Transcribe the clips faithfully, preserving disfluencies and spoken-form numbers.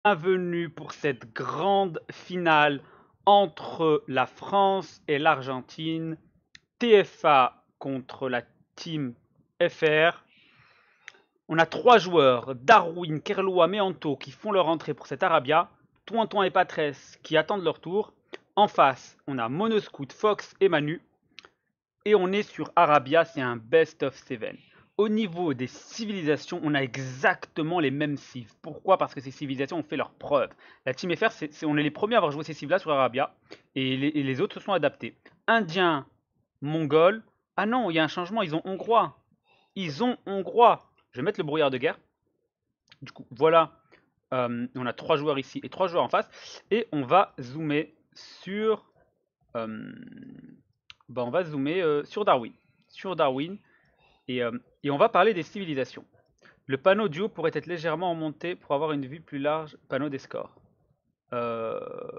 Bienvenue pour cette grande finale entre la France et l'Argentine. T F A contre la team F R. On a trois joueurs, Darwin, Kerlouam et Anto, qui font leur entrée pour cette Arabia. Tointoin et Patresse qui attendent leur tour. En face, on a Monoscoot, Fox et Manu. Et on est sur Arabia, c'est un best of seven. Au niveau des civilisations, on a exactement les mêmes cives. Pourquoi? Parce que ces civilisations ont fait leurs preuves. La Team F R, c'est, c'est, on est les premiers à avoir joué ces cives-là sur Arabia, et les, et les autres se sont adaptés. Indiens, Mongols. Ah non, il y a un changement, ils ont Hongrois. Ils ont Hongrois. Je vais mettre le brouillard de guerre. Du coup, voilà. Euh, on a trois joueurs ici et trois joueurs en face. Et on va zoomer sur... Euh, bah, on va zoomer euh, sur Darwin. Sur Darwin. Et, euh, et on va parler des civilisations. Le panneau du haut pourrait être légèrement remonté pour avoir une vue plus large. Panneau des scores. Euh...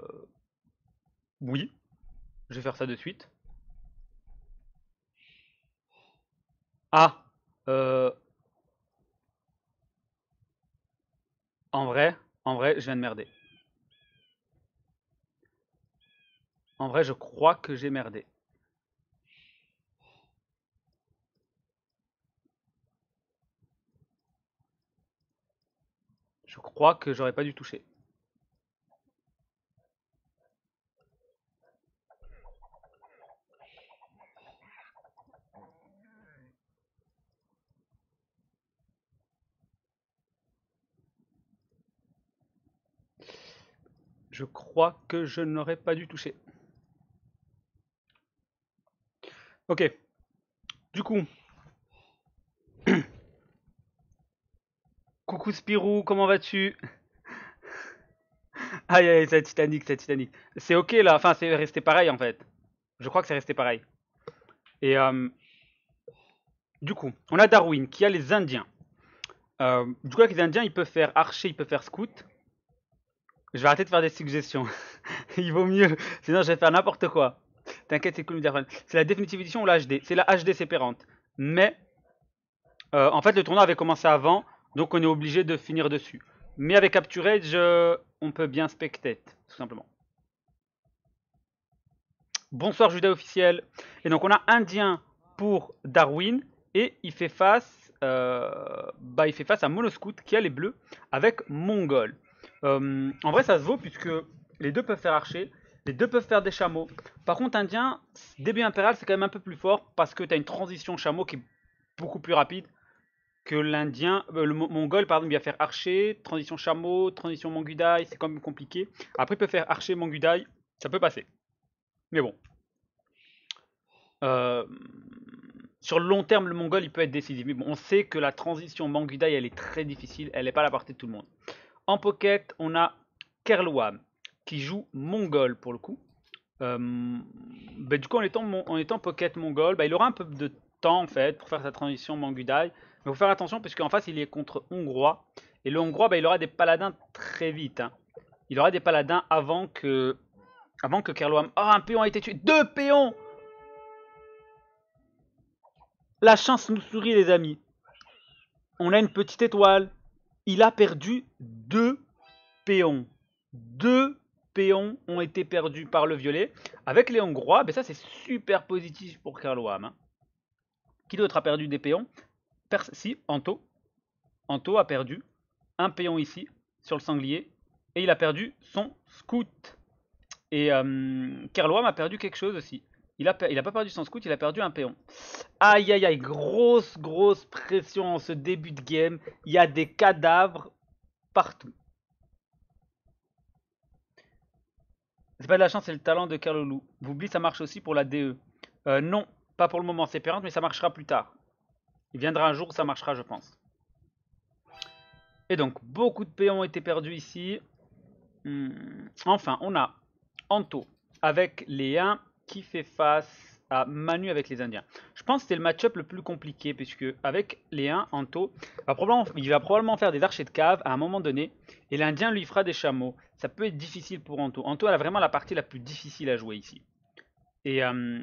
Oui, je vais faire ça de suite. Ah, euh... en vrai, en vrai, je viens de merder. En vrai, je crois que j'ai merdé. Je crois que j'aurais pas dû toucher. Je crois que je n'aurais pas dû toucher. Ok. Du coup. Coucou Spirou, comment vas-tu? Aïe aïe, c'est Titanic, c'est Titanic. C'est ok là, enfin c'est resté pareil en fait. Je crois que c'est resté pareil. Et euh, du coup, on a Darwin qui a les Indiens. Euh, du coup, avec les Indiens, ils peuvent faire archer, ils peuvent faire scout. Je vais arrêter de faire des suggestions. Il vaut mieux, sinon je vais faire n'importe quoi. T'inquiète, c'est cool, c'est la définitive édition ou la H D? C'est la H D séparante. Mais, euh, en fait, le tournoi avait commencé avant, donc on est obligé de finir dessus. Mais avec Capturage, euh, on peut bien spectate, tout simplement. Bonsoir Judas officiel. Et donc on a Indien pour Darwin et il fait face, euh, bah il fait face à Monoscoot qui a les bleus avec Mongol. Euh, en vrai ça se vaut puisque les deux peuvent faire archer, les deux peuvent faire des chameaux. Par contre Indien, début impérial c'est quand même un peu plus fort parce que tu as une transition chameau qui est beaucoup plus rapide que l'Indien, euh, le Mongol pardon, il va faire archer, transition chameau, transition Mangudai, c'est quand même compliqué. Après il peut faire archer Mangudai, ça peut passer. Mais bon, Euh, sur le long terme, le Mongol il peut être décisif. Mais bon, on sait que la transition Mangudai elle est très difficile, elle n'est pas à la portée de tout le monde. En pocket, on a Kerlouam qui joue Mongol pour le coup. Euh, bah, du coup, en étant, en étant pocket Mongol, bah, il aura un peu de temps en fait pour faire sa transition Mangudai. Mais il faut faire attention parce qu'en face il est contre Hongrois. Et le Hongrois, bah, il aura des paladins très vite. Hein. Il aura des paladins avant que, avant que Kerlouam. Oh, un péon a été tué. Deux péons. La chance nous sourit, les amis. On a une petite étoile. Il a perdu deux péons. Deux péons ont été perdus par le violet. Avec les Hongrois, ben ça c'est super positif pour Kerlouam. Hein. Qui d'autre a perdu des péons? Pers Si, Anto. Anto a perdu un péon ici, sur le sanglier. Et il a perdu son scout. Et euh, Kerlouam a perdu quelque chose aussi. Il a, il a pas perdu son scout, il a perdu un péon. Aïe aïe aïe, grosse grosse pression en ce début de game. Il y a des cadavres partout. C'est pas de la chance, c'est le talent de Carlolou. Vous oubliez, ça marche aussi pour la D E. Euh, non, pas pour le moment, c'est payant, mais ça marchera plus tard. Il viendra un jour où ça marchera, je pense. Et donc, beaucoup de péons ont été perdus ici. Hum, Enfin, on a Anto avec les un qui fait face à Manu avec les Indiens. Je pense que c'est le match-up le plus compliqué, puisque avec les un, Anto, va il va probablement faire des archers de cave à un moment donné, et l'Indien lui fera des chameaux. Ça peut être difficile pour Anto. Anto a vraiment la partie la plus difficile à jouer ici. Et euh,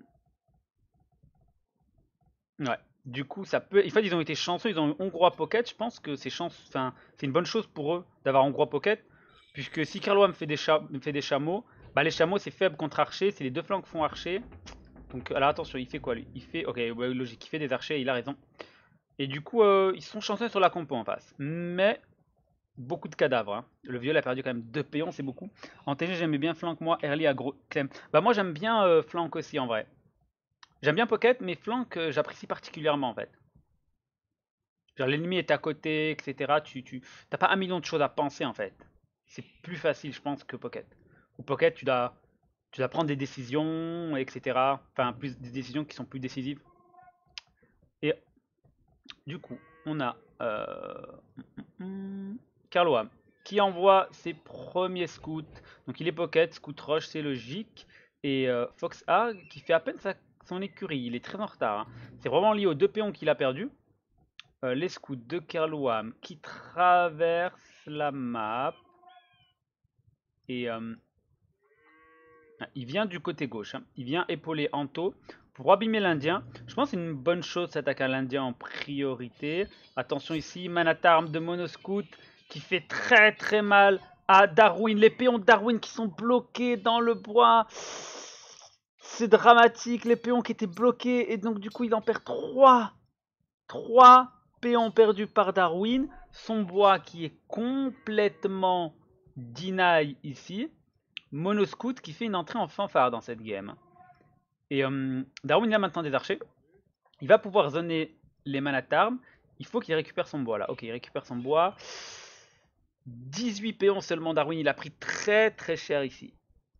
ouais. Du coup, ça peut. En fait, ils ont été chanceux. Ils ont eu Hongrois Pocket. Je pense que c'est chance. Enfin, c'est une bonne chose pour eux d'avoir Hongrois Pocket Puisque si Kerloa me fait des, cha me fait des chameaux, bah les chameaux c'est faible contre archer, c'est les deux flancs qui font archer. Donc alors attention, il fait quoi lui? Il fait, ok, ouais, logique, il fait des archers, il a raison. Et du coup, euh, ils sont chanceux sur la compo en face. Mais beaucoup de cadavres. Hein. Le vieux a perdu quand même deux péons, c'est beaucoup. En T G, j'aimais bien flank moi, early aggro, Clem. Bah moi j'aime bien euh, flank aussi en vrai. J'aime bien pocket, mais flank euh, j'apprécie particulièrement en fait. Genre l'ennemi est à côté, et cetera. Tu, tu, t'as pas un million de choses à penser en fait. C'est plus facile, je pense, que pocket. Au pocket, tu dois, tu dois prendre des décisions, et cetera. Enfin, plus des décisions qui sont plus décisives. Et du coup, on a euh, Karloam qui envoie ses premiers scouts. Donc il est pocket, scout rush, c'est logique. Et euh, Fox A qui fait à peine sa, son écurie. Il est très en retard. Hein. C'est vraiment lié aux deux péons qu'il a perdu. Euh, les scouts de Kerlouam qui traversent la map. Et euh, il vient du côté gauche. Hein. Il vient épauler Anto pour abîmer l'Indien. Je pense que c'est une bonne chose s'attaquer à l'Indien en priorité. Attention ici, Manatarm de Monoscoot qui fait très très mal à Darwin. Les péons de Darwin qui sont bloqués dans le bois. C'est dramatique, les péons qui étaient bloqués. Et donc du coup il en perd trois. trois péons perdus par Darwin. Son bois qui est complètement deny ici. Monoscoot qui fait une entrée en fanfare dans cette game. Et euh, Darwin il a maintenant des archers. Il va pouvoir zoner les manatarmes. Il faut qu'il récupère son bois là. Ok, il récupère son bois. dix-huit péons seulement Darwin. Il a pris très très cher ici.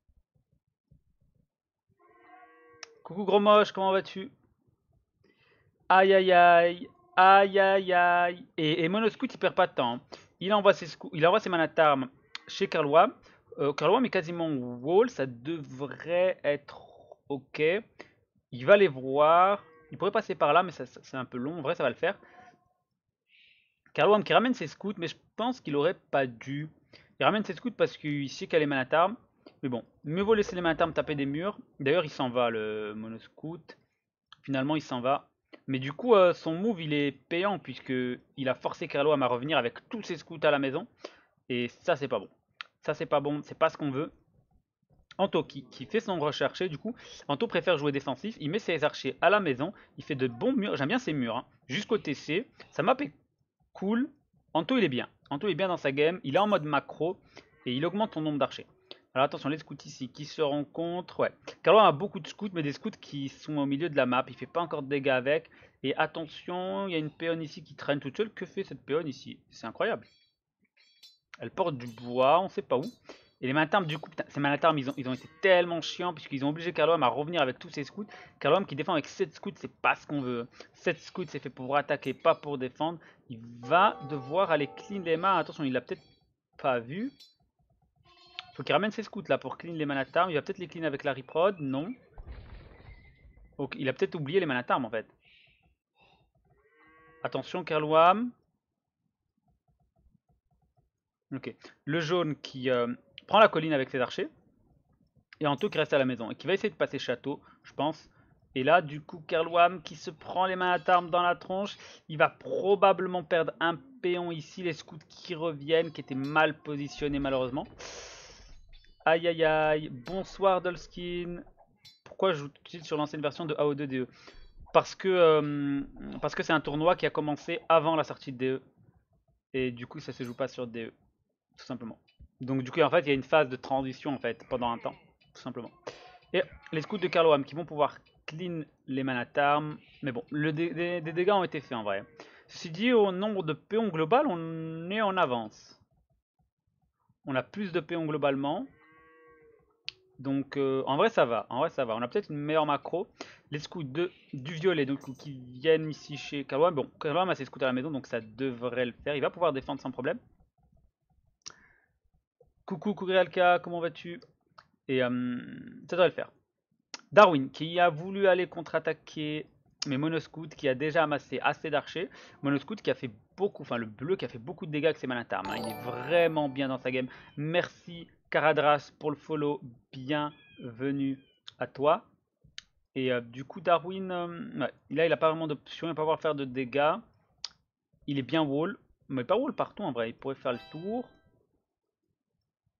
Coucou gros moche, comment vas-tu? Aïe aïe aïe. Aïe aïe aïe. Et, et Monoscoot il perd pas de temps. Il envoie ses, il envoie ses manatarmes chez Kerloam. Euh, Kerloam est quasiment wall. Ça devrait être ok. Il va les voir. Il pourrait passer par là, mais c'est un peu long. En vrai, ça va le faire. Kerlouam qui ramène ses scouts, mais je pense qu'il aurait pas dû. Il ramène ses scouts parce qu'il sait qu'il y a les manatarmes. Mais bon, mieux vaut laisser les manatarmes taper des murs. D'ailleurs, il s'en va, le monoscout. Finalement, il s'en va. Mais du coup, euh, son move, il est payant, puisque il a forcé Kerlouam à revenir avec tous ses scouts à la maison. Et ça, c'est pas bon. Ça, c'est pas bon. C'est pas ce qu'on veut. Anto qui, qui, fait son recherché, du coup, Anto préfère jouer défensif, il met ses archers à la maison, il fait de bons murs, j'aime bien ces murs, hein. Jusqu'au T C, sa map est cool, Anto il est bien, Anto il est bien dans sa game, il est en mode macro, et il augmente son nombre d'archers. Alors attention, les scouts ici qui se rencontrent, ouais. Carlo a beaucoup de scouts, mais des scouts qui sont au milieu de la map, il fait pas encore de dégâts avec, et attention, il y a une péonne ici qui traîne toute seule, que fait cette péonne ici? C'est incroyable. Elle porte du bois, on sait pas où. Et les Manatarmes, du coup, putain, ces Manatarmes, ils ont, ils ont été tellement chiants puisqu'ils ont obligé Kerlouam à revenir avec tous ses scouts. Kerlouam qui défend avec sept scouts, c'est pas ce qu'on veut. sept scouts, c'est fait pour attaquer, pas pour défendre. Il va devoir aller clean les mains. Attention, il l'a peut-être pas vu. Faut qu'il ramène ses scouts là pour clean les Manatarmes. Il va peut-être les clean avec la Riprod, non. Ok, il a peut-être oublié les Manatarmes en fait. Attention, Kerlouam. Ok. Le jaune qui euh, prend la colline avec ses archers. Et Anto qui reste à la maison et qui va essayer de passer château, je pense. Et là, du coup, Kerlouam qui se prend les manatarmes dans la tronche. Il va probablement perdre un péon ici. Les scouts qui reviennent, qui étaient mal positionnés malheureusement. Aïe aïe aïe. Bonsoir Dolskin. Pourquoi je joue tout de suite sur l'ancienne version de A O deux D E? Parce que euh, parce que c'est un tournoi qui a commencé avant la sortie de D E. Et du coup, ça se joue pas sur D E. Tout simplement. Donc du coup, en fait, il y a une phase de transition en fait pendant un temps. Tout simplement. Et les scouts de Kerlouam qui vont pouvoir clean les manatarmes. Mais bon, le dé des, des dégâts ont été faits en vrai. Ceci dit, au nombre de péons global, on est en avance. On a plus de péons globalement. Donc euh, en vrai ça va, en vrai ça va. On a peut-être une meilleure macro. Les scouts de, du violet donc, qui viennent ici chez Kerlouam. Bon, Kerlouam a ses scouts à la maison donc ça devrait le faire. Il va pouvoir défendre sans problème. Coucou Kugrialka, comment vas-tu? Et euh, ça devrait le faire. Darwin qui a voulu aller contre-attaquer, mais Monoscoot qui a déjà amassé assez d'archers. Monoscoot qui a fait beaucoup, enfin le bleu qui a fait beaucoup de dégâts avec ses manatarmes. Hein. Il est vraiment bien dans sa game. Merci Caradras pour le follow. Bienvenue à toi. Et euh, du coup Darwin, euh, ouais, là il a pas vraiment d'option, il va pas pouvoir faire de dégâts. Il est bien wall, mais pas wall partout en vrai. Il pourrait faire le tour.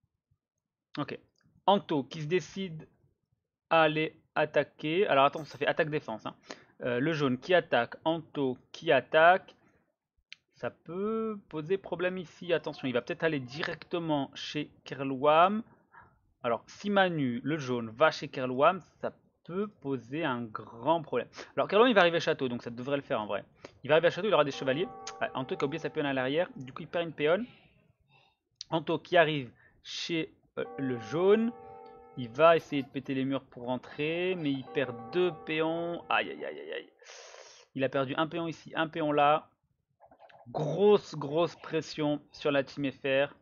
Ok. Anto qui se décide à aller attaquer. Alors attention, ça fait attaque-défense. Hein. Euh, le jaune qui attaque, Anto qui attaque. Ça peut poser problème ici. Attention, il va peut-être aller directement chez Kerlouam. Alors, si Manu, le jaune, va chez Kerlouam, ça peut poser un grand problème. Alors, Kerlouam, il va arriver à château, donc ça devrait le faire en vrai. Il va arriver à château, il aura des chevaliers. Ouais, Anto qui a oublié sa péonne à l'arrière, du coup, il perd une péonne. Anto qui arrive chez euh, le jaune. Il va essayer de péter les murs pour rentrer, mais il perd deux péons. Aïe, aïe, aïe, aïe, aïe. Il a perdu un péon ici, un péon là. Grosse, grosse pression sur la team F R.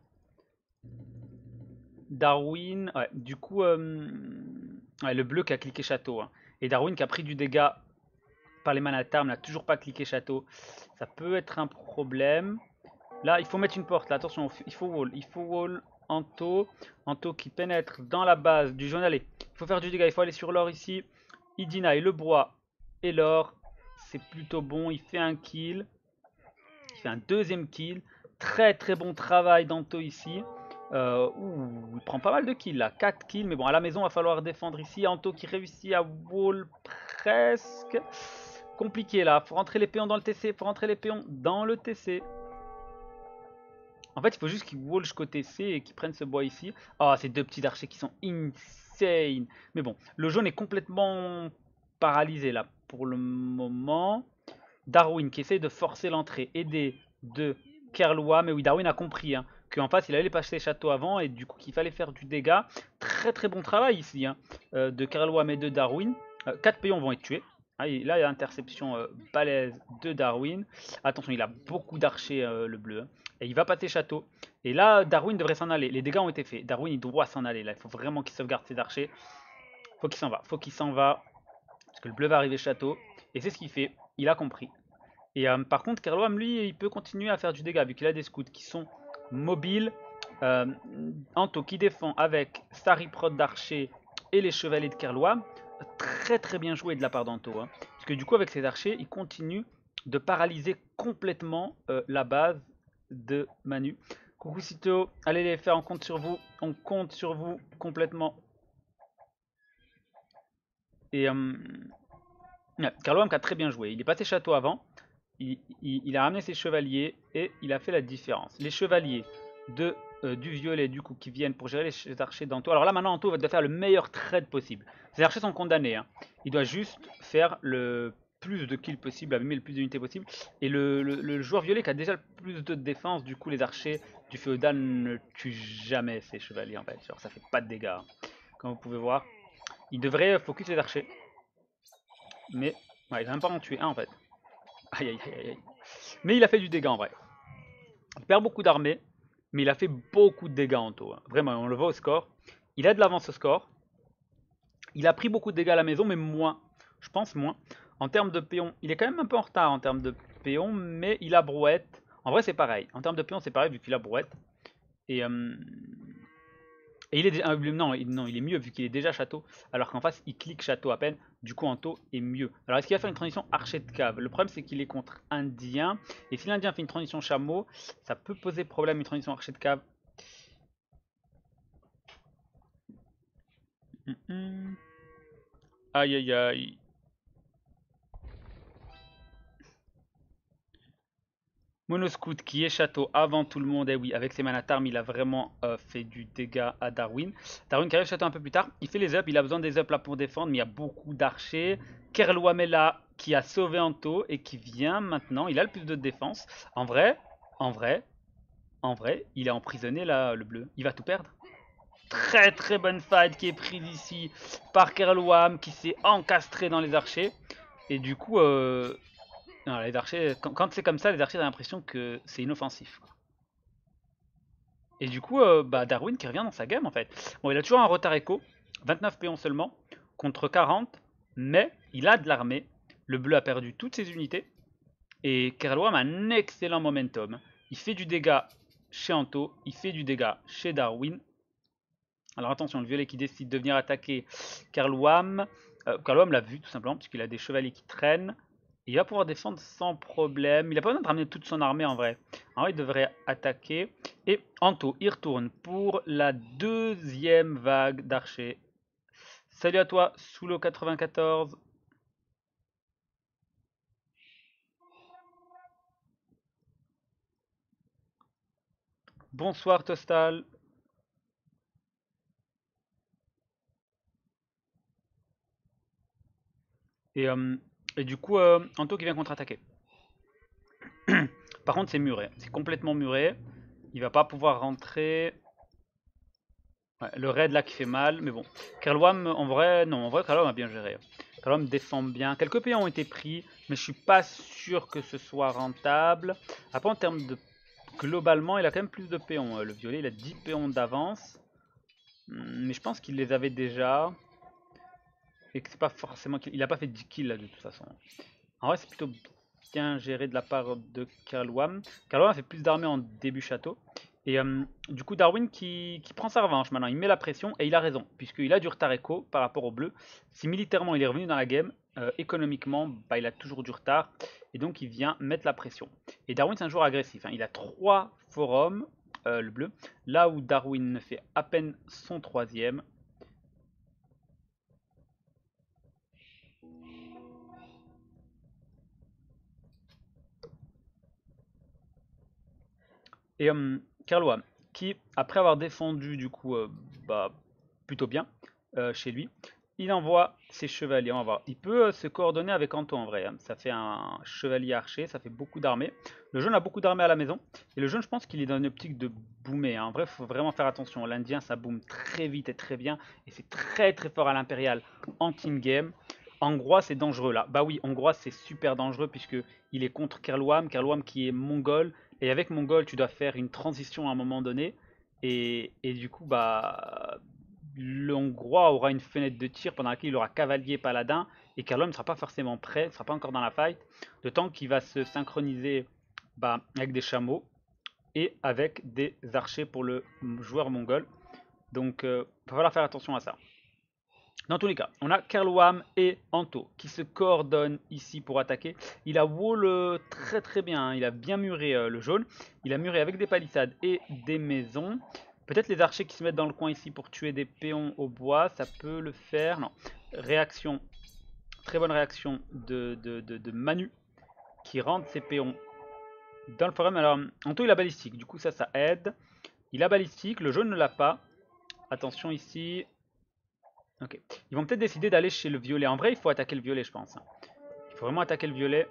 Darwin, ouais, du coup, euh, ouais, le bleu qui a cliqué château. Hein. Et Darwin qui a pris du dégât par les manatarmes, n'a toujours pas cliqué château. Ça peut être un problème. Là, il faut mettre une porte. Là, attention, il faut wall. Il faut wall Anto. Anto qui pénètre dans la base du jaune. Allez, il faut faire du dégât. Il faut aller sur l'or ici. Il deny le bois et l'or. C'est plutôt bon. Il fait un kill. Il fait un deuxième kill. Très très bon travail d'Anto ici. Euh, ouh, il prend pas mal de kills là. quatre kills. Mais bon, à la maison, il va falloir défendre ici. Anto qui réussit à wall presque. Compliqué là. Faut rentrer les péons dans le T C. Faut rentrer les péons dans le T C. En fait, il faut juste qu'ils wall jusqu'au T C et qu'ils prennent ce bois ici. Ah, oh, ces deux petits archers qui sont insane. Mais bon, le jaune est complètement paralysé là pour le moment. Darwin qui essaye de forcer l'entrée, aidé de Kerloua. Mais oui, Darwin a compris hein, qu'en face, il allait passer château avant et du coup qu'il fallait faire du dégât. Très très bon travail ici hein, euh, de Kerloua mais de Darwin. Euh, quatre péons vont être tués. Ah, là, il y a interception euh, balèze de Darwin. Attention, il a beaucoup d'archers, euh, le bleu. Hein. Et il va passer château. Et là, Darwin devrait s'en aller. Les dégâts ont été faits. Darwin, il doit s'en aller. Là, il faut vraiment qu'il sauvegarde ses archers. Faut qu'il s'en va. Faut qu'il s'en va. Parce que le bleu va arriver château. Et c'est ce qu'il fait. Il a compris. Et euh, par contre, Kerlouam, lui, il peut continuer à faire du dégât. Vu qu'il a des scouts qui sont mobiles. Euh, Anto qui défend avec sa riprode d'archer et les chevaliers de Kerlouam. Très très bien joué de la part d'Anto. Hein. Parce que du coup, avec ses archers, il continue de paralyser complètement euh, la base de Manu. Coucou Cito, allez les faire, on compte sur vous. On compte sur vous complètement. Et euh, ouais, Kerlouam qui a très bien joué. Il est passé château avant. Il, il, il a ramené ses chevaliers et il a fait la différence. Les chevaliers de euh, du violet du coup qui viennent pour gérer les archers d'Anto. Alors là maintenant Anto va devoir faire le meilleur trade possible. Ces archers sont condamnés. Hein. Il doit juste faire le plus de kills possible, abîmer le plus d'unités possible. Et le, le, le joueur violet qui a déjà le plus de défense, du coup les archers du féodal ne tuent jamais ces chevaliers en fait. Genre ça fait pas de dégâts. Hein. Comme vous pouvez voir. Il devrait focus les archers. Mais ouais, il va même pas en tuer un en fait. Aïe aïe aïe aïe. Mais il a fait du dégât en vrai. Il perd beaucoup d'armées, mais il a fait beaucoup de dégâts en tout. Hein. Vraiment, on le voit au score. Il a de l'avance au score. Il a pris beaucoup de dégâts à la maison, mais moins. Je pense moins. En termes de péons, il est quand même un peu en retard en termes de péons, mais il a brouette. En vrai, c'est pareil. En termes de péons, c'est pareil vu qu'il a brouette. Et, euh, et il est euh, non, il, non, il est mieux vu qu'il est déjà château, alors qu'en face, il clique château à peine. Du coup, Anto est mieux. Alors, est-ce qu'il va faire une transition archer de cave? Le problème, c'est qu'il est contre Indien. Et si l'Indien fait une transition chameau, ça peut poser problème une transition archer de cave. Mm -mm. Aïe aïe aïe. Monoscoot qui est château avant tout le monde, et oui, avec ses manatarmes, il a vraiment euh, fait du dégât à Darwin. Darwin qui arrive château un peu plus tard, il fait les ups, il a besoin des ups là pour défendre, mais il y a beaucoup d'archers. Kerlouamela qui a sauvé Anto et qui vient maintenant, il a le plus de défense. En vrai, en vrai, en vrai, il est emprisonné là, le bleu. Il va tout perdre. Très très bonne fight qui est prise ici par Kerlouam qui s'est encastré dans les archers. Et du coup, euh, non, les archers, quand, quand c'est comme ça, les archers ont l'impression que c'est inoffensif. Quoi. Et du coup, euh, bah Darwin qui revient dans sa game en fait. Bon, il a toujours un retard écho, vingt-neuf péons seulement, contre quarante, mais il a de l'armée. Le bleu a perdu toutes ses unités. Et Kerlouam a un excellent momentum. Il fait du dégât chez Anto, il fait du dégât chez Darwin. Alors attention, le violet qui décide de venir attaquer Kerlouam. Euh, Kerlouam l'a vu tout simplement, puisqu'il a des chevaliers qui traînent. Il va pouvoir défendre sans problème. Il a pas besoin de ramener toute son armée en vrai. En vrai, il devrait attaquer. Et Anto, il retourne pour la deuxième vague d'archers. Salut à toi, Soulo quatre-vingt-quatorze. Bonsoir Tostal. Et, euh, et du coup, euh, Anto qui vient contre-attaquer. Par contre, c'est muré. C'est complètement muré. Il va pas pouvoir rentrer. Ouais, le raid là qui fait mal, mais bon. Kerlwam, en vrai, non, en vrai, Kerlwam a bien géré. Kerlwam défend bien. Quelques pays ont été pris, mais je suis pas sûr que ce soit rentable. Après, en termes de. Globalement, il a quand même plus de péons. Euh, Le violet, il a dix péons d'avance. Hmm, Mais je pense qu'il les avait déjà. Et que c'est pas forcément. Il a pas fait dix kills là, de toute façon. En vrai, c'est plutôt bien géré de la part de Kerlwam. Kerlwam fait plus d'armées en début château. Et euh, du coup, Darwin qui, qui prend sa revanche maintenant. Il met la pression et il a raison, puisqu'il a du retard éco par rapport au bleu. Si militairement il est revenu dans la game, euh, économiquement, bah, il a toujours du retard. Et donc il vient mettre la pression. Et Darwin, c'est un joueur agressif. Hein. Il a trois forums, euh, le bleu, là où Darwin fait à peine son troisième. Et euh, Kerlouam, qui, après avoir défendu du coup euh, bah, plutôt bien euh, chez lui, il envoie ses chevaliers. On va voir. Il peut euh, se coordonner avec Anto en vrai. Hein. Ça fait un chevalier archer, ça fait beaucoup d'armées. Le jaune a beaucoup d'armées à la maison. Et le jaune, je pense qu'il est dans une optique de boomer. Hein. En vrai, il faut vraiment faire attention. L'Indien, ça boom très vite et très bien. Et c'est très très fort à l'impérial en team game. Hongrois, c'est dangereux là. Bah oui, Hongrois, c'est super dangereux puisque il est contre Kerlouam. Kerlouam qui est mongol. Et avec Mongol, tu dois faire une transition à un moment donné. Et, et du coup, bah, le Hongrois aura une fenêtre de tir pendant laquelle il aura cavalier paladin. Et Kerlom ne sera pas forcément prêt, ne sera pas encore dans la fight. De temps qu'il va se synchroniser bah, avec des chameaux et avec des archers pour le joueur mongol. Donc, il euh, va falloir faire attention à ça. Dans tous les cas, on a Kerlouam et Anto qui se coordonnent ici pour attaquer. Il a wall euh, très très bien, hein. Il a bien muré euh, le jaune. Il a muré avec des palissades et des maisons. Peut-être les archers qui se mettent dans le coin ici pour tuer des péons au bois, ça peut le faire. Non, réaction, très bonne réaction de, de, de, de Manu qui rentre ses péons dans le forum. Alors, Anto il a balistique, du coup ça, ça aide. Il a balistique, le jaune ne l'a pas. Attention ici, ok. Ils vont peut-être décider d'aller chez le violet. En vrai, il faut attaquer le violet, je pense. Il faut vraiment attaquer le violet.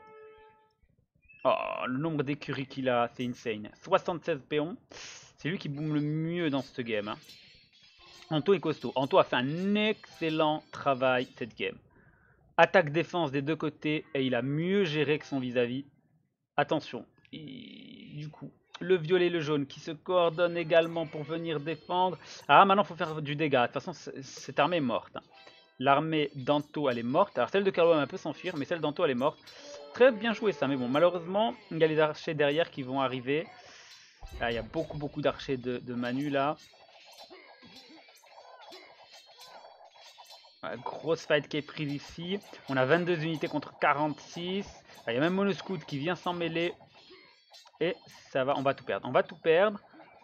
Oh, le nombre d'écuries qu'il a, c'est insane. soixante-seize péons. C'est lui qui boom le mieux dans cette game. Hein. Anto est costaud. Anto a fait un excellent travail cette game. Attaque-défense des deux côtés et il a mieux géré que son vis-à-vis. -vis. Attention. Et, du coup, le violet et le jaune qui se coordonnent également pour venir défendre. Ah, maintenant, il faut faire du dégât. De toute façon, cette armée est morte. Hein. L'armée d'Anto, elle est morte. Alors celle de Carlo, elle peut s'enfuir, mais celle d'Anto, elle est morte. Très bien joué ça, mais bon, malheureusement, il y a les archers derrière qui vont arriver. Ah, il y a beaucoup, beaucoup d'archers de, de Manu là. Ouais, grosse fight qui est prise ici. On a vingt-deux unités contre quarante-six. Ah, il y a même Monoscoot qui vient s'en mêler. Et ça va, on va tout perdre. On va tout perdre.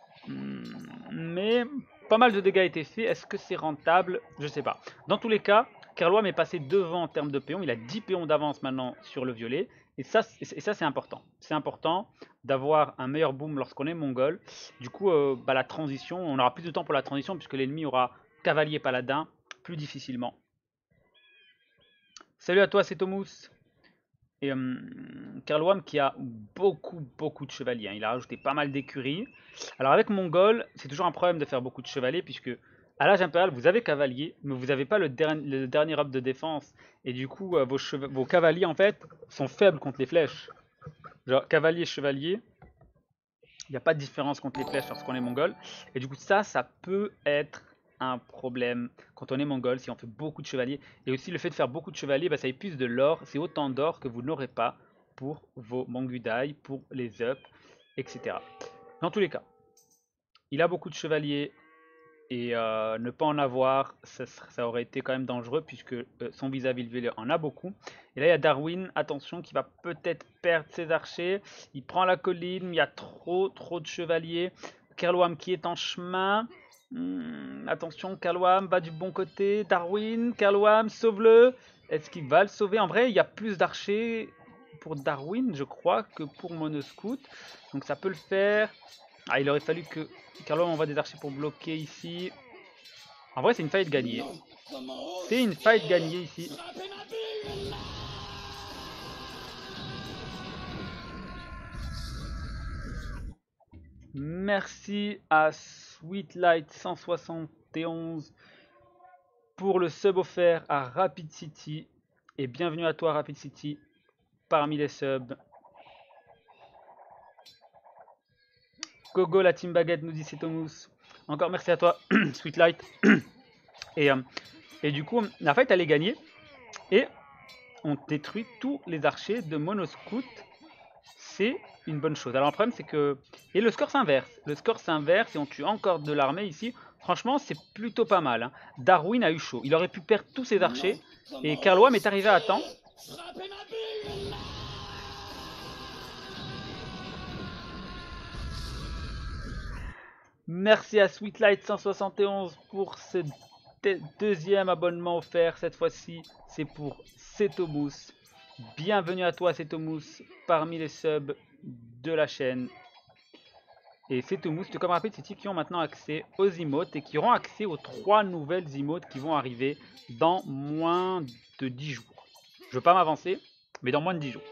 Mais pas mal de dégâts ont été faits. Est-ce que c'est rentable? Je sais pas. Dans tous les cas, Kerlouam est passé devant en termes de péons. Il a dix péons d'avance maintenant sur le violet. Et ça, et ça c'est important. C'est important d'avoir un meilleur boom lorsqu'on est mongol. Du coup, euh, bah, la transition, on aura plus de temps pour la transition puisque l'ennemi aura cavalier paladin plus difficilement. Salut à toi, c'est Tomous. Et euh, Kerlouam qui a beaucoup beaucoup de chevaliers, hein. Il a rajouté pas mal d'écuries. Alors avec Mongol, c'est toujours un problème de faire beaucoup de chevaliers puisque à l'âge impérial vous avez cavalier, mais vous n'avez pas le, der le dernier up de défense. Et du coup euh, vos, vos cavaliers en fait sont faibles contre les flèches. Genre cavalier chevalier, il n'y a pas de différence contre les flèches lorsqu'on est mongol. Et du coup ça, ça peut être un problème quand on est mongol, si on fait beaucoup de chevaliers. Et aussi le fait de faire beaucoup de chevaliers, bah, ça épuise de l'or. C'est autant d'or que vous n'aurez pas pour vos mangudai, pour les up, et cetera. Dans tous les cas, il a beaucoup de chevaliers. Et euh, ne pas en avoir, ça, ça, aurait été quand même dangereux puisque euh, son vis-à-vis le violet en a beaucoup. Et là il y a Darwin, attention, qui va peut-être perdre ses archers. Il prend la colline, il y a trop trop de chevaliers. Kerlouam qui est en chemin. Hmm, attention, Kerlouam va du bon côté. Darwin, Kerlouam, sauve-le. Est-ce qu'il va le sauver? En vrai, il y a plus d'archers pour Darwin, je crois, que pour Monoscout. Donc ça peut le faire. Ah, il aurait fallu que Kerlouam envoie des archers pour bloquer ici. En vrai, c'est une fight gagnée. C'est une fight gagnée ici. Merci à Sweetlight cent soixante et onze pour le sub offert à Rapid City. Et bienvenue à toi, Rapid City, parmi les subs. Gogo, la team baguette, nous dit Cetomus. Encore merci à toi, Sweetlight. et, euh, et du coup, la fight, elle est gagnée. Et on détruit tous les archers de Monoscout. C'est une bonne chose. Alors le problème, c'est que... Et le score s'inverse. Le score s'inverse et on tue encore de l'armée ici. Franchement, c'est plutôt pas mal. Hein. Darwin a eu chaud. Il aurait pu perdre tous ses archers. Et Kerlouam est arrivé à temps. Merci à Sweetlight cent soixante et onze pour ce deuxième abonnement offert. Cette fois-ci, c'est pour Cetomus. Bienvenue à toi, Cetomus, parmi les subs de la chaîne. Et Cetomus, tout comme Rapid City, qui ont maintenant accès aux emotes et qui auront accès aux trois nouvelles emotes qui vont arriver dans moins de dix jours. Je ne veux pas m'avancer, mais dans moins de dix jours.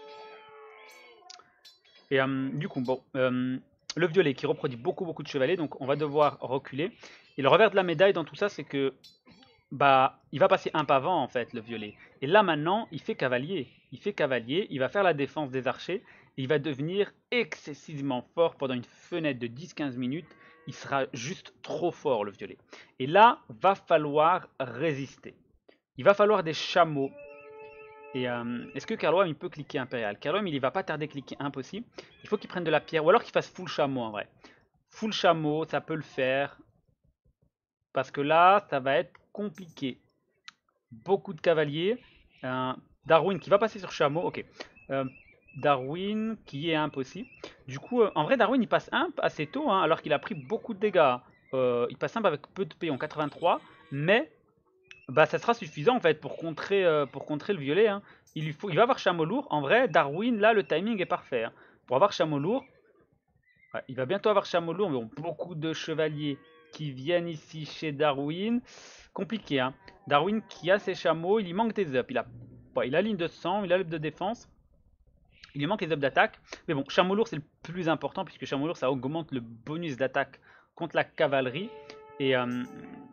Et euh, du coup, bon, euh, le violet qui reproduit beaucoup beaucoup de chevaliers, donc on va devoir reculer. Et le revers de la médaille dans tout ça, c'est que bah, il va passer un pavant en fait, le violet. Et là maintenant, il fait cavalier. Il fait cavalier, il va faire la défense des archers. Et il va devenir excessivement fort pendant une fenêtre de dix quinze minutes. Il sera juste trop fort, le violet. Et là, va falloir résister. Il va falloir des chameaux. Et euh, est-ce que Kerlouam il peut cliquer impérial? Kerlouam il va pas tarder cliquer impossible. Il faut qu'il prenne de la pierre. Ou alors qu'il fasse full chameau en vrai. Full chameau, ça peut le faire. Parce que là, ça va être compliqué. Beaucoup de cavaliers. Euh, Darwin qui va passer sur chameau. Ok. Euh, Darwin qui est impossible. Du coup, euh, en vrai, Darwin il passe imp assez tôt, hein, alors qu'il a pris beaucoup de dégâts. Euh, il passe imp avec peu de pions, quatre-vingt-trois. Mais bah, ça sera suffisant en fait pour contrer, euh, pour contrer le violet. Hein. Il, lui faut, il va avoir chameau lourd. En vrai, Darwin, là, le timing est parfait. Hein. Pour avoir chameau lourd, ouais, il va bientôt avoir chameau lourd, mais bon, beaucoup de chevaliers qui viennent ici chez Darwin. Compliqué, hein. Darwin qui a ses chameaux, il lui manque des up. Il a, ouais, il a ligne de sang, il a l'up de défense. Il lui manque les up d'attaque. Mais bon, chameau lourd c'est le plus important puisque chameau lourd ça augmente le bonus d'attaque contre la cavalerie. Et euh,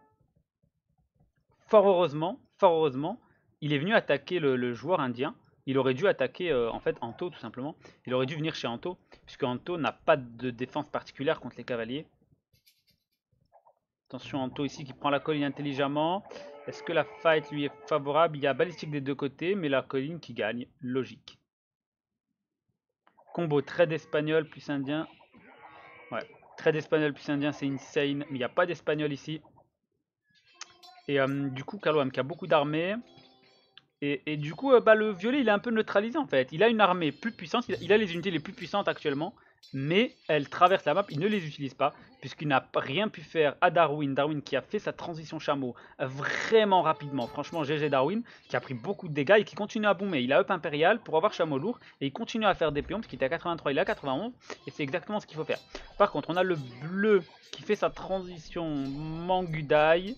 fort heureusement, fort heureusement, il est venu attaquer le, le joueur indien. Il aurait dû attaquer euh, en fait Anto tout simplement. Il aurait dû venir chez Anto puisque Anto n'a pas de défense particulière contre les cavaliers. Attention Anto ici qui prend la colline intelligemment. Est-ce que la fight lui est favorable? Il y a balistique des deux côtés, mais la colline qui gagne, logique. Combo trade espagnol plus indien. Ouais, trade espagnol plus indien c'est insane, mais il n'y a pas d'espagnol ici. Et euh, du coup Kerlouam qui a beaucoup d'armées. Et, et du coup euh, bah, le violet il est un peu neutralisé en fait. Il a une armée plus puissante, il a, il a les unités les plus puissantes actuellement. Mais elle traverse la map, il ne les utilise pas, puisqu'il n'a rien pu faire à Darwin. Darwin qui a fait sa transition chameau vraiment rapidement. Franchement, G G Darwin, qui a pris beaucoup de dégâts et qui continue à boomer. Il a up impérial pour avoir chameau lourd, et il continue à faire des pions, parce qu'il était à quatre-vingt-trois, il est à quatre-vingt-onze, et c'est exactement ce qu'il faut faire. Par contre, on a le bleu qui fait sa transition Mangudai.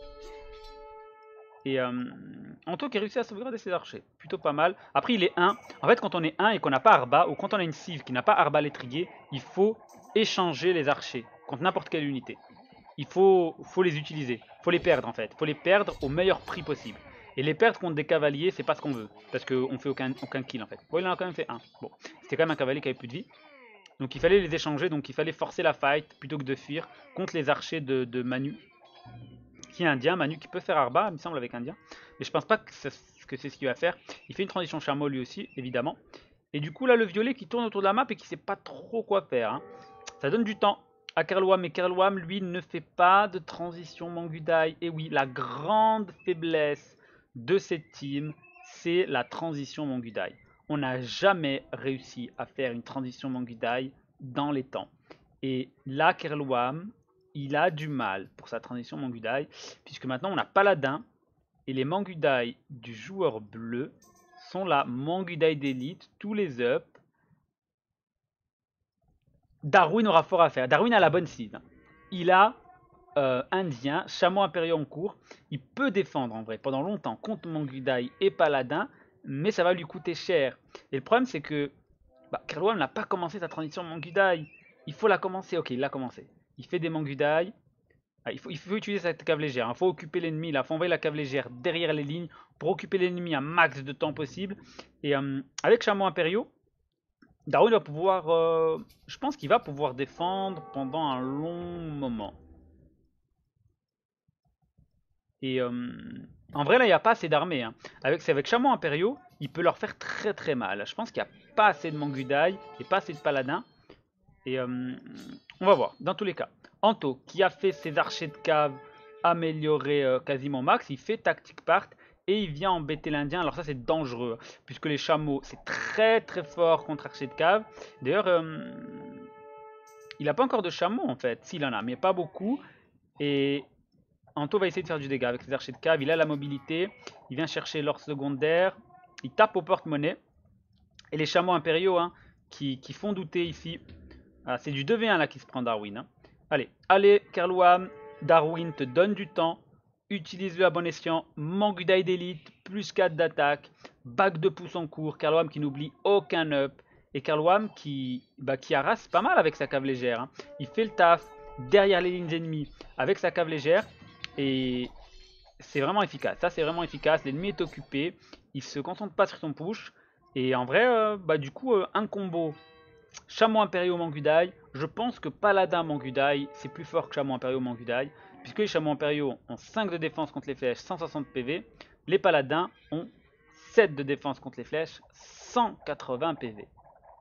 Et euh, Anto qui a réussi à sauvegarder ses archers. Plutôt pas mal. Après, il est un. En fait, quand on est un et qu'on n'a pas Arba, ou quand on a une cive qui n'a pas Arba l'étrier, il faut échanger les archers contre n'importe quelle unité. Il faut, faut les utiliser. Il faut les perdre en fait. Il faut les perdre au meilleur prix possible. Et les perdre contre des cavaliers, c'est pas ce qu'on veut. Parce qu'on fait aucun, aucun kill en fait. Bon, il en a quand même fait un. Bon, c'était quand même un cavalier qui avait plus de vie. Donc il fallait les échanger, donc il fallait forcer la fight plutôt que de fuir contre les archers de, de Manu. Qui est indien, Manu qui peut faire Arba, il me semble, avec indien. Mais je pense pas que c'est ce qu'il va faire. Il fait une transition chameau lui aussi, évidemment. Et du coup, là, le violet qui tourne autour de la map et qui sait pas trop quoi faire. Hein. Ça donne du temps. à Kerlouam. Et Kerlouam, lui, ne fait pas de transition Mangudai. Et oui, la grande faiblesse de cette team, c'est la transition Mangudai. On n'a jamais réussi à faire une transition Mangudai dans les temps. Et là, Kerlouam, il a du mal pour sa transition Mangudai, puisque maintenant on a Paladin, et les Mangudai du joueur bleu sont là, Mangudai d'élite, tous les up. Darwin aura fort à faire. Darwin a la bonne seed. Il a euh, Indien, Chameau Impériaux en cours. Il peut défendre en vrai pendant longtemps contre Mangudai et Paladin, mais ça va lui coûter cher. Et le problème c'est que bah, Kerlouam n'a pas commencé sa transition Mangudai. Il faut la commencer. Ok, il l'a commencé. Il fait des Mangudai. Ah, il, faut, il faut utiliser cette cave légère. Il faut occuper l'ennemi. Il faut envoyer la cave légère derrière les lignes pour occuper l'ennemi un max de temps possible. Et euh, avec Chameau Impériaux, Darwin va pouvoir, euh, je pense qu'il va pouvoir défendre pendant un long moment. Et euh, en vrai là il n'y a pas assez d'armées. Hein. Avec, c'est avec Chameaux Impériaux, il peut leur faire très très mal. Je pense qu'il n'y a pas assez de Mangudai et pas assez de Paladins. Et euh, on va voir, dans tous les cas. Anto, qui a fait ses archers de cave améliorés euh, quasiment max, il fait tactique part et il vient embêter l'Indien. Alors ça c'est dangereux, puisque les chameaux c'est très très fort contre archers de cave. D'ailleurs, euh, il n'a pas encore de chameaux en fait, s'il en a, mais pas beaucoup. Et Anto va essayer de faire du dégât avec ses archers de cave, il a la mobilité, il vient chercher l'or secondaire, il tape au porte-monnaie. Et les chameaux impériaux hein, qui, qui font douter ici. Ah, c'est du deux v un là qui se prend Darwin. Hein. Allez, allez, Kerlouam, Darwin te donne du temps. Utilise-le à bon escient. Mangudai d'élite, plus quatre d'attaque. Bac de pouce en cours. Kerlouam qui n'oublie aucun up. Et Kerlouam qui, bah, qui harasse pas mal avec sa cave légère. Hein. Il fait le taf derrière les lignes ennemies avec sa cave légère. Et c'est vraiment efficace. Ça, c'est vraiment efficace. L'ennemi est occupé. Il se concentre pas sur son push. Et en vrai, euh, bah, du coup, euh, un combo Chameau Impériaux Mangudai, je pense que Paladin Mangudai, c'est plus fort que Chameau Impériaux Mangudai, puisque les Chameaux Impériaux ont cinq de défense contre les flèches, cent soixante P V, les Paladins ont sept de défense contre les flèches, cent quatre-vingts P V.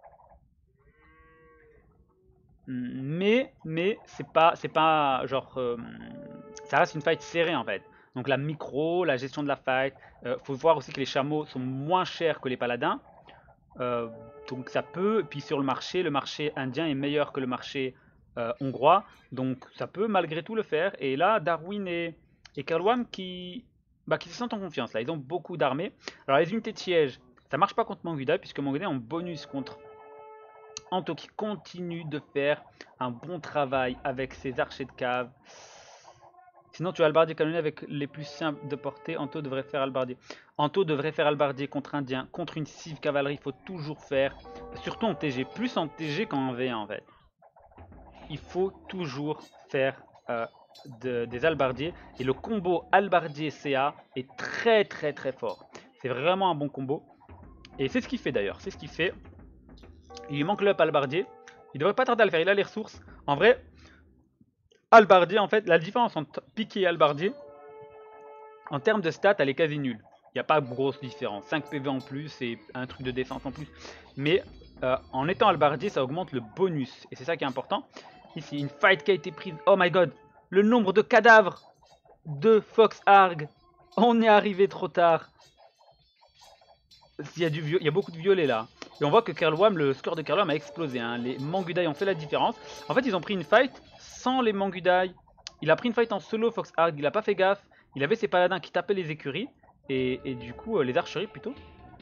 Mais, mais, c'est pas, c'est pas, genre, euh, ça reste une fight serrée en fait. Donc la micro, la gestion de la fight, euh, faut voir aussi que les chameaux sont moins chers que les paladins. Euh, donc ça peut, puis sur le marché, le marché indien est meilleur que le marché euh, hongrois, donc ça peut malgré tout le faire. Et là, Darwin et, et Kerlouam qui, bah, qui se sentent en confiance, là, ils ont beaucoup d'armées. Alors les unités de siège, ça marche pas contre Mangudai, puisque Mangudai est en bonus contre Anto qui continue de faire un bon travail avec ses archers de cave. Sinon, tu as Albardier canonnier avec les plus simples de portée. Anto devrait faire Albardier. Anto devrait faire Albardier contre Indien. Contre une cive cavalerie, il faut toujours faire. Surtout en T G. Plus en T G qu'en V un en fait. Il faut toujours faire euh, de, des Albardiers. Et le combo Albardier-C A est très très très fort. C'est vraiment un bon combo. Et c'est ce qu'il fait d'ailleurs. C'est ce qu'il fait. Il lui manque l'up Albardier. Il devrait pas tarder à le faire. Il a les ressources. En vrai, Albardier, en fait, la différence entre Piqué et Albardier, en termes de stats, elle est quasi nulle. Il n'y a pas de grosse différence. cinq P V en plus et un truc de défense en plus. Mais euh, en étant Albardier, ça augmente le bonus. Et c'est ça qui est important. Ici, une fight qui a été prise. Oh my god, le nombre de cadavres de Fox Arg. On est arrivé trop tard. Il y, a du, il y a beaucoup de violets là. Et on voit que Kerlouam, le score de Kerlouam a explosé. Hein. Les Mangudai ont fait la différence. En fait, ils ont pris une fight sans les Mangudai. Il a pris une fight en solo, Fox Arg. Il a pas fait gaffe. Il avait ses paladins qui tapaient les écuries. Et, et du coup, euh, les archeries plutôt.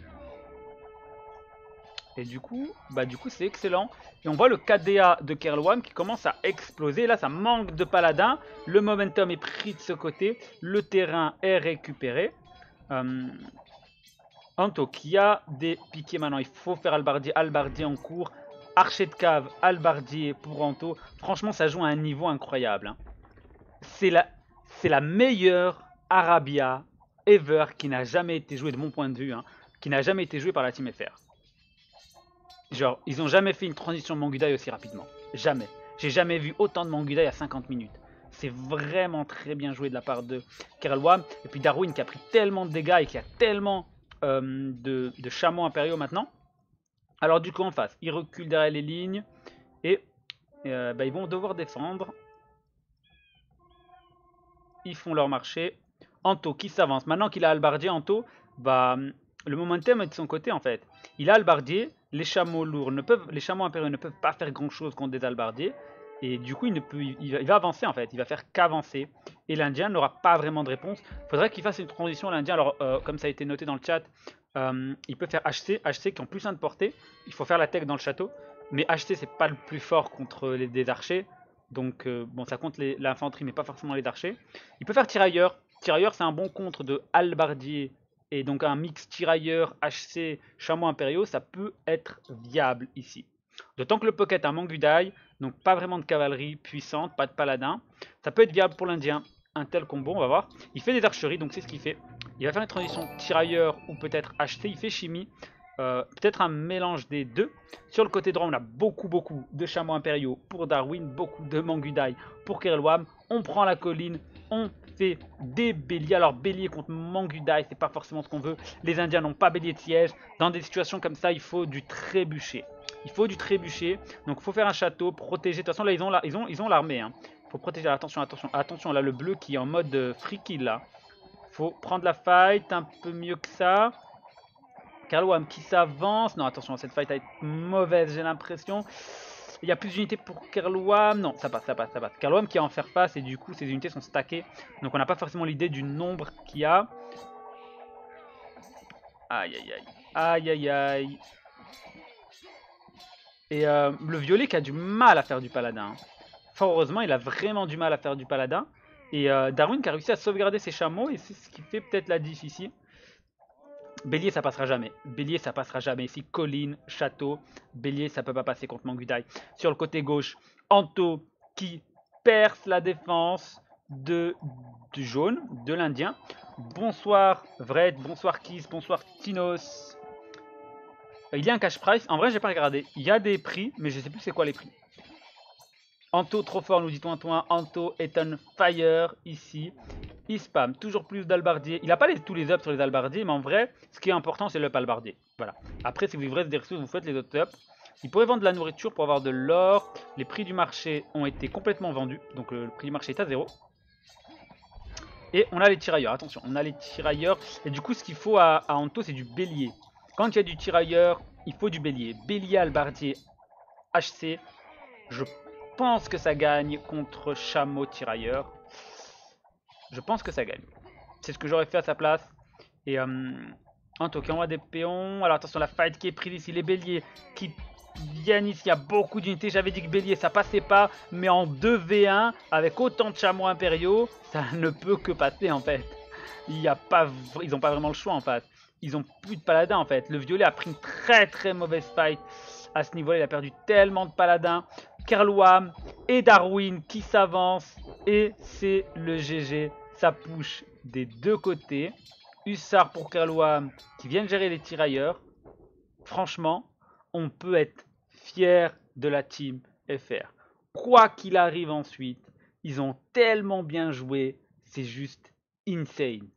Et du coup, bah du coup c'est excellent. Et on voit le K D A de Kerlouam qui commence à exploser. Là, ça manque de paladins. Le momentum est pris de ce côté. Le terrain est récupéré. Euh, Anto qui a des piquets maintenant. Il faut faire Albardier. Albardier en cours. Archer de cave. Albardier pour Anto. Franchement, ça joue à un niveau incroyable. Hein. C'est la, c'est la meilleure Arabia ever qui n'a jamais été jouée de mon point de vue. Hein, qui n'a jamais été jouée par la Team F R. Genre, ils ont jamais fait une transition Mangudai aussi rapidement. Jamais. J'ai jamais vu autant de Mangudai à cinquante minutes. C'est vraiment très bien joué de la part de Kerlouam. Et puis Darwin qui a pris tellement de dégâts et qui a tellement euh, de, de chameaux impériaux maintenant. Alors du coup en face, il recule derrière les lignes. Et Et, euh, bah, ils vont devoir défendre. Ils font leur marché. Anto qui s'avance. Maintenant qu'il a Halbardier, Anto, bah, le momentum est de son côté en fait. Il a Halbardier, les chameaux lourds ne peuvent, les chameaux impériaux ne peuvent pas faire grand chose contre des Halbardiers. Et du coup, il, ne peut, il, va, il va avancer en fait, il va faire qu'avancer. Et l'Indien n'aura pas vraiment de réponse. Il faudrait qu'il fasse une transition, l'Indien. Alors, euh, comme ça a été noté dans le chat, euh, il peut faire H C, H C qui ont plus un de portée. Il faut faire la tech dans le château. Mais H C, c'est pas le plus fort contre les, des archers. Donc, euh, bon, ça compte l'infanterie, mais pas forcément les archers. Il peut faire tirailleur. Tirailleur, c'est un bon contre de halbardier et donc un mix tirailleur, H C, chameau impériaux. Ça peut être viable ici. D'autant que le pocket a un Mangudai, donc pas vraiment de cavalerie puissante, pas de paladin. Ça peut être viable pour l'Indien. Un tel combo, on va voir. Il fait des archeries, donc c'est ce qu'il fait. Il va faire une transition tirailleur ou peut-être H C. Il fait chimie. Euh, peut-être un mélange des deux. Sur le côté droit, on a beaucoup, beaucoup de chameaux impériaux pour Darwin, beaucoup de Mangudai pour Kerlwam. On prend la colline, on fait des béliers. Alors, bélier contre Mangudai, c'est pas forcément ce qu'on veut. Les Indiens n'ont pas bélier de siège. Dans des situations comme ça, il faut du trébuchet. Il faut du trébuchet. Donc, il faut faire un château, protéger. De toute façon, là, ils ont, ils ont, ils ont l'armée. Hein. Il faut protéger. Attention, attention, attention. Là, le bleu qui est en mode euh, free kill, là. Faut prendre la fight un peu mieux que ça. Kerlwam qui s'avance. Non, attention, cette fight va être mauvaise, j'ai l'impression. Il y a plus d'unités pour Kerlwam. Non, ça passe, ça passe, ça passe. Kerlwam qui a en faire face et du coup, ses unités sont stackées. Donc, on n'a pas forcément l'idée du nombre qu'il y a. Aïe, aïe, aïe. Aïe, aïe, aïe. Et euh, le violet qui a du mal à faire du paladin. Fort heureusement, il a vraiment du mal à faire du paladin. Et euh, Darwin qui a réussi à sauvegarder ses chameaux. Et c'est ce qui fait peut-être la diff ici. Bélier, ça passera jamais. Bélier, ça passera jamais. Ici, colline, château. Bélier, ça peut pas passer contre Mangudai. Sur le côté gauche, Anto qui perce la défense de, du jaune, de l'Indien. Bonsoir Vred, bonsoir Kiss, bonsoir Tinos. Il y a un cash price. En vrai, j'ai pas regardé. Il y a des prix, mais je sais plus c'est quoi les prix. Anto trop fort, nous dit Tointoin. Anto est on fire ici. Il spam toujours plus d'albardier. Il n'a pas les, tous les ups sur les albardiers, mais en vrai, ce qui est important, c'est l'up albardier. Voilà. Après, si vous livrez des ressources, vous faites les autres ups. Il pourrait vendre de la nourriture pour avoir de l'or. Les prix du marché ont été complètement vendus. Donc le, le prix du marché est à zéro. Et on a les tirailleurs. Attention, on a les tirailleurs. Et du coup, ce qu'il faut à, à Anto, c'est du bélier. Quand il y a du tirailleur, il faut du bélier. Bélier, albardier, H C. Je pense que ça gagne contre chameau tirailleur. Je pense que ça gagne. C'est ce que j'aurais fait à sa place. Et euh, en tout cas, on a des péons. Alors attention, la fight qui est prise ici. Les béliers qui viennent ici. Il y a beaucoup d'unités. J'avais dit que bélier, ça passait pas. Mais en deux v un, avec autant de chameaux impériaux, ça ne peut que passer en fait. Il y a pas, ils n'ont pas vraiment le choix en fait. Ils ont plus de paladins en fait. Le violet a pris une très très mauvaise fight. À ce niveau-là, il a perdu tellement de paladins. Kerlwam et Darwin qui s'avancent. Et c'est le G G. Ça push des deux côtés. Hussard pour Kerlwam qui viennent gérer les tirailleurs. Franchement, on peut être fier de la team F R. Quoi qu'il arrive ensuite, ils ont tellement bien joué. C'est juste insane.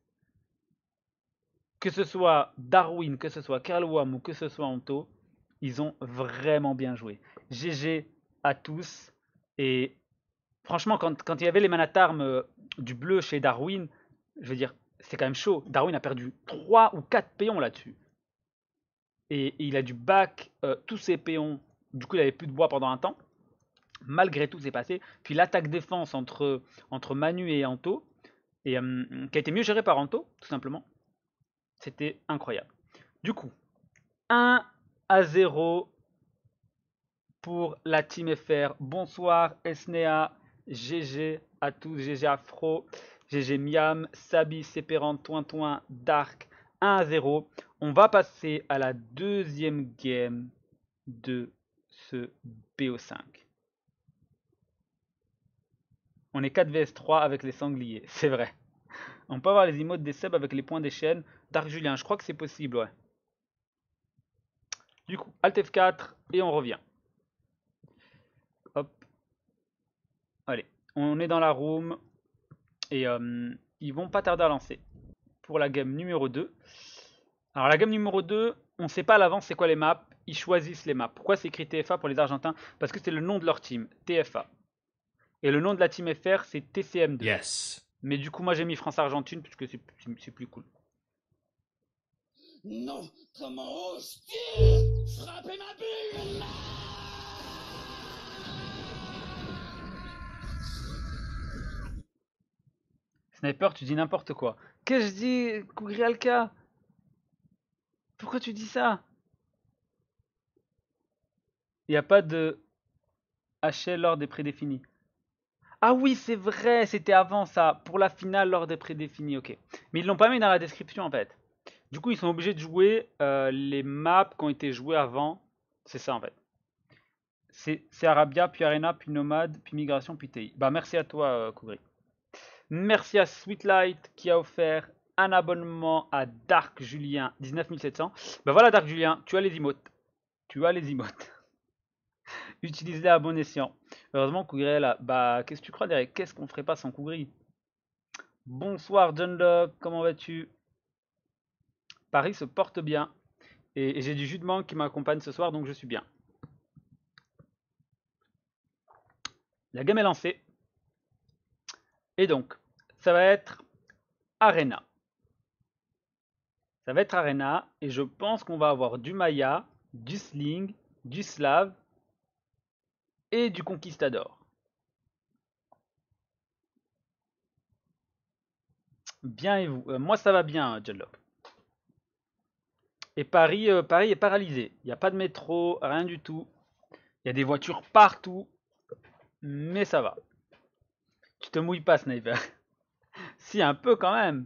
Que ce soit Darwin, que ce soit Kerlwam ou que ce soit Anto, ils ont vraiment bien joué. G G à tous. Et franchement, quand, quand il y avait les manatarmes euh, du bleu chez Darwin, je veux dire, c'est quand même chaud. Darwin a perdu trois ou quatre péons là-dessus. Et, et il a dû back euh, tous ses péons. Du coup, il avait plus de bois pendant un temps. Malgré tout, c'est passé. Puis l'attaque défense entre, entre Manu et Anto, et, euh, qui a été mieux gérée par Anto, tout simplement. C'était incroyable. Du coup, un à zéro pour la Team F R. Bonsoir Esnea, G G à tous, G G Afro, G G Miam, Sabi, Sépérant, Tointoin, Dark, un à zéro. On va passer à la deuxième game de ce B O cinq. On est quatre vs trois avec les sangliers, c'est vrai. On peut avoir les emotes des subs avec les points des chaînes. Dark Julien, je crois que c'est possible, ouais. Du coup, Alt F quatre et on revient. Hop. Allez, on est dans la room et euh, ils vont pas tarder à lancer pour la game numéro deux. Alors la game numéro deux, on ne sait pas à l'avance c'est quoi les maps. ils choisissent les maps. Pourquoi c'est écrit T F A pour les Argentins? Parce que c'est le nom de leur team, T F A. Et le nom de la team F R, c'est T C M deux. Yes. Mais du coup, moi j'ai mis France-Argentine puisque c'est plus cool. Non, comment oses-tu frapper ma bulle? Sniper, tu dis n'importe quoi. Qu'est-ce que je dis, Kugrialka? Pourquoi tu dis ça? Il n'y a pas de H L lors des prédéfinis. Ah oui, c'est vrai, c'était avant ça. Pour la finale lors des prédéfinis, ok. Mais ils l'ont pas mis dans la description en fait. Du coup, ils sont obligés de jouer euh, les maps qui ont été jouées avant. C'est ça en fait. C'est Arabia, puis Arena, puis Nomade, puis Migration, puis T I. Bah merci à toi, euh, Kougri. Merci à Sweetlight qui a offert un abonnement à Dark Julien, dix-neuf mille sept cents. Bah voilà Dark Julien, tu as les emotes. Tu as les emotes. Utilise-les à bon escient. Heureusement, Kougri est là. Bah, qu'est-ce que tu crois derrière? Qu'est-ce qu'on ferait pas sans Kougri? Bonsoir John Locke, comment vas-tu? Paris se porte bien. Et, et j'ai du jus de mangue qui m'accompagne ce soir, donc je suis bien. La game est lancée. Et donc, ça va être Arena. Ça va être Arena. Et je pense qu'on va avoir du Maya, du Sling, du Slave et du Conquistador. Bien et vous? euh, Moi ça va bien, John Locke. Et Paris, euh, Paris est paralysé. Il n'y a pas de métro, rien du tout. Il y a des voitures partout. Mais ça va. Tu te mouilles pas, Sniper. Si, un peu quand même.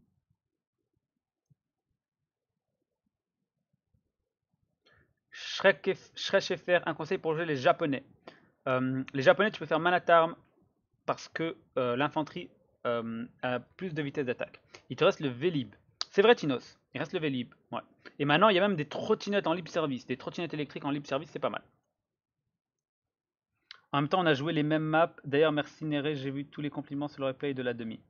Shrek, Shrek F R, un conseil pour jouer les japonais. Euh, les japonais, tu peux faire man at arm parce que euh, l'infanterie euh, a plus de vitesse d'attaque. Il te reste le Vélib. C'est vrai, Tinos. Il reste le Vélib. Ouais. Et maintenant, il y a même des trottinettes en libre service. Des trottinettes électriques en libre service, c'est pas mal. En même temps, on a joué les mêmes maps. D'ailleurs, merci Néré, j'ai vu tous les compliments sur le replay de la demi.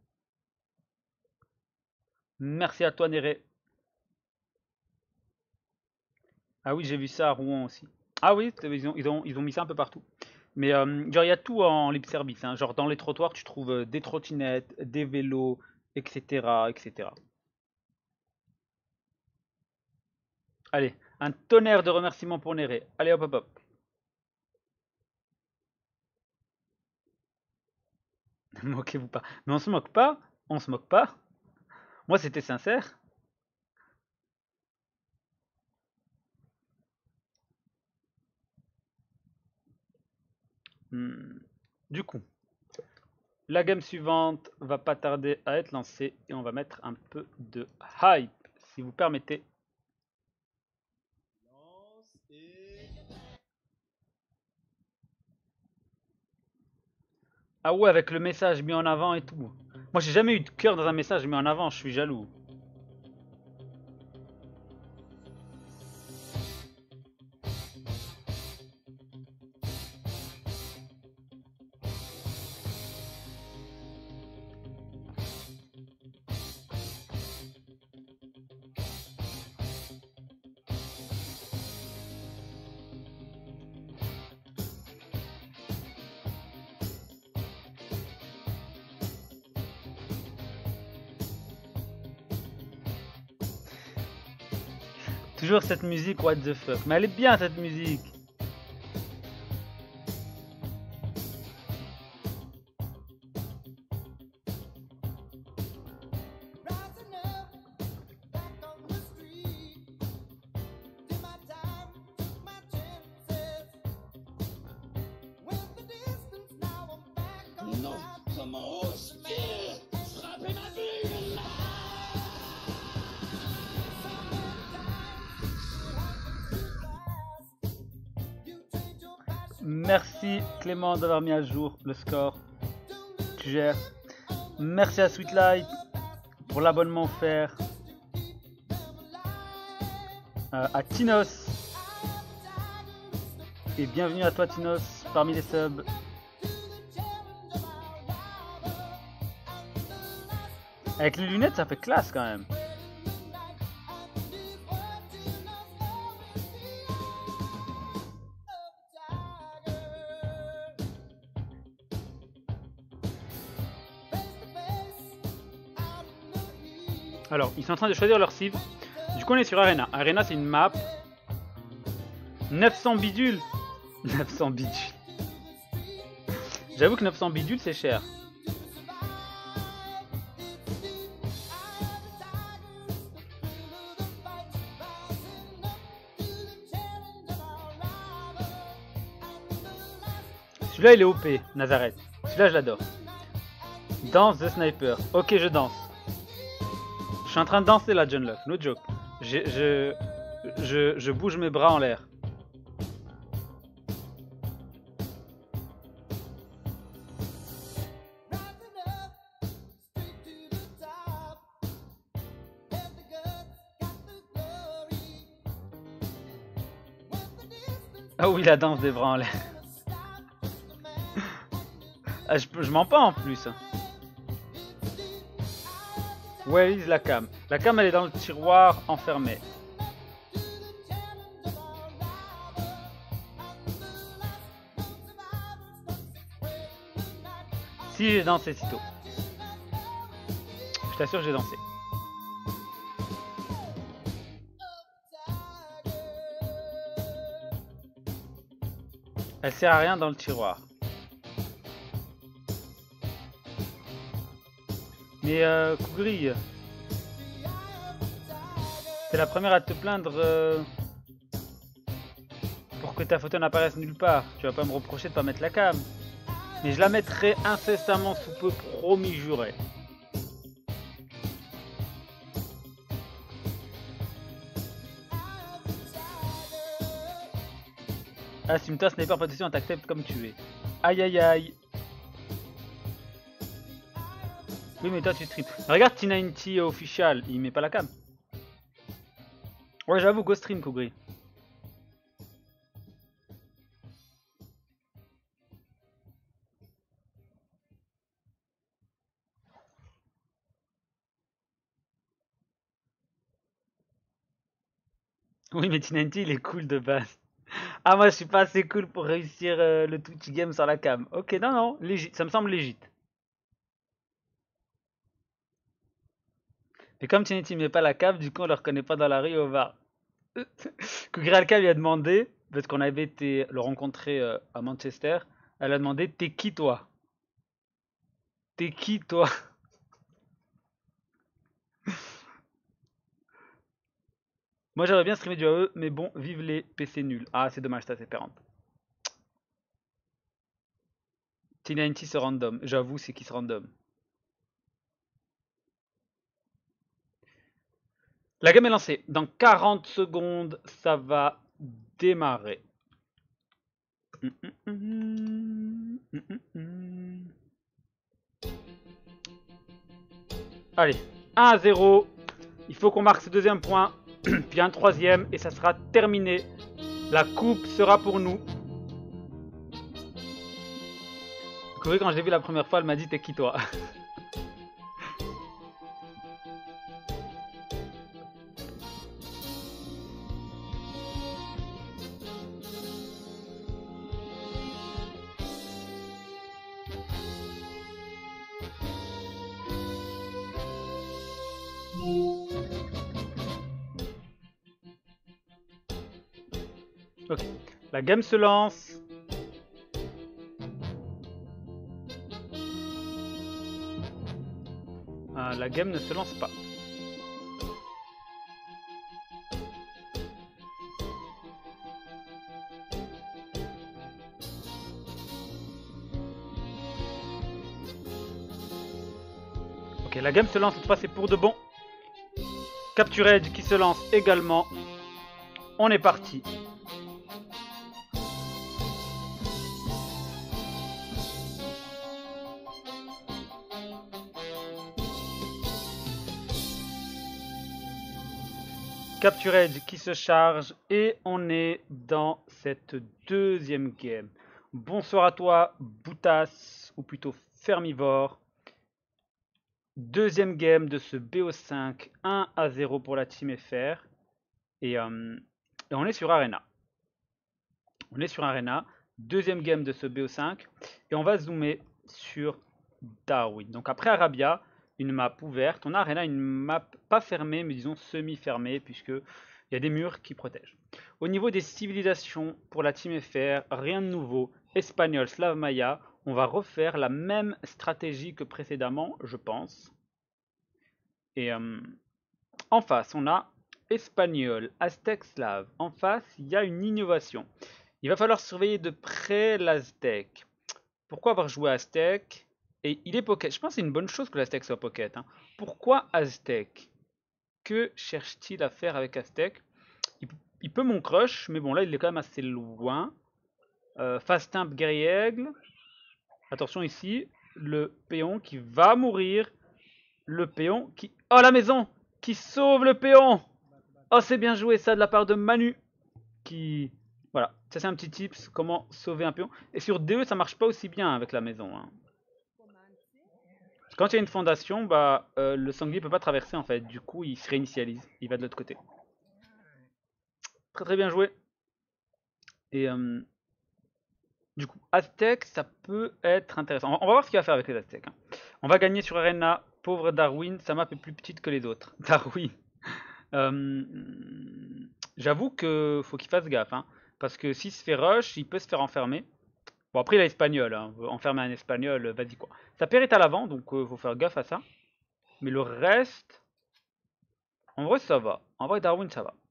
Merci à toi Néré. Ah oui, j'ai vu ça à Rouen aussi. Ah oui, ils ont, ils ont, ils ont mis ça un peu partout. Mais euh, genre, il y a tout en libre service. Hein. Genre, dans les trottoirs, tu trouves euh, des trottinettes, des vélos, et cetera, et cetera. Allez, un tonnerre de remerciements pour Néré. Allez, hop, hop, hop. Ne moquez-vous pas. Mais on se moque pas. On se moque pas. Moi, c'était sincère. Hmm. Du coup, la game suivante va pas tarder à être lancée et on va mettre un peu de hype, si vous permettez. Ah ouais, avec le message mis en avant et tout. Moi, j'ai jamais eu de cœur dans un message mis en avant, je suis jaloux. Toujours cette musique, what the fuck. Mais elle est bien cette musique. Non, comment oses-tu frapper ma bulle? Merci Clément d'avoir mis à jour le score. Tu gères. Merci à Sweetlight pour l'abonnement offert. Euh, à Tinos. Et bienvenue à toi Tinos parmi les subs. Avec les lunettes ça fait classe quand même. Alors, ils sont en train de choisir leur cible. Du coup, on est sur Arena. Arena, c'est une map. neuf cents bidules. neuf cents bidules. J'avoue que neuf cents bidules, c'est cher. Celui-là, il est O P, Nazareth. Celui-là, je l'adore. Danse The Sniper. Ok, je danse. Je suis en train de danser là, John Locke. No joke. Je, je, je, je bouge mes bras en l'air. Ah oui, la danse des bras en l'air. Ah, je je mens pas en plus. Where is la cam? La cam, elle est dans le tiroir enfermé. Si j'ai dansé sitôt. Je t'assure, j'ai dansé. Elle sert à rien dans le tiroir. Mais euh, Kougri, t'es la première à te plaindre euh, pour que ta photo n'apparaisse nulle part. Tu vas pas me reprocher de pas mettre la cam. Mais je la mettrai incessamment sous peu, promis juré. Assume-toi, Sniper Protection, on t'accepte comme tu es. Aïe aïe aïe. Oui, mais toi tu stream. Regarde T quatre-vingt-dix official, il met pas la cam. Ouais, j'avoue, go stream, Kougri. Oui, mais T quatre-vingt-dix il est cool de base. Ah, moi je suis pas assez cool pour réussir euh, le Twitch game sans la cam. Ok, non, non, légit, ça me semble légit. Mais comme T quatre-vingt-dix met pas la cam, du coup on le reconnaît pas dans la rue au bar. Kugralka lui a demandé, parce qu'on avait été le rencontrer euh, à Manchester, elle a demandé t'es qui toi? T'es qui toi? Moi j'aurais bien streamé du A E, mais bon, vive les P C nuls. Ah, c'est dommage, ça c'est pérante. T quatre-vingt-dix se random, j'avoue, c'est qui se random. La game est lancée. Dans quarante secondes, ça va démarrer. Allez, un à zéro. Il faut qu'on marque ce deuxième point, puis un troisième, et ça sera terminé. La coupe sera pour nous. Corée, quand je l'ai vu la première fois, elle m'a dit t'es qui toi? Ok, la game se lance. Ah, la game ne se lance pas. Ok, la game se lance, cette fois c'est pour de bon. Capture Edge qui se lance également. On est parti. Capture Edge qui se charge et on est dans cette deuxième game. Bonsoir à toi, Boutas, ou plutôt Fermivore. Deuxième game de ce B O cinq, un à zéro pour la team F R. Et, euh, et on est sur Arena. On est sur Arena, deuxième game de ce B O cinq. Et on va zoomer sur Darwin. Donc après Arabia, une map ouverte. On a Arena une map pas fermée, mais disons semi-fermée, puisque il y a des murs qui protègent. Au niveau des civilisations, pour la Team F R, rien de nouveau. Espagnol, Slave, Maya. On va refaire la même stratégie que précédemment, je pense. Et euh, en face, on a Espagnol, Aztèque, Slave. En face, il y a une innovation. Il va falloir surveiller de près l'Aztèque. Pourquoi avoir joué Aztèque? Et il est pocket. Je pense que c'est une bonne chose que l'Aztèque soit pocket. Hein. Pourquoi Aztèque? Que cherche-t-il à faire avec Aztèque? il, il peut mon crush, mais bon là il est quand même assez loin. Euh, Fast Imp guerrier aigle. Attention ici, le péon qui va mourir. Le péon qui... Oh la maison! Qui sauve le péon! Oh c'est bien joué ça de la part de Manu. Qui... Voilà, ça c'est un petit tips, comment sauver un péon. Et sur D E ça marche pas aussi bien avec la maison. Hein. Quand il y a une fondation, bah, euh, le sanglier peut pas traverser en fait. Du coup, il se réinitialise. Il va de l'autre côté. Très très bien joué. Et euh, du coup, Aztec, ça peut être intéressant. On va voir ce qu'il va faire avec les Aztèques. Hein. On va gagner sur Arena. Pauvre Darwin, sa map est plus petite que les autres. Darwin. Euh, J'avoue que faut qu'il fasse gaffe. Hein, parce que s'il se fait rush, il peut se faire enfermer. Bon, après, il a espagnol. Hein. Enfermer un espagnol, vas-y quoi. Sa paire est à l'avant, donc euh, faut faire gaffe à ça. Mais le reste... En vrai, ça va. En vrai, Darwin, ça va.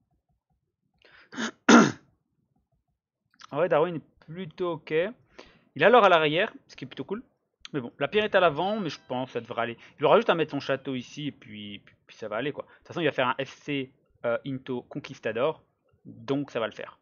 En vrai, Darwin est plutôt ok. Il a l'or à l'arrière, ce qui est plutôt cool. Mais bon, la pierre est à l'avant, mais je pense que ça devrait aller. Il aura juste à mettre son château ici, et puis, puis, puis ça va aller, quoi. De toute façon, il va faire un F C euh, Into Conquistador, donc ça va le faire.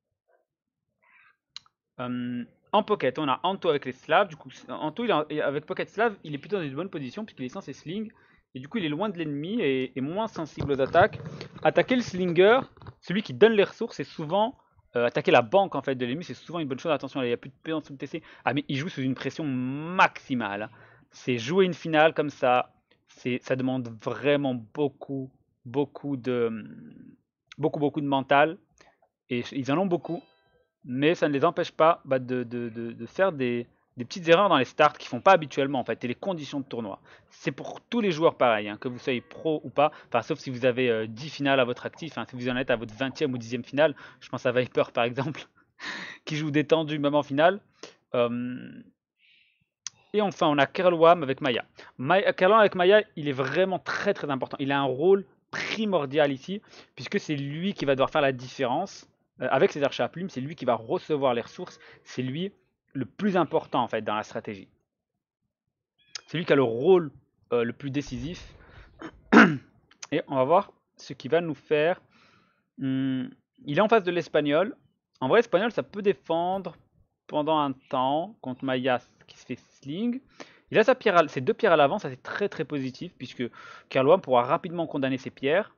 Euh, en pocket, on a Anto avec les Slaves. Du coup, Anto, il est, avec Pocket Slave, il est plutôt dans une bonne position, puisqu'il est censé sling. Et du coup, il est loin de l'ennemi et, et moins sensible aux attaques. Attaquer le slinger, celui qui donne les ressources, c'est souvent... Euh, attaquer la banque en fait de l'ennemi, c'est souvent une bonne chose. Attention, là, il n'y a plus de péance sous le T C. Ah, mais il joue sous une pression maximale. C'est jouer une finale comme ça. Ça demande vraiment beaucoup, beaucoup de... Beaucoup, beaucoup de mental. Et ils en ont beaucoup. Mais ça ne les empêche pas bah, de, de, de, de faire des, des petites erreurs dans les starts qu'ils font pas habituellement en fait, et les conditions de tournoi. C'est pour tous les joueurs pareil, hein, que vous soyez pro ou pas, enfin sauf si vous avez euh, dix finales à votre actif, hein, si vous en êtes à votre vingtième ou dixième finale, je pense à Viper par exemple, qui joue détendu même en finale. Euh, et enfin on a Kerlwam avec Maya. Maya Kerlwam avec Maya, il est vraiment très très important, il a un rôle primordial ici, puisque c'est lui qui va devoir faire la différence. Euh, avec ses archers à plumes, c'est lui qui va recevoir les ressources, c'est lui le plus important en fait dans la stratégie. C'est lui qui a le rôle euh, le plus décisif. Et on va voir ce qu'il va nous faire. Hum, il est en face de l'espagnol. En vrai, l'espagnol, ça peut défendre pendant un temps contre Maya qui se fait sling. Il a sa pierre à, ses deux pierres à l'avant, ça c'est très très positif, puisque Kerlwam pourra rapidement condamner ses pierres.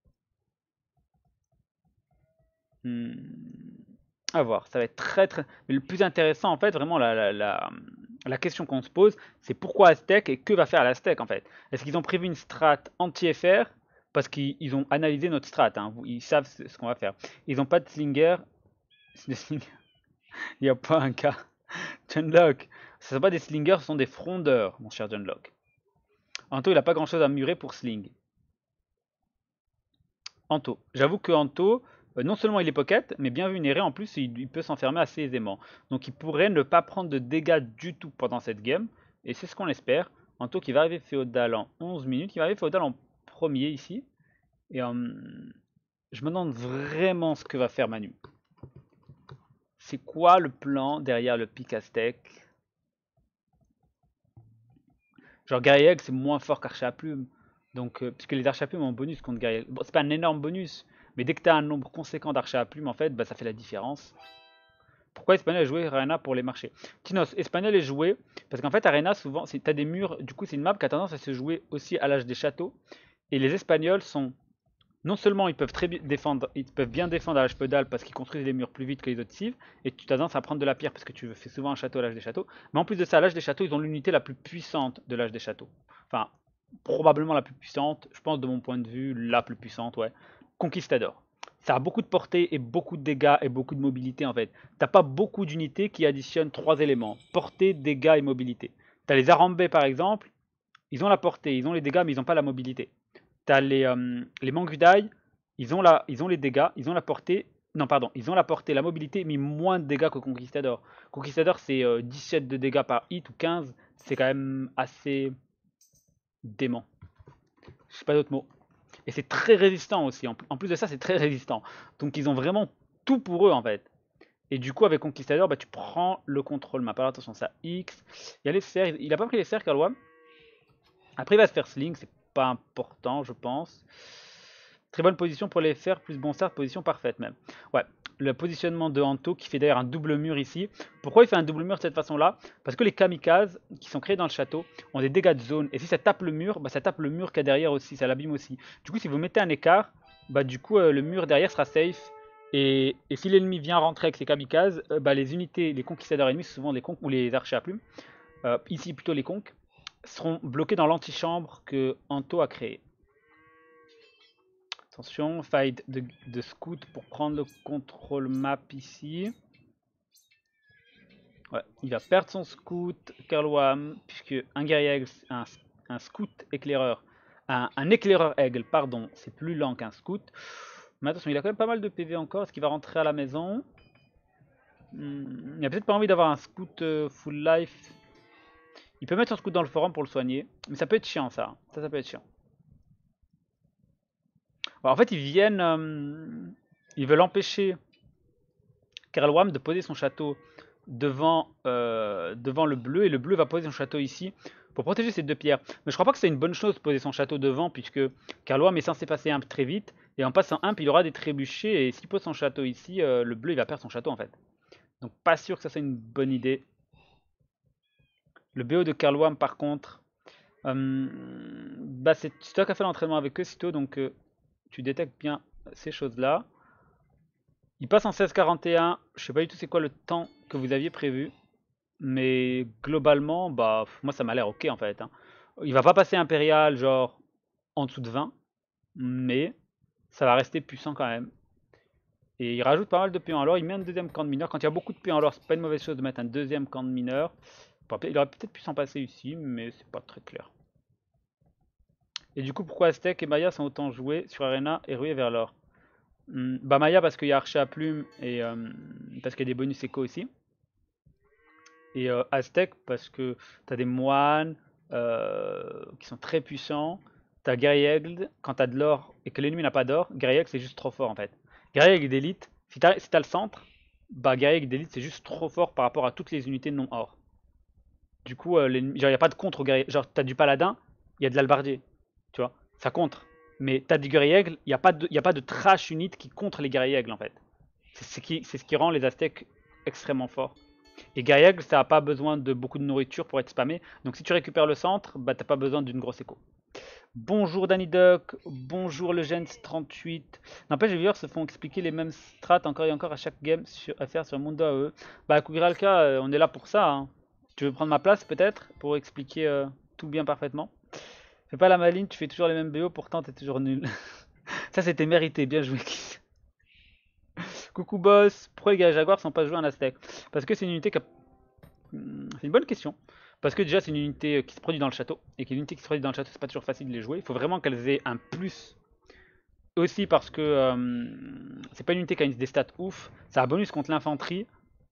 Hum, à voir, ça va être très très... Mais le plus intéressant en fait, vraiment la, la, la, la question qu'on se pose, c'est pourquoi Aztec et que va faire l'Aztec en fait. Est-ce qu'ils ont prévu une strat anti-F R? Parce qu'ils ont analysé notre strat, hein. Ils savent ce qu'on va faire. Ils n'ont pas de slinger. De slinger. Il n'y a pas un cas. Junlock. Ce ne sont pas des slingers, ce sont des frondeurs, mon cher Junlock. Anto, il n'a pas grand chose à murer pour sling. Anto. J'avoue que Anto, euh, non seulement il est pocket, mais bien vulnéré, en plus il, il peut s'enfermer assez aisément. Donc il pourrait ne pas prendre de dégâts du tout pendant cette game, et c'est ce qu'on espère. Anto qui va arriver féodal en onze minutes, il va arriver féodal en premier ici, et euh, je me demande vraiment ce que va faire Manu. C'est quoi le plan derrière le pic Aztec? Genre guerrier aigle c'est moins fort qu'archer à plume, donc, euh, puisque les archers à plume ont un bonus contre guerrier aigle. Bon, c'est pas un énorme bonus, mais dès que tu as un nombre conséquent d'archers à plume, en fait, bah, ça fait la différence. Pourquoi Espagnol est joué Arena pour les marchés? Tinos, Espagnol est joué parce qu'en fait, Arena, souvent, tu as des murs, du coup, c'est une map qui a tendance à se jouer aussi à l'âge des châteaux. Et les Espagnols sont. Non seulement ils peuvent, très bien défendre, ils peuvent bien défendre à l'âge feudal parce qu'ils construisent les murs plus vite que les autres cives, et tu as tendance à prendre de la pierre parce que tu fais souvent un château à l'âge des châteaux. Mais en plus de ça, à l'âge des châteaux, ils ont l'unité la plus puissante de l'âge des châteaux. Enfin, probablement la plus puissante, je pense de mon point de vue, la plus puissante, ouais. Conquistador. Ça a beaucoup de portée et beaucoup de dégâts et beaucoup de mobilité en fait. T'as pas beaucoup d'unités qui additionnent trois éléments, portée, dégâts et mobilité. T'as les Arambais par exemple, ils ont la portée, ils ont les dégâts, mais ils n'ont pas la mobilité. T'as les, euh, les Mangudai, ils ont, la, ils ont les dégâts, ils ont la portée. Non, pardon, ils ont la portée, la mobilité, mais moins de dégâts que Conquistador. Conquistador, c'est euh, dix-sept de dégâts par hit ou quinze. C'est quand même assez dément. Je sais pas d'autres mots. Et c'est très résistant aussi. En plus de ça, c'est très résistant. Donc ils ont vraiment tout pour eux en fait. Et du coup, avec Conquistador, bah, tu prends le contrôle map. Alors attention, ça X. Il y a les cerfs. Il a pas pris les cerfs, Karlwam. Après, il va se faire sling. C'est pas important, je pense. Très bonne position pour les faire, plus bon start, position parfaite même. Ouais, le positionnement de Hanto qui fait d'ailleurs un double mur ici. Pourquoi il fait un double mur de cette façon-là? Parce que les kamikazes qui sont créés dans le château ont des dégâts de zone. Et si ça tape le mur, bah ça tape le mur qu'il y a derrière aussi, ça l'abîme aussi. Du coup, si vous mettez un écart, bah du coup, euh, le mur derrière sera safe. Et, et si l'ennemi vient rentrer avec ses kamikazes, euh, bah les unités, les conquistadors ennemis, souvent les conques ou les archers à plumes, euh, ici plutôt les conques, seront bloqués dans l'antichambre que Hanto a créé. Attention, fight de, de scout pour prendre le contrôle map ici. Ouais, il va perdre son scout, Karlwam, puisque un guerrier, un, un scout éclaireur, un, un éclaireur aigle, pardon, c'est plus lent qu'un scout. Mais attention, il a quand même pas mal de P V encore. Est-ce qu'il va rentrer à la maison? hmm, Il a peut-être pas envie d'avoir un scout euh, full life. Il peut mettre son scout dans le forum pour le soigner, mais ça peut être chiant ça. Ça, ça peut être chiant. Bon, en fait, ils viennent, euh, ils veulent empêcher Karlwam de poser son château devant, euh, devant le bleu, et le bleu va poser son château ici pour protéger ces deux pierres. Mais je crois pas que c'est une bonne chose de poser son château devant, puisque Karlwam est censé passer un très vite, et en passant un, il aura des trébuchés, et s'il pose son château ici, euh, le bleu il va perdre son château en fait. Donc pas sûr que ça soit une bonne idée. Le B O de Karlwam par contre, euh, bah c'est toi qui as fait l'entraînement avec eux, Sito, donc euh, tu détectes bien ces choses-là. Il passe en seize quarante et un, je sais pas du tout c'est quoi le temps que vous aviez prévu, mais globalement, bah moi ça m'a l'air ok en fait. Hein. Il va pas passer impérial genre en dessous de vingt, mais ça va rester puissant quand même. Et il rajoute pas mal de pions. Alors il met un deuxième camp de mineurs. Quand il y a beaucoup de pions, alors c'est pas une mauvaise chose de mettre un deuxième camp de mineurs. Il aurait peut-être pu s'en passer ici, mais c'est pas très clair. Et du coup, pourquoi Aztec et Maya sont autant joués sur Arena et rués vers l'or? hmm, Bah Maya parce qu'il y a Archer à plume et euh, parce qu'il y a des bonus éco aussi. Et euh, Aztec parce que t'as des moines euh, qui sont très puissants. T'as Guerrier Aigle, quand t'as de l'or et que l'ennemi n'a pas d'or, Guerrier Aigle c'est juste trop fort en fait. Guerrier Aigle d'élite, si t'as si le centre, bah Guerrier Aigle d'élite c'est juste trop fort par rapport à toutes les unités non or. Du coup, euh, genre il n'y a pas de contre au guerrier. Genre t'as du paladin, il y a de l'albardier. Tu vois, ça contre. Mais t'as du guerrier aigle, il n'y a, pas de- y a pas de trash unit qui contre les guerriers aigles en fait. C'est ce qui, c'est ce qui rend les Aztèques extrêmement forts. Et guerrier aigle, ça n'a pas besoin de beaucoup de nourriture pour être spammé. Donc si tu récupères le centre, bah t'as pas besoin d'une grosse écho. Bonjour Danny Duck, bonjour le Gens trente-huit. N'empêche, les viewers se font expliquer les mêmes strats encore et encore à chaque game sur, à faire sur Mundo A E. Bah Kugralka, euh, on est là pour ça. Hein. Tu veux prendre ma place peut-être pour expliquer euh, tout bien parfaitement? Fais pas la maline, tu fais toujours les mêmes B O, pourtant t'es toujours nul. Ça c'était mérité, bien joué Kiss. Coucou boss, pourquoi les gars Jaguars sont pas joués en Aztec? Parce que c'est une unité qui a... Hmm, c'est une bonne question. Parce que déjà c'est une unité qui se produit dans le château. Et qu'une unité qui se produit dans le château, c'est pas toujours facile de les jouer. Il faut vraiment qu'elles aient un plus. Aussi parce que euh, c'est pas une unité qui a des stats ouf. Ça a un bonus contre l'infanterie.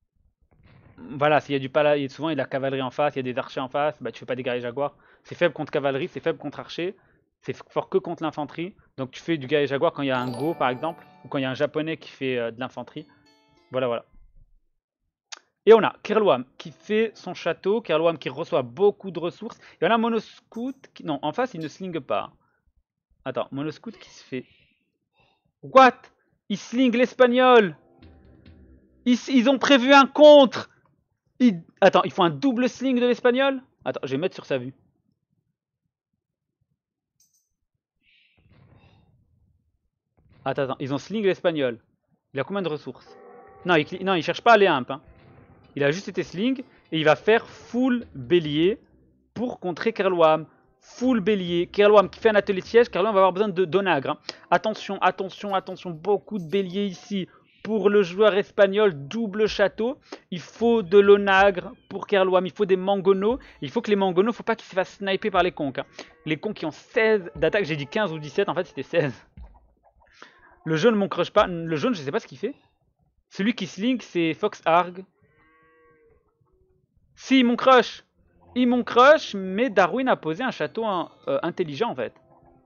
Voilà, s'il y a du pala, souvent il y a de la cavalerie en face, il y a des archers en face, bah tu fais pas des guerriers jaguars. C'est faible contre cavalerie, c'est faible contre archer, c'est fort que contre l'infanterie. Donc tu fais du guerrier jaguar quand il y a un go par exemple, ou quand il y a un japonais qui fait euh, de l'infanterie. Voilà, voilà. Et on a Kerlouam qui fait son château, Kerlouam qui reçoit beaucoup de ressources. Et on a Monoscout qui... Non, en face il ne sling pas. Attends, Monoscout qui se fait... What? Il sling l'espagnol. ils, ils ont prévu un contre. Ils... Attends, ils font un double sling de l'espagnol? Attends, je vais mettre sur sa vue. Attends, attends, ils ont sling l'espagnol. Il a combien de ressources? Non, il, non, il cherche pas à aller imp. Hein. Il a juste été sling et il va faire full bélier pour contrer Kerlouam. Full bélier. Kerlouam qui fait un atelier de siège. Kerlouam va avoir besoin de d'onagre. Hein. Attention, attention, attention. Beaucoup de béliers ici. pour le joueur espagnol, double château. Il faut de l'onagre pour Kerlouam. Il faut des mangonos. Il faut que les mangonos, il ne faut pas qu'ils se fassent sniper par les conques. Hein. Les conques qui ont seize d'attaque, j'ai dit quinze ou dix-sept, en fait c'était seize. Le jaune, mon crush pas. Le jaune, je sais pas ce qu'il fait. Celui qui slink, c'est Fox Arg. Si, mon crush. Il mon crush, mais Darwin a posé un château hein, euh, intelligent en fait.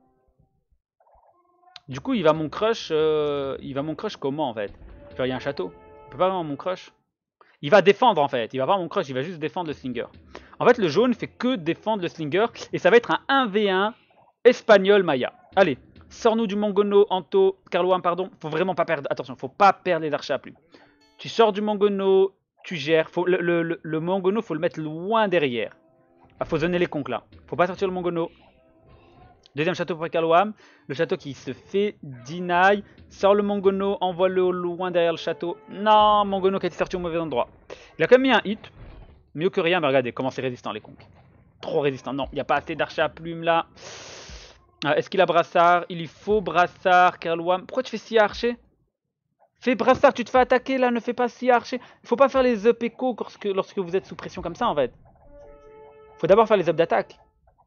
Du coup, il va mon crush, euh, il va mon crush comment en fait? Genre, il y a un château. Il peut pas avoir mon crush. Il va défendre en fait. Il va pas mon crush, il va juste défendre le slinger. En fait, le jaune fait que défendre le slinger et ça va être un un v un espagnol Maya. Allez, sors-nous du Mongono, Anto, Kerlouam, pardon. Faut vraiment pas perdre. Attention, faut pas perdre les archers à plume. Tu sors du Mongono, tu gères. Faut, le, le, le, le Mongono, faut le mettre loin derrière. Ah, faut zoner les conques là. Faut pas sortir le Mongono. Deuxième château pour Kerlouam. Le château qui se fait deny. Sors le Mongono, envoie-le au loin derrière le château. Non, Mongono qui a été sorti au mauvais endroit. Il a quand même mis un hit. Mieux que rien, mais regardez comment c'est résistant les conques. Trop résistant. Non, il n'y a pas assez d'archers à plumes là. Ah, est-ce qu'il a brassard? Il lui faut brassard, Kerlouam. Pourquoi tu fais si archer? Fais brassard, tu te fais attaquer là, ne fais pas si archer. Il faut pas faire les up écho lorsque, lorsque vous êtes sous pression comme ça en fait. Faut d'abord faire les up d'attaque.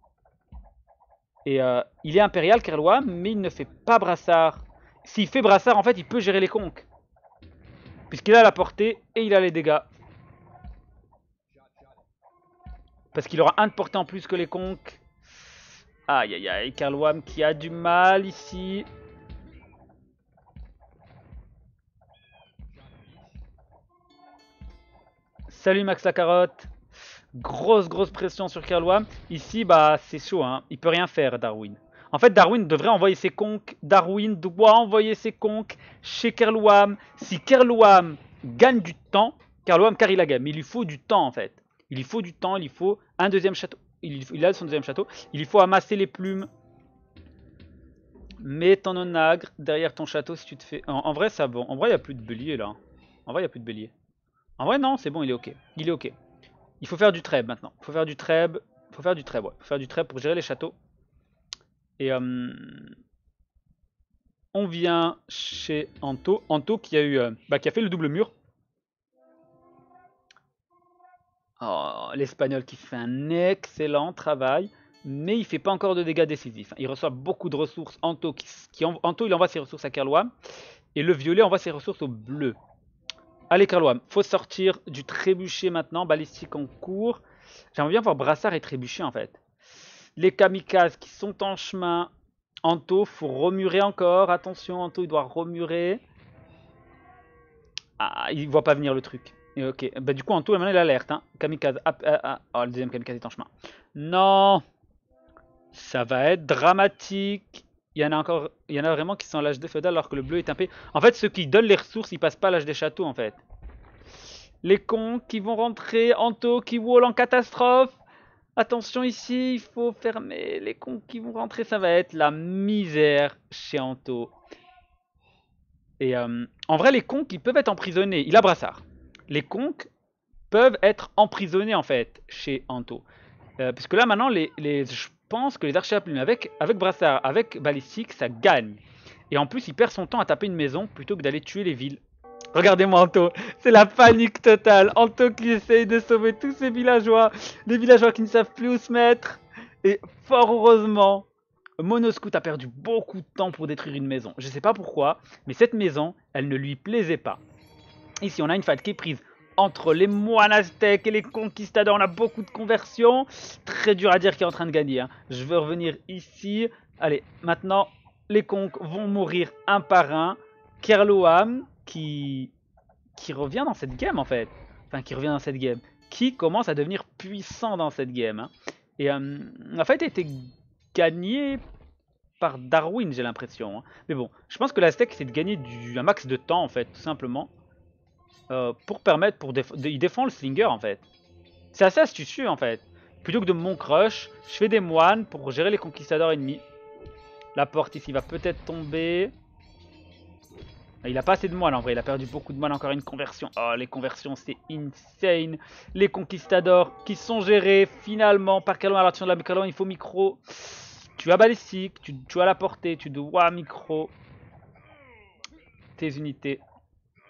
Et euh, il est impérial, Kerlouam, mais il ne fait pas brassard. S'il fait brassard, en fait, il peut gérer les conques. Puisqu'il a la portée et il a les dégâts. Parce qu'il aura un de portée en plus que les conques. Aïe aïe aïe, Kerlouam qui a du mal ici. Salut Max la carotte. Grosse grosse pression sur Kerlouam. Ici bah c'est chaud hein. Il peut rien faire Darwin. En fait Darwin devrait envoyer ses conques. Darwin doit envoyer ses conques chez Kerlouam. Si Kerlouam gagne du temps, Kerlouam carry la game. Il lui faut du temps en fait. Il lui faut du temps, il lui faut un deuxième château. Il, il a son deuxième château. Il lui faut amasser les plumes. Mets ton onagre derrière ton château si tu te fais... En, en vrai ça bon. En vrai il n'y a plus de bélier là. En vrai il n'y a plus de bélier. En vrai non c'est bon il est ok. Il est ok. Il faut faire du treb maintenant. Il faut faire du treb. Il faut faire du treb, ouais. Il faut faire du treb pour gérer les châteaux. Et euh, on vient chez Anto. Anto qui a eu, euh, bah, qui a fait le double mur. Oh, l'Espagnol qui fait un excellent travail. Mais il fait pas encore de dégâts décisifs. Il reçoit beaucoup de ressources. Anto, qui, qui envoie, Anto il envoie ses ressources à Kerlouam. Et le violet envoie ses ressources au bleu. Allez Kerlouam, faut sortir du trébuchet maintenant, balistique en cours. J'aimerais bien voir brassard et trébuchet en fait. Les kamikazes qui sont en chemin. Anto, faut remurer encore. Attention, Anto, il doit remurer. Ah, il voit pas venir le truc. Et ok, bah du coup Anto maintenant il alerte. Hein. Kamikaze, ah, ah, ah. Oh, le deuxième kamikaze est en chemin. Non, ça va être dramatique. Il y en a encore, il y en a vraiment qui sont à l'âge des feudal alors que le bleu est un peu... En fait, ceux qui donnent les ressources, ils passent pas à l'âge des châteaux en fait. Les cons qui vont rentrer, Anto qui wall en catastrophe. Attention ici, il faut fermer. Les cons qui vont rentrer, ça va être la misère chez Anto. Et euh, en vrai, les conques, ils peuvent être emprisonnés. Il a brassard. Les conques peuvent être emprisonnés en fait chez Anto. Euh, parce que là maintenant, les, les, je pense que les archers à plumes avec, avec brassard, avec balistique, ça gagne. Et en plus, il perd son temps à taper une maison plutôt que d'aller tuer les villes. Regardez-moi Anto, c'est la panique totale. Anto qui essaye de sauver tous ses villageois. Les villageois qui ne savent plus où se mettre. Et fort heureusement, Monoscout a perdu beaucoup de temps pour détruire une maison. Je ne sais pas pourquoi, mais cette maison, elle ne lui plaisait pas. Ici, on a une fight qui est prise entre les moines aztèques et les conquistadors. On a beaucoup de conversions. Très dur à dire qui est en train de gagner. Hein. Je veux revenir ici. Allez, maintenant, les conques vont mourir un par un. Kerlouam qui... qui revient dans cette game en fait. Enfin, qui revient dans cette game. Qui commence à devenir puissant dans cette game. Hein. Et euh, la fight a été gagnée par Darwin, j'ai l'impression. Hein. Mais bon, je pense que l'Aztèque, c'est de gagner du, un max de temps en fait, tout simplement. Euh, pour permettre, pour déf de, il défend le slinger en fait. C'est assez astucieux en fait. Plutôt que de mon crush, je fais des moines pour gérer les conquistadors ennemis. La porte ici va peut-être tomber. Il a pas assez de moines en vrai, il a perdu beaucoup de moines, encore une conversion. Oh, les conversions c'est insane. Les conquistadors qui sont gérés finalement par Kerlouam. Alors attention de la Kerlouam, il faut micro. Tu as balistique, tu, tu as la portée, tu dois micro tes unités.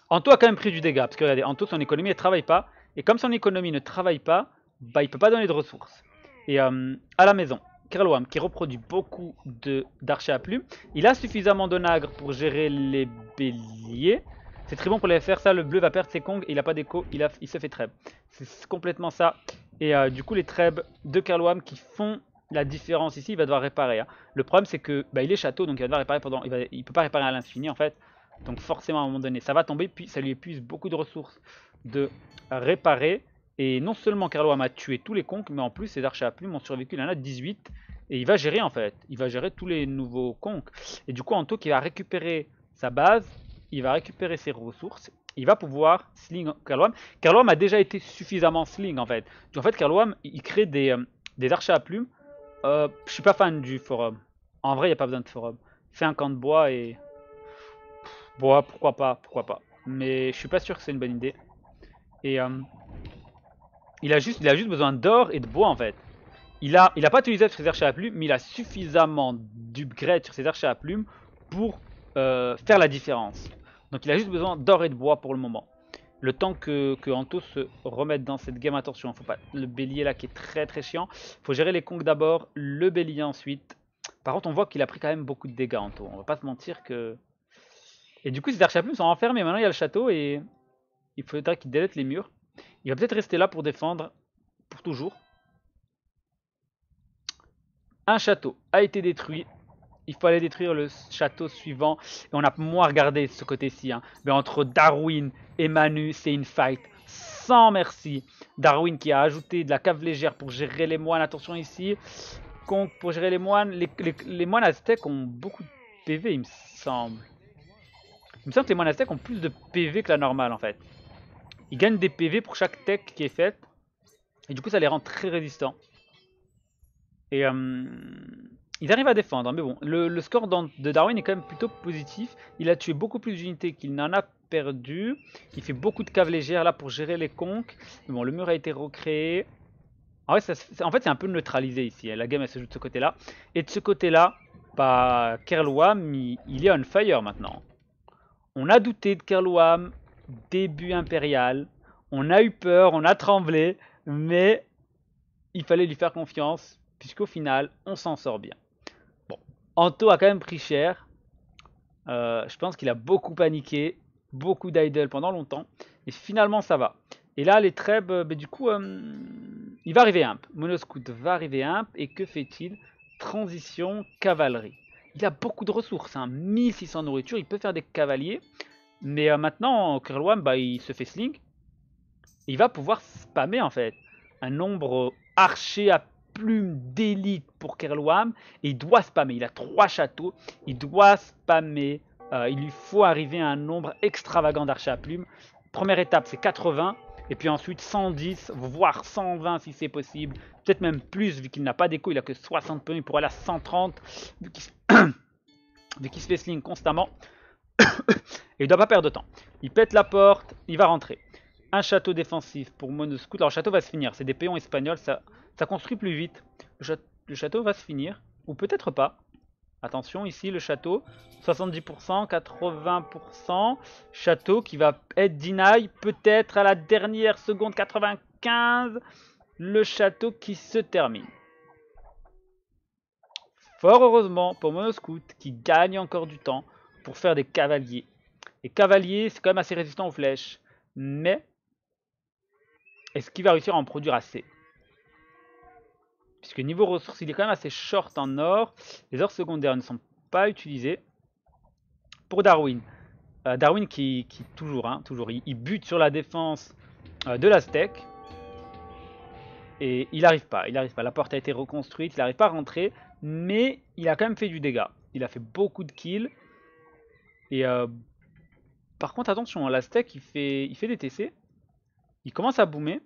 Anto a quand même pris du dégât, parce que regardez, Anto, son économie, elle travaille pas. Et comme son économie ne travaille pas, bah, il peut pas donner de ressources. Et euh, à la maison, Kerlouam, qui reproduit beaucoup d'archers à plumes, il a suffisamment de nagres pour gérer les béliers. C'est très bon pour les faire ça, le bleu va perdre ses kongs, et il a pas d'écho, il, il se fait treb. C'est complètement ça. Et euh, du coup, les trebs de Kerlouam qui font la différence ici, il va devoir réparer. Hein. Le problème, c'est que bah, il est château, donc il va devoir réparer pendant. Il, va, il peut pas réparer à l'infini en fait. Donc forcément, à un moment donné, ça va tomber, puis ça lui épuise beaucoup de ressources de réparer. Et non seulement Kerlouam a tué tous les conques, mais en plus ses archers à plumes ont survécu, il en a dix-huit. Et il va gérer en fait, il va gérer tous les nouveaux conques. Et du coup, Anto qui va récupérer sa base, il va récupérer ses ressources, il va pouvoir sling Kerlouam. Kerlouam a déjà été suffisamment sling en fait. En fait, Kerlouam, il crée des, euh, des archers à plumes. Euh, je suis pas fan du forum. En vrai, il n'y a pas besoin de forum. Fais un camp de bois et... Bois, pourquoi pas, pourquoi pas. Mais je suis pas sûr que c'est une bonne idée. Et euh, il, a juste, il a juste besoin d'or et de bois en fait. Il a, il a pas utilisé sur ses archers à plumes, mais il a suffisamment d'upgrade sur ses archers à plumes pour euh, faire la différence. Donc il a juste besoin d'or et de bois pour le moment. Le temps que, que Anto se remette dans cette game, attention, faut pas le bélier là qui est très très chiant. Faut gérer les conques d'abord, le bélier ensuite. Par contre, on voit qu'il a pris quand même beaucoup de dégâts Anto. On va pas se mentir que. Et du coup, ces archers à plumes sont enfermés. Maintenant, il y a le château et il faudra qu'il délète les murs. Il va peut-être rester là pour défendre pour toujours. Un château a été détruit. Il faut aller détruire le château suivant. Et on a moins regardé ce côté-ci. Hein. Mais entre Darwin et Manu, c'est une fight sans merci. Darwin qui a ajouté de la cave légère pour gérer les moines. Attention ici. Conque pour gérer les moines. Les, les, les moines aztèques ont beaucoup de P V, il me semble. Il me semble que les moines aztèques ont plus de P V que la normale en fait. Ils gagnent des P V pour chaque tech qui est faite. Et du coup, ça les rend très résistants. Et euh, ils arrivent à défendre. Mais bon, le, le score de Darwin est quand même plutôt positif. Il a tué beaucoup plus d'unités qu'il n'en a perdu. Il fait beaucoup de caves légères là pour gérer les conques. Mais bon, le mur a été recréé. En, vrai, ça, en fait, c'est un peu neutralisé ici. La game, elle se joue de ce côté-là. Et de ce côté-là, bah, Kerlouam, il, il est on fire maintenant. On a douté de Kerlouam. Début impérial. On a eu peur, on a tremblé. Mais il fallait lui faire confiance. Puisqu'au final, on s'en sort bien. Bon, Anto a quand même pris cher. Euh, je pense qu'il a beaucoup paniqué. Beaucoup d'idle pendant longtemps. Et finalement, ça va. Et là, les trebs, bah, du coup, euh, il va arriver imp. Monoscout va arriver imp. Et que fait-il? Transition cavalerie. Il a beaucoup de ressources. Hein, mille six cents nourriture. Il peut faire des cavaliers. Mais euh, maintenant, Kerlouam, bah, il se fait sling. Et il va pouvoir spammer en fait. Un nombre archer à plume d'élite pour Kerlouam. Et il doit spammer. Il a trois châteaux. Il doit spammer. Euh, il lui faut arriver à un nombre extravagant d'archers à plumes. Première étape, c'est quatre-vingts. Et puis ensuite cent dix, voire cent vingt si c'est possible. Peut-être même plus, vu qu'il n'a pas d'écho. Il a que soixante pions. Il pourrait aller à cent trente. Vu qu'il se... se fait sling constamment. Et il ne doit pas perdre de temps. Il pète la porte. Il va rentrer. Un château défensif pour Monoscout. Alors le château va se finir. C'est des péons espagnols. Ça, ça construit plus vite. Le château va se finir. Ou peut-être pas. Attention, ici le château, soixante-dix pour cent, quatre-vingts pour cent, château qui va être deny, peut-être à la dernière seconde, quatre-vingt-quinze, le château qui se termine. Fort heureusement pour Monoscout qui gagne encore du temps pour faire des cavaliers. Les cavaliers, c'est quand même assez résistant aux flèches, mais est-ce qu'il va réussir à en produire assez ? Puisque niveau ressources, il est quand même assez short en or. Les ors secondaires ne sont pas utilisés. Pour Darwin. Euh, Darwin qui, qui toujours, hein, toujours il, il bute sur la défense euh, de l'Aztèque. Et il n'arrive pas, il n'arrive pas. La porte a été reconstruite, il n'arrive pas à rentrer. Mais il a quand même fait du dégât. Il a fait beaucoup de kills. Et euh, par contre, attention, l'Aztèque il fait, il fait des T C. Il commence à boomer.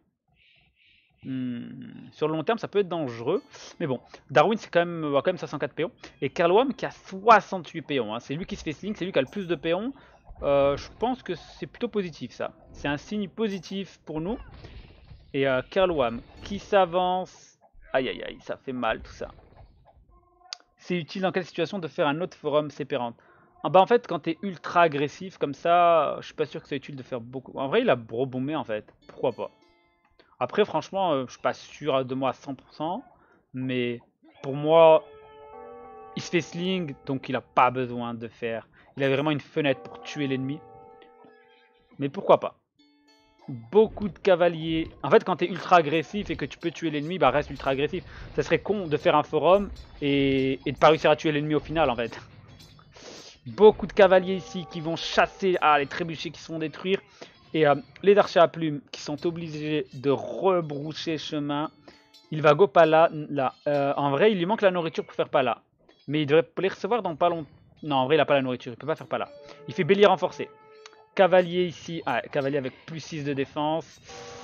Hmm, sur le long terme, ça peut être dangereux. Mais bon, Darwin c'est quand même, a quand même cinq cent quatre péons. Et Kerlouam qui a soixante-huit péons. Hein. C'est lui qui se fait sling, c'est lui qui a le plus de péons. Euh, je pense que c'est plutôt positif ça. C'est un signe positif pour nous. Et euh, Kerlouam qui s'avance. Aïe aïe aïe, ça fait mal tout ça. C'est utile dans quelle situation de faire un autre forum séparant? Ah bah en fait quand t'es ultra agressif comme ça, je suis pas sûr que c'est utile de faire beaucoup. En vrai il a reboomé en fait, pourquoi pas. Après franchement euh, je suis pas sûr de moi à cent pour cent, mais pour moi il se fait sling donc il a pas besoin de faire. Il avait vraiment une fenêtre pour tuer l'ennemi, mais pourquoi pas. Beaucoup de cavaliers. En fait quand t'es ultra agressif et que tu peux tuer l'ennemi, bah reste ultra agressif. Ça serait con de faire un forum et, et de pas réussir à tuer l'ennemi au final en fait. Beaucoup de cavaliers ici qui vont chasser ah, les trébuchets qui se font détruire. Et euh, les archers à plumes qui sont obligés de rebrousser chemin. Il va go pas là. là. Euh, en vrai, il lui manque la nourriture pour faire pas là. Mais il devrait les recevoir dans pas longtemps. Non, en vrai, il a pas la nourriture. Il peut pas faire pas là. Il fait bélier renforcé. Cavalier ici. Ah, cavalier avec plus six de défense.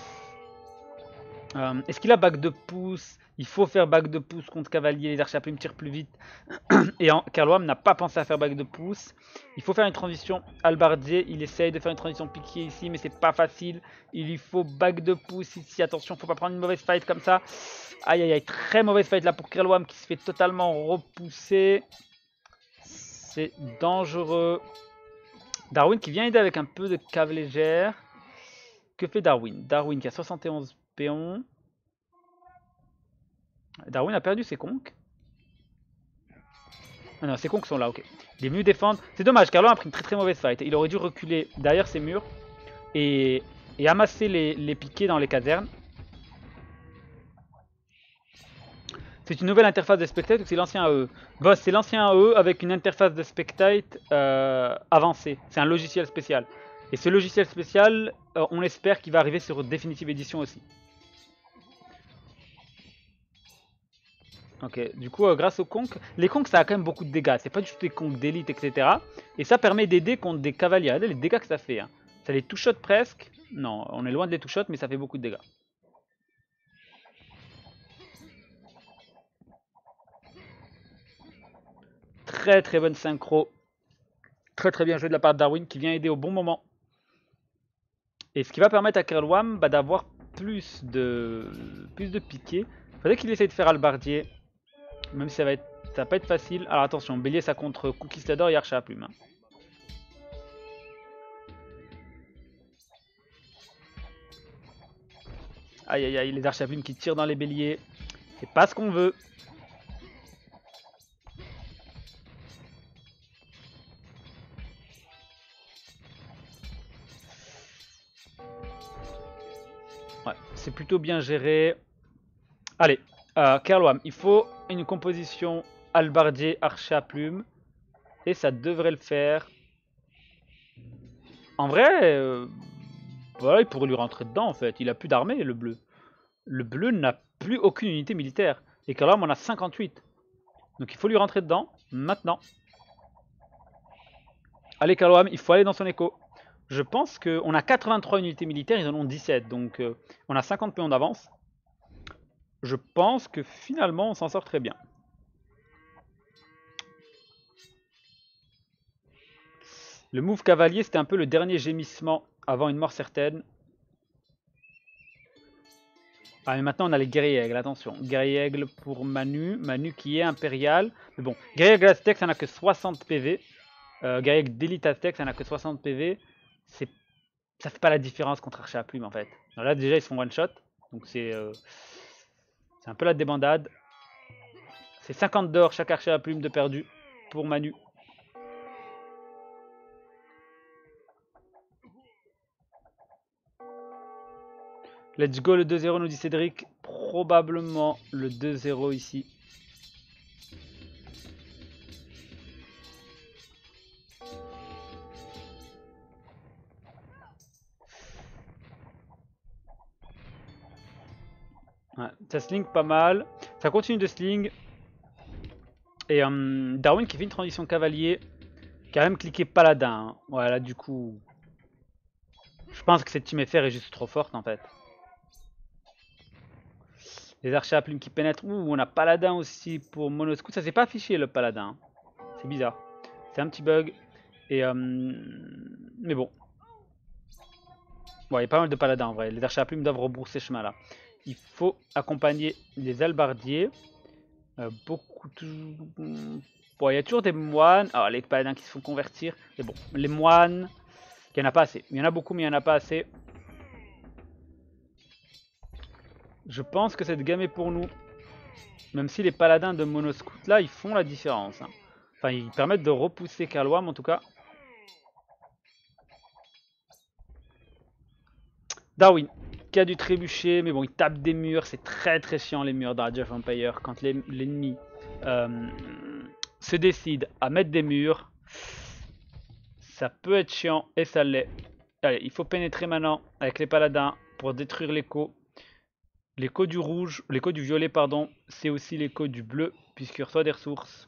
Euh, Est-ce qu'il a bac de pouce? Il faut faire bac de pouce contre cavalier. Les archers à plumes tirent plus vite. Et Kerlouam n'a pas pensé à faire bac de pouce. Il faut faire une transition halbardier. Il essaye de faire une transition piquier ici, mais c'est pas facile. Il lui faut bac de pouce ici. Attention, faut pas prendre une mauvaise fight comme ça. Aïe aïe aïe, très mauvaise fight là pour Kerlouam qui se fait totalement repousser. C'est dangereux. Darwin qui vient aider avec un peu de cave légère. Que fait Darwin? Darwin qui a soixante et onze péons. Darwin a perdu ses conques. Ah non, ses conques sont là, ok. Il est venu défendre. C'est dommage, Carlo a pris une très très mauvaise fight. Il aurait dû reculer derrière ces murs et, et amasser les, les piquets dans les casernes. C'est une nouvelle interface de Spectate ou c'est l'ancien A E? Boss, c'est l'ancien A E avec une interface de Spectate euh, avancée. C'est un logiciel spécial. Et ce logiciel spécial, euh, on espère qu'il va arriver sur Definitive Edition aussi. Ok, du coup, euh, grâce aux conques, les conques ça a quand même beaucoup de dégâts. C'est pas du tout des conques d'élite, et cetera. Et ça permet d'aider contre des cavaliers. Regardez les dégâts que ça fait. Hein. Ça les two-shot presque. Non, on est loin de les two-shot, mais ça fait beaucoup de dégâts. Très très bonne synchro. Très très bien joué de la part de Darwin qui vient aider au bon moment. Et ce qui va permettre à Kerlouam bah, d'avoir plus de plus de piquets. Faudrait qu'il essaye de faire halbardier. Même si ça va être ça va pas être facile. Alors attention, bélier ça contre conquistador et archer à plume. Hein. Aïe aïe aïe, les archers à plume qui tirent dans les béliers. C'est pas ce qu'on veut. Ouais, c'est plutôt bien géré. Allez, euh, Kerlouam, il faut une composition halbardier, archer à plume. Et ça devrait le faire. En vrai, euh, voilà, il pourrait lui rentrer dedans en fait. Il a plus d'armée, le bleu. Le bleu n'a plus aucune unité militaire. Et Kerlouam en a cinquante-huit. Donc il faut lui rentrer dedans, maintenant. Allez Kerlouam, il faut aller dans son écho. Je pense qu'on a quatre-vingt-trois unités militaires, ils en ont dix-sept. Donc euh, on a cinquante péons d'avance. Je pense que finalement on s'en sort très bien. Le move cavalier, c'était un peu le dernier gémissement avant une mort certaine. Ah mais maintenant on a les guerriers aigles, attention. Guerrier aigle pour Manu, Manu qui est impérial. Mais bon, guerrier aigle aztèque ça n'a que soixante P V. Euh, guerrier aigle d'élite aztèque ça n'a que soixante P V. C'est... Ça fait pas la différence contre archer à plume en fait. Alors là déjà ils se font one shot. Donc c'est... Euh... C'est un peu la débandade. C'est cinquante d'or chaque archer à plume de perdu pour Manu. Let's go le deux zéro nous dit Cédric. Probablement le deux zéro ici. Ouais, ça sling pas mal. Ça continue de sling. Et euh, Darwin qui fait une transition cavalier. Qui a même cliqué paladin. Hein. Voilà, du coup. Je pense que cette team F R est juste trop forte en fait. Les archers à plumes qui pénètrent. Ouh, on a paladin aussi pour monoscout. Ça s'est pas affiché le paladin. C'est bizarre. C'est un petit bug. Et euh, mais bon. Bon, il y a pas mal de paladins en vrai. Les archers à plumes doivent rebrousser chemin là. Il faut accompagner les halbardiers. Euh, beaucoup de... Bon, il y a toujours des moines. Ah, les paladins qui se font convertir. Mais bon, les moines, il n'y en a pas assez. Il y en a beaucoup, mais il n'y en a pas assez. Je pense que cette game est pour nous. Même si les paladins de Monoscout, là, ils font la différence. Hein. Enfin, ils permettent de repousser Kerlouam, en tout cas. Darwin, qui a du trébucher, mais bon, il tape des murs. C'est très très chiant, les murs dans Age of Empires. Quand l'ennemi euh, se décide à mettre des murs, ça peut être chiant, et ça l'est. Allez, il faut pénétrer maintenant avec les paladins pour détruire l'écho. L'écho du rouge, l'écho du violet, pardon, c'est aussi l'écho du bleu, puisqu'il reçoit des ressources.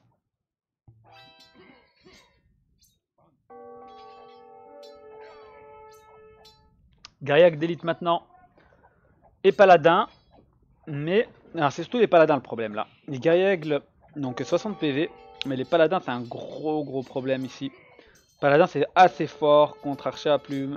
Gariac d'élite maintenant. Et paladin. Mais, c'est surtout les paladins le problème là. Les guerriers aigles, donc soixante P V. Mais les paladins, c'est un gros gros problème ici. Paladin, c'est assez fort contre archer à plume.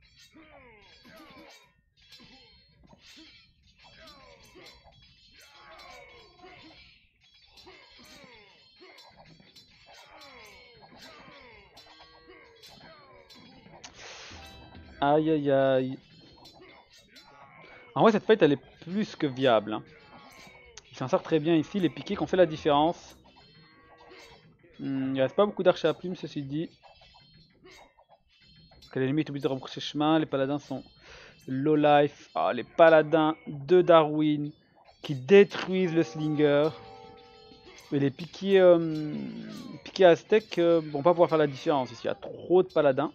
Aïe aïe aïe. En vrai, cette fight elle est plus que viable. Hein. Il s'en sort très bien ici. Les piquets qui ont fait la différence. Hmm, il reste pas beaucoup d'archers à plume, ceci dit. Parce que l'ennemi est obligé de rebrousser chemin. Les paladins sont low life. Ah, les paladins de Darwin qui détruisent le slinger. Et les piquets, euh, piquets aztèques euh, vont pas pouvoir faire la différence ici. Il y a trop de paladins.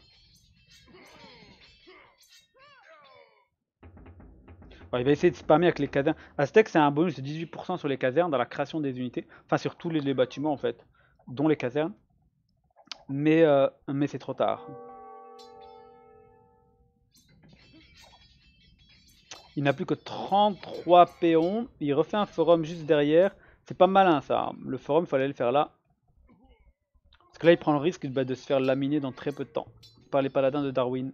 Alors, il va essayer de spammer avec les casernes. Aztec, c'est un bonus de dix-huit pour cent sur les casernes dans la création des unités. Enfin, sur tous les, les bâtiments en fait, dont les casernes. Mais, euh, mais c'est trop tard. Il n'a plus que trente-trois péons. Il refait un forum juste derrière. C'est pas malin ça. Le forum, il fallait le faire là. Parce que là, il prend le risque bah, de se faire laminer dans très peu de temps. Par les paladins de Darwin.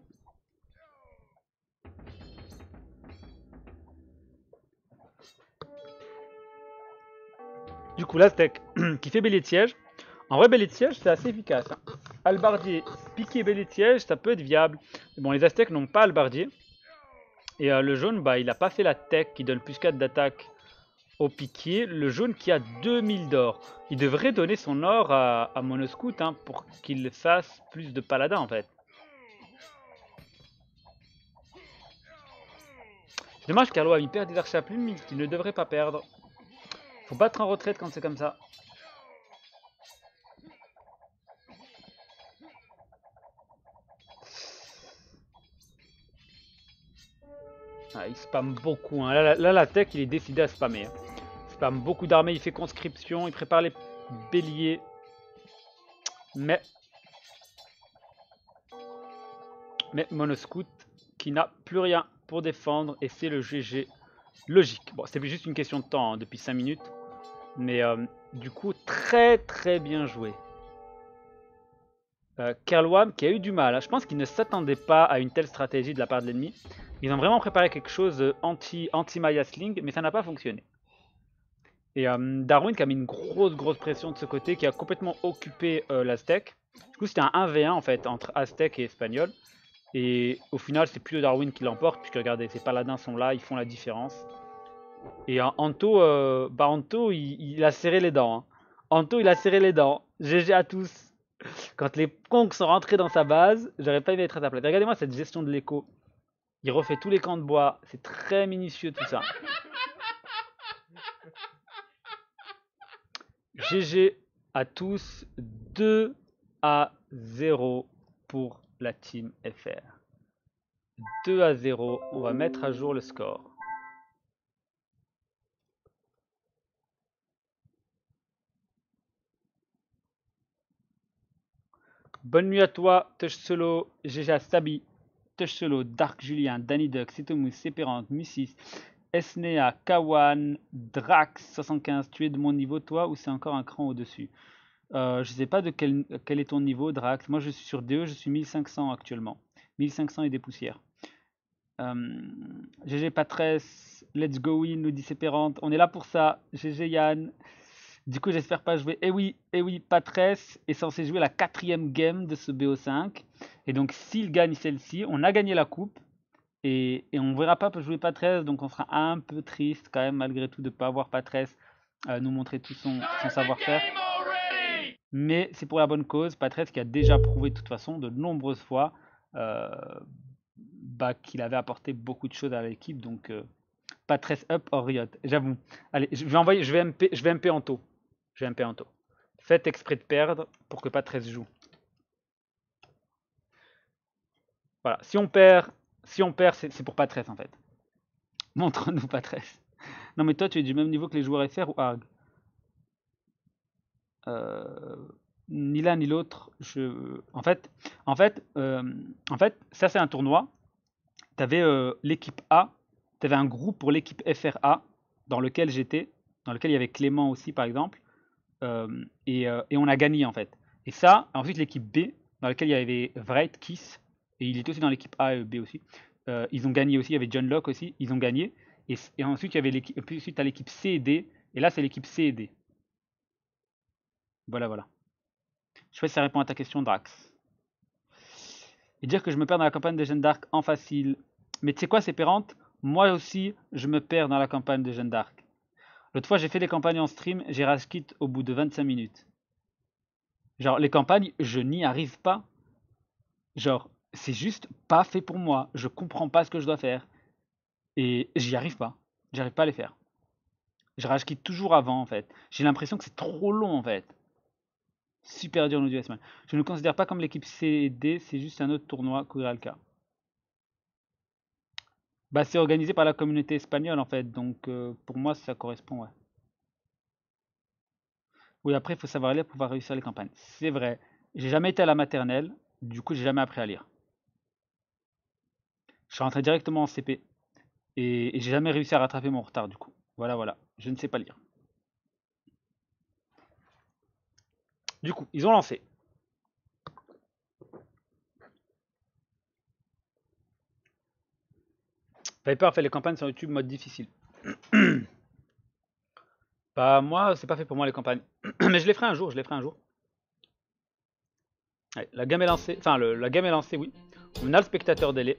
Du coup, l'Aztèque qui fait bélier de siège. En vrai, bélier de siège, c'est assez efficace. Hein. Albardier, piqué, bélier de siège, ça peut être viable. Mais bon, les Aztèques n'ont pas albardier. Et euh, le jaune, bah, il n'a pas fait la tech qui donne plus quatre d'attaque au piquier. Le jaune qui a deux mille d'or. Il devrait donner son or à, à Monoscout hein, pour qu'il fasse plus de paladins en fait. C'est dommage Carlo il perd des archers à plume mais qu'il ne devrait pas perdre. Faut battre en retraite quand c'est comme ça. Ah, il spamme beaucoup. Hein. Là, là, là, la tech, il est décidé à spammer. Hein. Il spamme beaucoup d'armées, il fait conscription, il prépare les béliers. Mais... Mais Monoscout qui n'a plus rien pour défendre et c'est le G G logique. Bon, c'était juste une question de temps hein, depuis cinq minutes. Mais euh, du coup, très très bien joué. Euh, Kerlouam qui a eu du mal. Hein. Je pense qu'il ne s'attendait pas à une telle stratégie de la part de l'ennemi. Ils ont vraiment préparé quelque chose anti, anti-Maya Sling, mais ça n'a pas fonctionné. Et euh, Darwin qui a mis une grosse grosse pression de ce côté, qui a complètement occupé euh, l'Aztèque. Du coup, c'était un un v un en fait entre Aztèque et Espagnol. Et au final, c'est plutôt Darwin qui l'emporte, puisque regardez, ces paladins sont là, ils font la différence. Et euh, Anto, euh, bah Anto, il, il a serré les dents. Hein. Anto, il a serré les dents. G G à tous. Quand les Kongs sont rentrés dans sa base, j'aurais pas aimé être à sa place. Regardez-moi cette gestion de l'écho. Il refait tous les camps de bois. C'est très minutieux tout ça. G G à tous. deux à zéro pour la team F R. deux à zéro. On va mettre à jour le score. Bonne nuit à toi, Touch Solo, G G à Sabi, Touch Solo, Dark Julien, Danny Duck, Cetomus, Séperante, Musis, Esnea, Kawan, Drax soixante-quinze. Tu es de mon niveau toi ou c'est encore un cran au-dessus? euh, Je sais pas de quel, quel est ton niveau Drax. Moi je suis sur D E, je suis mille cinq cents actuellement. mille cinq cents et des poussières. Euh, G G Patresse, Let's Go In, nous dit Séperante. On est là pour ça. G G Yann. Du coup, j'espère pas jouer. Eh oui, eh oui, Patresse est censé jouer la quatrième game de ce B O cinq. Et donc, s'il gagne celle-ci, on a gagné la coupe. Et, et on verra pas jouer Patresse. Donc, on sera un peu triste quand même, malgré tout, de ne pas avoir Patresse euh, nous montrer tout son, son savoir-faire. Mais c'est pour la bonne cause. Patresse qui a déjà prouvé de toute façon de nombreuses fois euh, bah, qu'il avait apporté beaucoup de choses à l'équipe. Donc, euh, Patresse up or Riot, j'avoue. Allez, je vais envoyer, je vais M P, je vais M P en taux. Je vais M P en taux. Faites exprès de perdre pour que Patresse joue. Voilà, si on perd, si on perd, c'est pour Patresse en fait. Montre-nous Patresse. Non mais toi, tu es du même niveau que les joueurs F R ou Arg? euh, Ni l'un ni l'autre. Je... En fait, en fait, euh, en fait, ça c'est un tournoi. Tu avais euh, l'équipe A, tu avais un groupe pour l'équipe F R A dans lequel j'étais, dans lequel il y avait Clément aussi par exemple, euh, et, euh, et on a gagné en fait. Et ça, ensuite l'équipe B, dans laquelle il y avait Wright, Kiss, et il était aussi dans l'équipe A et B aussi, euh, ils ont gagné aussi, il y avait John Locke aussi, ils ont gagné. Et, et ensuite il y avait l'équipe, puis ensuite à l'équipe C et D, et là c'est l'équipe C et D. Voilà, voilà. Je sais pas si ça répond à ta question, Drax. Et dire que je me perds dans la campagne de Jeanne d'Arc en facile. Mais tu sais quoi, c'est pérante? Moi aussi, je me perds dans la campagne de Jeanne d'Arc. L'autre fois, j'ai fait des campagnes en stream, j'ai rage quit au bout de vingt-cinq minutes. Genre, les campagnes, je n'y arrive pas. Genre, c'est juste pas fait pour moi. Je comprends pas ce que je dois faire. Et j'y arrive pas. J'arrive pas à les faire. Je rage quitte toujours avant, en fait. J'ai l'impression que c'est trop long, en fait. Super dur, nous dit Asman. Je ne le considère pas comme l'équipe C D, c'est juste un autre tournoi, Kuralka. Bah, c'est organisé par la communauté espagnole, en fait. Donc, euh, pour moi, ça correspond, ouais. Oui, après, il faut savoir lire pour pouvoir réussir les campagnes. C'est vrai. J'ai jamais été à la maternelle. Du coup, j'ai jamais appris à lire. Je suis rentré directement en C P. Et, et j'ai jamais réussi à rattraper mon retard, du coup. Voilà, voilà. Je ne sais pas lire. Du coup, ils ont lancé. Viper a fait les campagnes sur YouTube mode difficile. Bah, moi, c'est pas fait pour moi les campagnes. Mais je les ferai un jour, je les ferai un jour. Allez, la gamme est lancée. Enfin, le, la gamme est lancée, oui. On a le spectateur délai.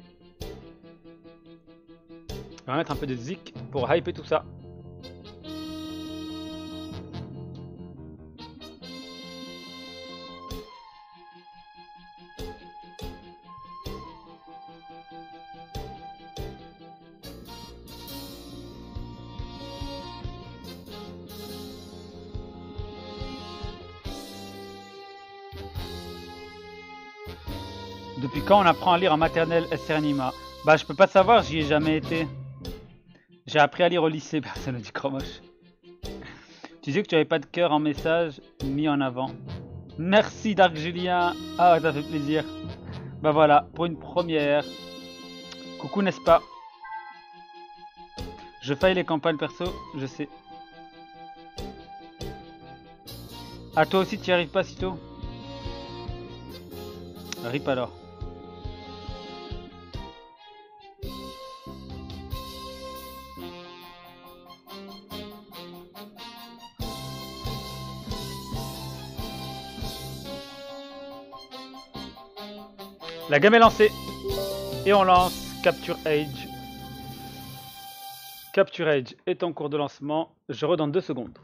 On va mettre un peu de zik pour hyper tout ça. Depuis quand on apprend à lire en maternelle S R Nima? Bah, je peux pas savoir, j'y ai jamais été. J'ai appris à lire au lycée, personne ne dit Chromoche. Tu disais que tu avais pas de cœur en message mis en avant. Merci Dark Julien. Ah, ça fait plaisir. Bah voilà, pour une première. Coucou, n'est-ce pas? Je faille les campagnes perso, je sais. Ah, toi aussi, tu y arrives pas si tôt? Rip alors. La gamme est lancée. Et on lance Capture Age. Capture Age est en cours de lancement. Je redonne deux secondes.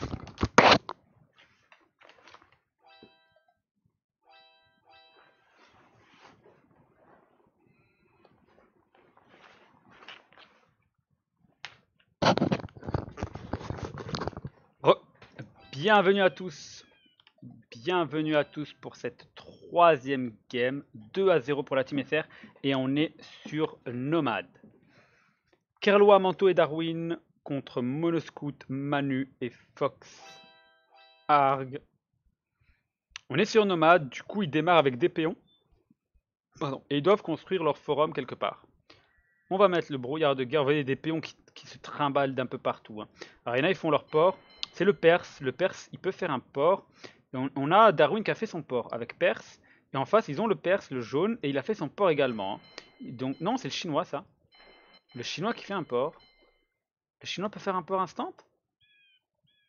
Re Bienvenue à tous. Bienvenue à tous pour cette troisième game. deux à zéro pour la team F R. Et on est sur Nomade. Kerloa, Manto et Darwin contre Monoscoot, Manu et Fox. Arg. On est sur Nomade, du coup ils démarrent avec des péons. Pardon. Et ils doivent construire leur forum quelque part. On va mettre le brouillard de guerre. Vous voyez des péons qui, qui se trimballent d'un peu partout. Hein. Alors il y en a, ils font leur port. C'est le Perse. Le Perse, il peut faire un port. Et on, on a Darwin qui a fait son port avec Perse. Et en face, ils ont le Perse, le jaune. Et il a fait son port également. Hein. Donc, non, c'est le chinois ça. Le chinois qui fait un port. Le chinois peut faire un port instant?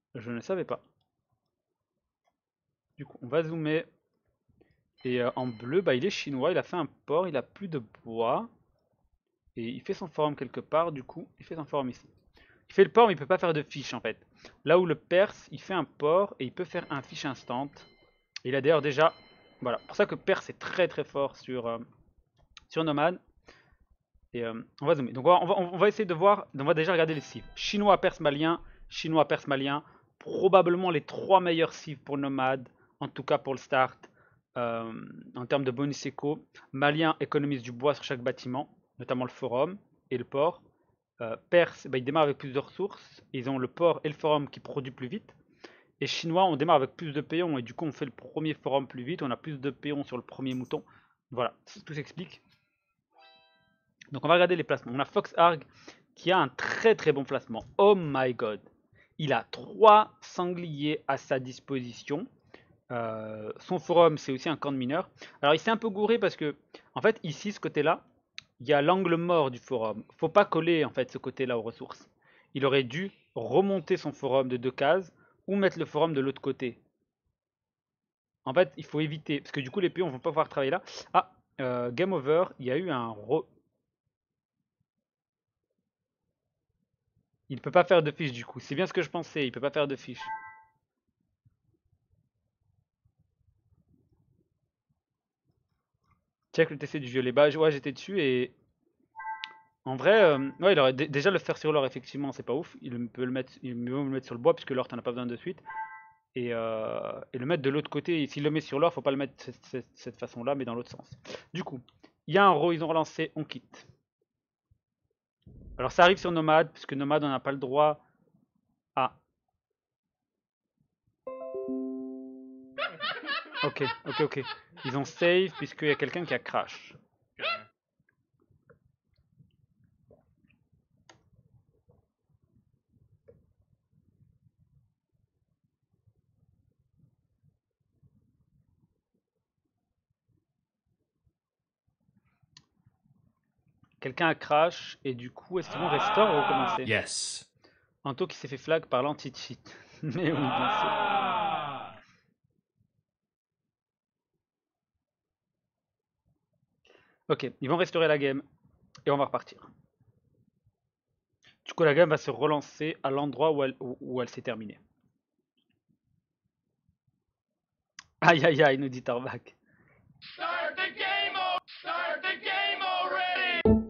Je ne savais pas. Du coup, on va zoomer. Et euh, en bleu, bah, il est chinois, il a fait un port, il a plus de bois. Et il fait son forum quelque part, du coup, il fait son forum ici. Il fait le port, mais il peut pas faire de fiche en fait. Là où le Perse, il fait un port et il peut faire un fiche instant. Il a d'ailleurs déjà... Voilà, pour ça que Perse est très très fort sur, euh, sur Nomad. Et euh, on va zoomer. Donc on va, on, va, on va essayer de voir, on va déjà regarder les cives. Chinois, Perse, Malien, Chinois, Perse, Malien. Probablement les trois meilleurs cives pour Nomad, en tout cas pour le start. Euh, en termes de bonus éco. Malien économise du bois sur chaque bâtiment, notamment le forum et le port. Euh, Perse, bah, ils démarrent avec plus de ressources. Ils ont le port et le forum qui produit plus vite. Et Chinois, on démarre avec plus de péons et du coup on fait le premier forum plus vite. On a plus de péons sur le premier mouton. Voilà, tout s'explique. Donc on va regarder les placements. On a Fox Arg qui a un très très bon placement. Oh my god. Il a trois sangliers à sa disposition. Euh, son forum c'est aussi un camp de mineurs. Alors il s'est un peu gouré parce que en fait ici ce côté là il y a l'angle mort du forum. Faut pas coller en fait ce côté là aux ressources. Il aurait dû remonter son forum de deux cases ou mettre le forum de l'autre côté. En fait il faut éviter parce que du coup les pions vont pas pouvoir travailler là. Ah euh, game over, il y a eu un re... Il peut pas faire de fiche du coup. C'est bien ce que je pensais, il peut pas faire de fiche. Check le T C du violet. Bah ouais j'étais dessus et en vrai, euh, ouais, il aurait déjà le faire sur l'or, effectivement, c'est pas ouf. Il peut le mettre, il mieux le mettre sur le bois, puisque l'or, t'en as pas besoin de suite. Et, euh, et le mettre de l'autre côté, s'il le met sur l'or, faut pas le mettre de cette, cette, cette façon-là, mais dans l'autre sens. Du coup, il y a un row, ils ont relancé, on quitte. Alors ça arrive sur Nomade, puisque Nomade, on n'a pas le droit à... Ok, ok, ok. Ils ont save, puisqu'il y a quelqu'un qui a crash. Quelqu'un a crash, et du coup, est-ce qu'ils vont restore ou recommencer? Yes. Anto qui s'est fait flag par l'anti-cheat. Mais oui, bien sûr. Ok, ils vont restaurer la game, et on va repartir. Du coup, la game va se relancer à l'endroit où elle, où, où elle s'est terminée. Aïe aïe aïe, nous dit Tarbac. Start the game! Start the game already!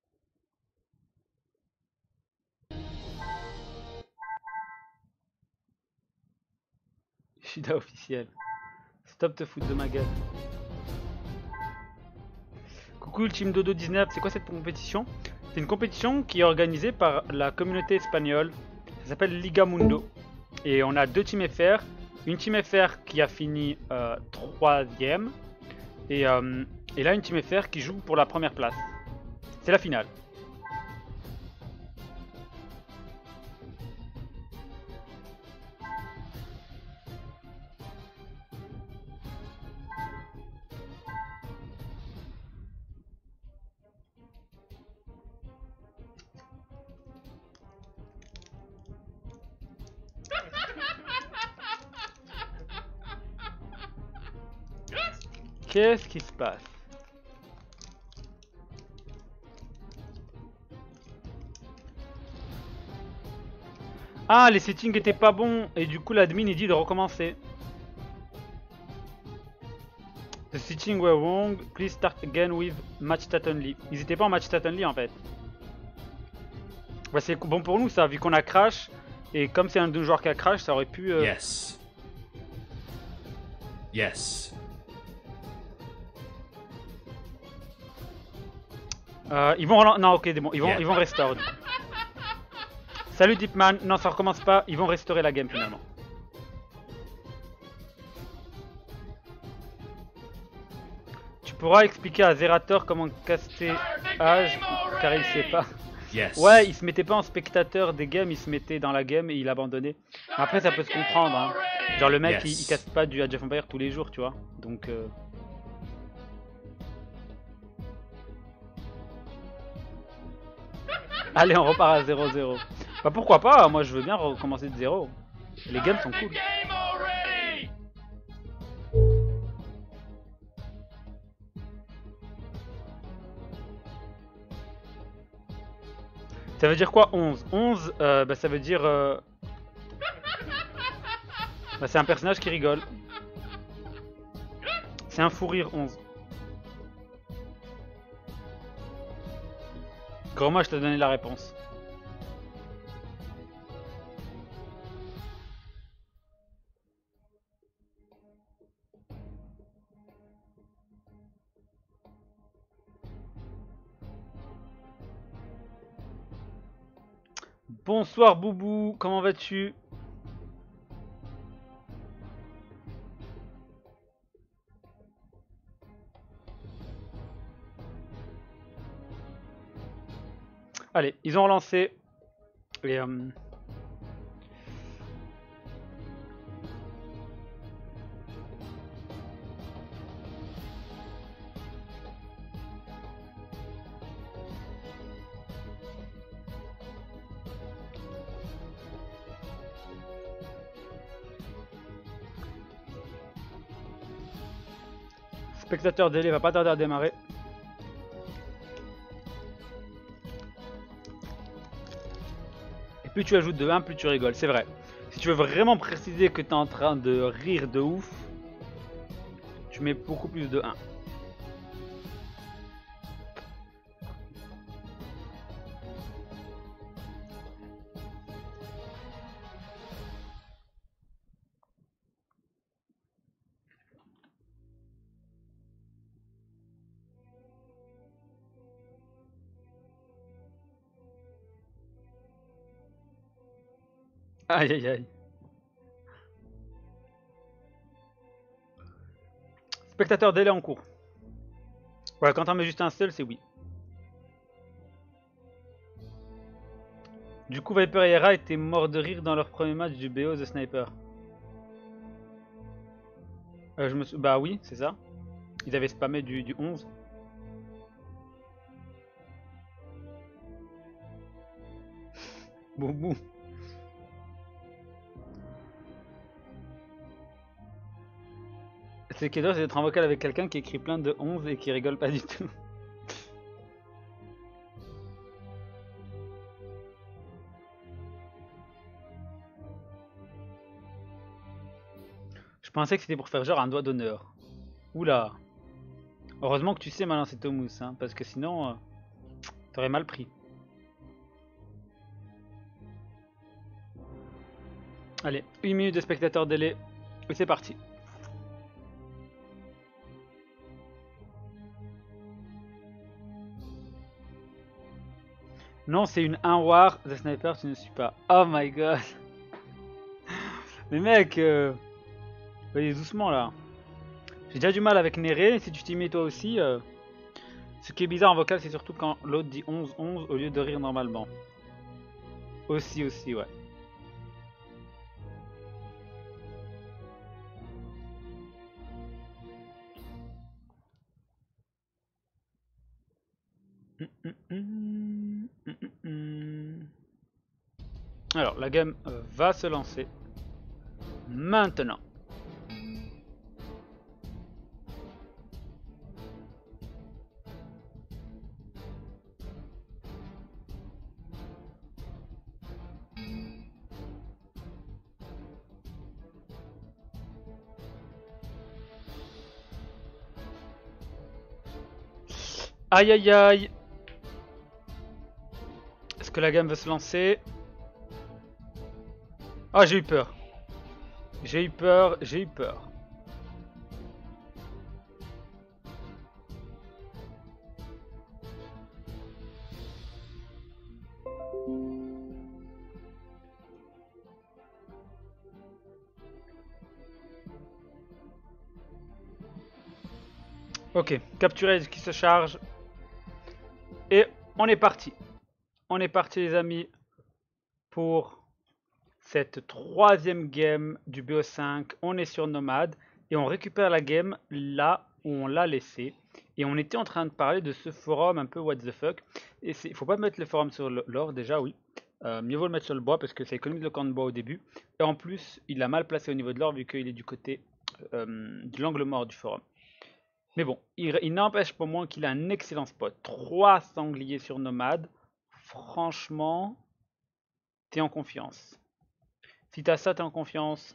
Shida officiel. Stop te foutre de ma gueule. Coucou le team Dodo dix-neuf, c'est quoi cette compétition? C'est une compétition qui est organisée par la communauté espagnole. Ça s'appelle Liga Mundo. Et on a deux teams F R. Une team F R qui a fini euh, troisième. Et, euh, et là une team F R qui joue pour la première place. C'est la finale. Qu'est-ce qui se passe? Ah, les settings étaient pas bons et du coup l'admin il dit de recommencer. The settings were wrong, please start again with match stat only. Ils étaient pas en match stat only en fait. Bah, c'est bon pour nous ça, vu qu'on a crash. Et comme c'est un de nos joueurs qui a crash, ça aurait pu... Euh... Yes. Yes. Euh, ils vont relancer... Non, ok, bon, ils vont, Yeah. ils vont restore. Du coup. Salut Deepman, non ça recommence pas, ils vont restaurer la game finalement. Tu pourras expliquer à Zerator comment caster Age, car il sait pas. Yes. Ouais, il se mettait pas en spectateur des games, il se mettait dans la game et il abandonnait. Après ça peut se comprendre, hein. Genre le mec Yes. il, il casse pas du Age of Empires tous les jours, tu vois. Donc... Euh... Allez, on repart à zéro zéro. Bah pourquoi pas, moi je veux bien recommencer de zéro. Les games sont Start the cool. game already! Ça veut dire quoi onze? onze, euh, bah, ça veut dire... euh, bah, c'est un personnage qui rigole. C'est un fou rire onze. Grand-moi, je t'ai donné la réponse. Bonsoir Boubou, comment vas-tu? Allez, ils ont relancé. Et, euh, spectateur délai va pas tarder à démarrer. Et plus tu ajoutes de un, plus tu rigoles, c'est vrai. Si tu veux vraiment préciser que tu es en train de rire de ouf, tu mets beaucoup plus de un. Aïe aïe aïe. Spectateur délai en cours. Ouais, quand t'en mets juste un seul, c'est oui. Du coup, Viper et Hera étaient morts de rire dans leur premier match du B O The Sniper. Euh, je me sou... Bah oui, c'est ça. Ils avaient spammé du, du onze. Boum boum. C'est qui est drôle, c'est d'être en vocal avec quelqu'un qui écrit plein de onze et qui rigole pas du tout. Je pensais que c'était pour faire genre un doigt d'honneur. Oula. Heureusement que tu sais maintenant c'est Tomus, hein, parce que sinon, euh, t'aurais mal pris. Allez, une minute de spectateur délai, et c'est parti. Non, c'est une un war, The Sniper, tu ne suis pas. Oh my god. Mais mec, euh... vas-y doucement là. J'ai déjà du mal avec Néré, si tu t'y mets toi aussi. Euh... Ce qui est bizarre en vocal, c'est surtout quand l'autre dit onze onze au lieu de rire normalement. Aussi, aussi, ouais. Alors, la game euh, va se lancer maintenant. Aïe aïe aïe. Est-ce que la game va se lancer? Ah, j'ai eu peur. J'ai eu peur, j'ai eu peur. Ok, capturé qui se charge. Et on est parti. On est parti les amis pour cette troisième game du B O cinq. On est sur Nomade et on récupère la game là où on l'a laissé. Et on était en train de parler de ce forum un peu what the fuck. Et il faut pas mettre le forum sur l'or déjà, oui. Euh, mieux vaut le mettre sur le bois parce que ça économise le camp de bois au début. Et en plus, il l'a mal placé au niveau de l'or vu qu'il est du côté euh, de l'angle mort du forum. Mais bon, il, il n'empêche pas moins qu'il a un excellent spot. trois sangliers sur nomade. Franchement, t'es en confiance. Si t'as ça, t'es en confiance.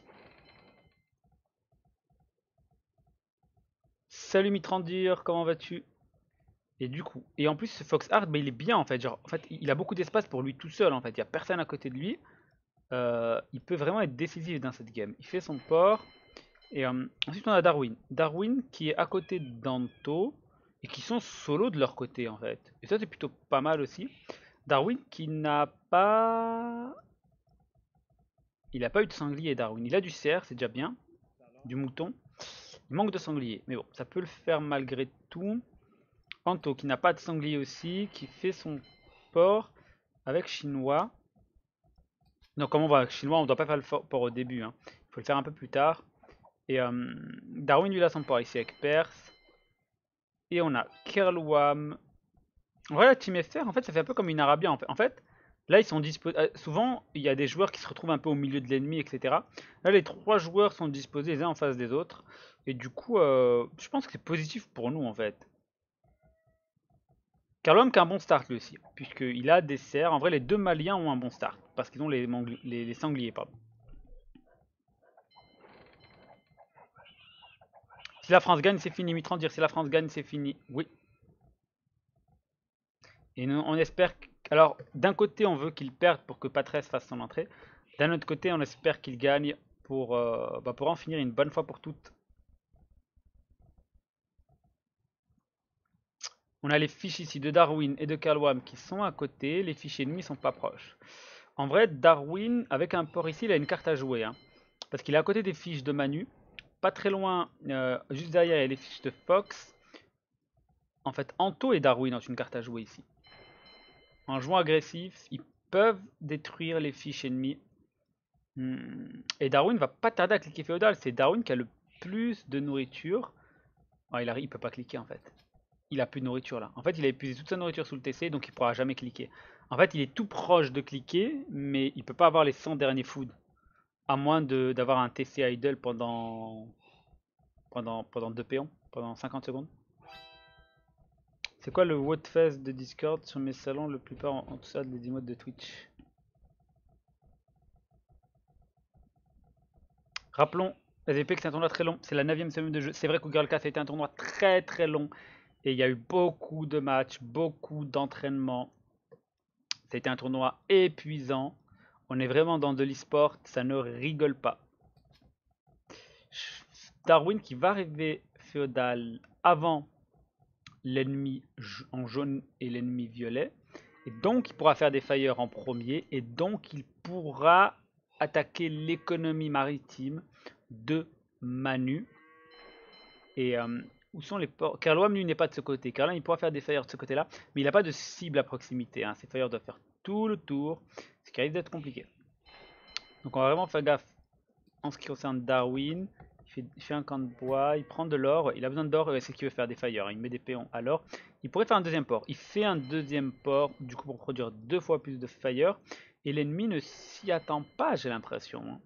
Salut Mitrandir, comment vas-tu? Et du coup, et en plus ce Foxheart, bah, il est bien en fait. Genre, en fait, il a beaucoup d'espace pour lui tout seul en fait. Il n'y a personne à côté de lui. Euh, il peut vraiment être décisif dans cette game. Il fait son port. Et euh, ensuite on a Darwin. Darwin qui est à côté d'Anto. Et qui sont solo de leur côté en fait. Et ça c'est plutôt pas mal aussi. Darwin qui n'a pas... Il n'a pas eu de sanglier Darwin. Il a du cerf, c'est déjà bien. Du mouton. Il manque de sanglier. Mais bon, ça peut le faire malgré tout. Anto qui n'a pas de sanglier aussi. Qui fait son port avec chinois. Non, comment on va avec chinois? On ne doit pas faire le port au début. Hein. Il faut le faire un peu plus tard. Et euh, Darwin lui a son port ici avec Perse. Et on a Kerlouam. En vrai, la Team F R, en fait, ça fait un peu comme une Arabia. En fait, en fait là, ils sont disposés. Euh, souvent, il y a des joueurs qui se retrouvent un peu au milieu de l'ennemi, et cetera. Là, les trois joueurs sont disposés les uns en face des autres. Et du coup, euh, je pense que c'est positif pour nous, en fait. Kerlouam qui a un bon start lui aussi. Puisqu'il a des serres. En vrai, les deux Maliens ont un bon start. Parce qu'ils ont les, les, les sangliers, pardon. Si la France gagne, c'est fini. Mitran dire si la France gagne, c'est fini. Oui. Et nous, on espère. Que... Alors, d'un côté, on veut qu'il perde pour que Patrese fasse son entrée. D'un autre côté, on espère qu'il gagne pour, euh, bah, pour en finir une bonne fois pour toutes. On a les fiches ici de Darwin et de Kerlouam qui sont à côté. Les fiches ennemis sont pas proches. En vrai, Darwin, avec un port ici, il a une carte à jouer. Hein, parce qu'il est à côté des fiches de Manu. Pas très loin, euh, juste derrière, il y a les fiches de Fox. En fait, Anto et Darwin ont une carte à jouer ici. En jouant agressif, ils peuvent détruire les fiches ennemies. Hmm. Et Darwin va pas tarder à cliquer féodal. C'est Darwin qui a le plus de nourriture. Oh, il, a, il peut pas cliquer en fait. Il a plus de nourriture là. En fait, il a épuisé toute sa nourriture sous le T C, donc il pourra jamais cliquer. En fait, il est tout proche de cliquer, mais il peut pas avoir les cent derniers food. À moins d'avoir un T C idle pendant, pendant, pendant deux péons, pendant cinquante secondes. C'est quoi le Wotfest de Discord sur mes salons, le plupart en, en tout ça des emotes de Twitch? Rappelons, S V P que c'est un tournoi très long, c'est la neuvième semaine de jeu. C'est vrai que Girl Cast a été un tournoi très très long. Et il y a eu beaucoup de matchs, beaucoup d'entraînements. Ça a été un tournoi épuisant. On est vraiment dans de l'e-sport, ça ne rigole pas. Darwin qui va arriver féodal avant l'ennemi en jaune et l'ennemi violet. Et donc il pourra faire des fires en premier. Et donc il pourra attaquer l'économie maritime de Manu. Et euh, où sont les ports? Kerlouam lui n'est pas de ce côté. Kerlouam il pourra faire des fires de ce côté là. Mais il n'a pas de cible à proximité. Hein. Ces fires doivent faire tout le tour. Ce qui risque d'être compliqué. Donc on va vraiment faire gaffe en ce qui concerne Darwin. Il fait, il fait un camp de bois, il prend de l'or, il a besoin d'or, c'est ce qu'il veut faire des fires, il met des péons à l'or. Il pourrait faire un deuxième port, il fait un deuxième port, du coup pour produire deux fois plus de fire, et l'ennemi ne s'y attend pas, j'ai l'impression. Hein.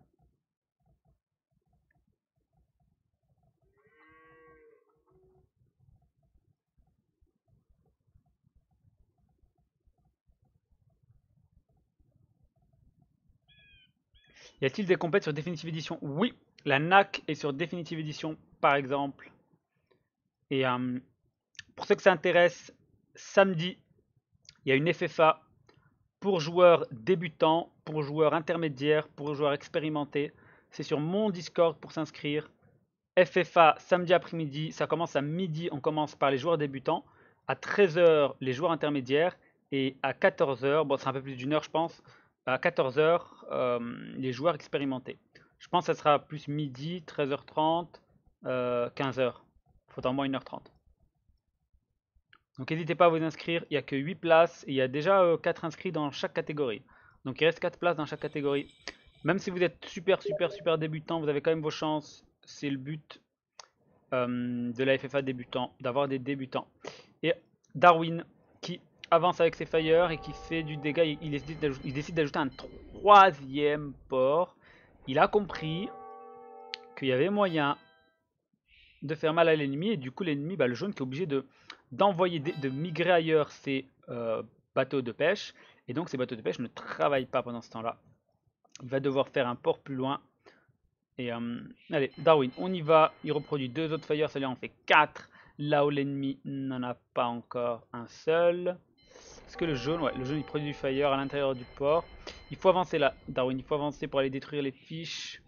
Y a-t-il des compètes sur Definitive Edition? Oui, la N A C est sur Definitive Edition par exemple. Et euh, pour ceux que ça intéresse, samedi, il y a une F F A pour joueurs débutants, pour joueurs intermédiaires, pour joueurs expérimentés. C'est sur mon Discord pour s'inscrire. F F A samedi après-midi, ça commence à midi, on commence par les joueurs débutants. À treize heures, les joueurs intermédiaires. Et à quatorze heures, bon, ce sera un peu plus d'une heure, je pense. À quatorze heures, euh, les joueurs expérimentés. Je pense que ça sera plus midi, treize heures trente, euh, quinze heures. Il faut au moins une heure trente. Donc n'hésitez pas à vous inscrire, il n'y a que huit places et il y a déjà euh, quatre inscrits dans chaque catégorie. Donc il reste quatre places dans chaque catégorie. Même si vous êtes super super super débutant, vous avez quand même vos chances. C'est le but euh, de la F F A débutant, d'avoir des débutants. Et Darwin qui avance avec ses fire et qui fait du dégât. Il, il décide d'ajouter- il décide d'ajouter un troisième port. Il a compris qu'il y avait moyen de faire mal à l'ennemi et du coup l'ennemi, bah, le jaune qui est obligé de d'envoyer des- de migrer ailleurs ses euh, bateaux de pêche et donc ces bateaux de pêche ne travaillent pas pendant ce temps-là. Il va devoir faire un port plus loin. Et euh, allez, Darwin, on y va. Il reproduit deux autres fire, ça lui en fait quatre. Là où l'ennemi n'en a pas encore un seul. Est-ce que le jaune, ouais, le jaune il produit du fire à l'intérieur du port. Il faut avancer là, Darwin, il faut avancer pour aller détruire les fiches.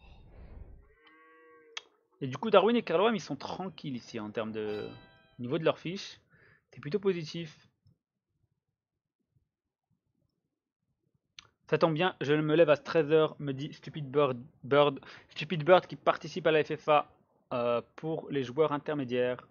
Et du coup, Darwin et Kerlouam, ils sont tranquilles ici en termes de niveau de leurs fiches. C'est plutôt positif. Ça tombe bien, je me lève à treize heures, me dit Stupid Bird, Bird, Stupid Bird qui participe à la F F A euh, pour les joueurs intermédiaires.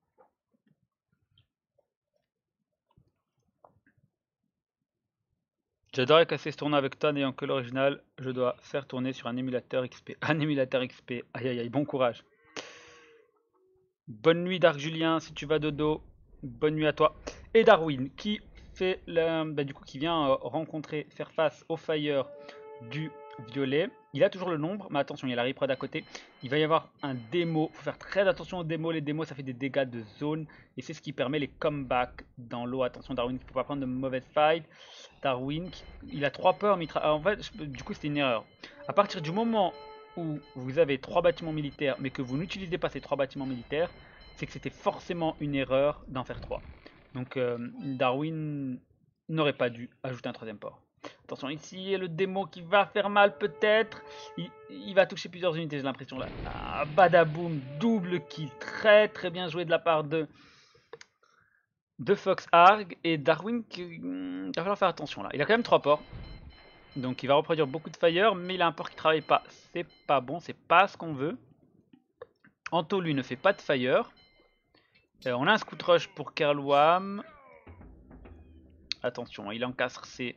J'adorais casser ce tournoi avec toi, n'ayant que l'original. Je dois faire tourner sur un émulateur X P. Un émulateur X P. Aïe aïe aïe, bon courage. Bonne nuit Dark Julien, si tu vas dodo. Bonne nuit à toi. Et Darwin qui fait le, bah, du coup qui vient euh, rencontrer, faire face au fire du violet. Il a toujours le nombre, mais attention, il y a la reprod à côté. Il va y avoir un démo. Il faut faire très attention aux démos. Les démos, ça fait des dégâts de zone. Et c'est ce qui permet les comebacks dans l'eau. Attention, Darwin, il ne faut pas prendre de mauvaises fights. Darwin, il a trois peurs, mais il en fait, du coup, c'était une erreur. À partir du moment où vous avez trois bâtiments militaires, mais que vous n'utilisez pas ces trois bâtiments militaires, c'est que c'était forcément une erreur d'en faire trois. Donc, euh, Darwin n'aurait pas dû ajouter un troisième port. Attention, ici, il y a le démo qui va faire mal peut-être. Il, il va toucher plusieurs unités, j'ai l'impression là. Ah, badaboum, double kill. Très très bien joué de la part de, de Fox Arg. Et Darwin, qui, il va falloir faire attention là. Il a quand même trois ports. Donc il va reproduire beaucoup de fire, mais il a un port qui ne travaille pas. C'est pas bon, c'est pas ce qu'on veut. Anto, lui, ne fait pas de fire. Euh, on a un scout rush pour Kerlouam. Attention, il encastre ses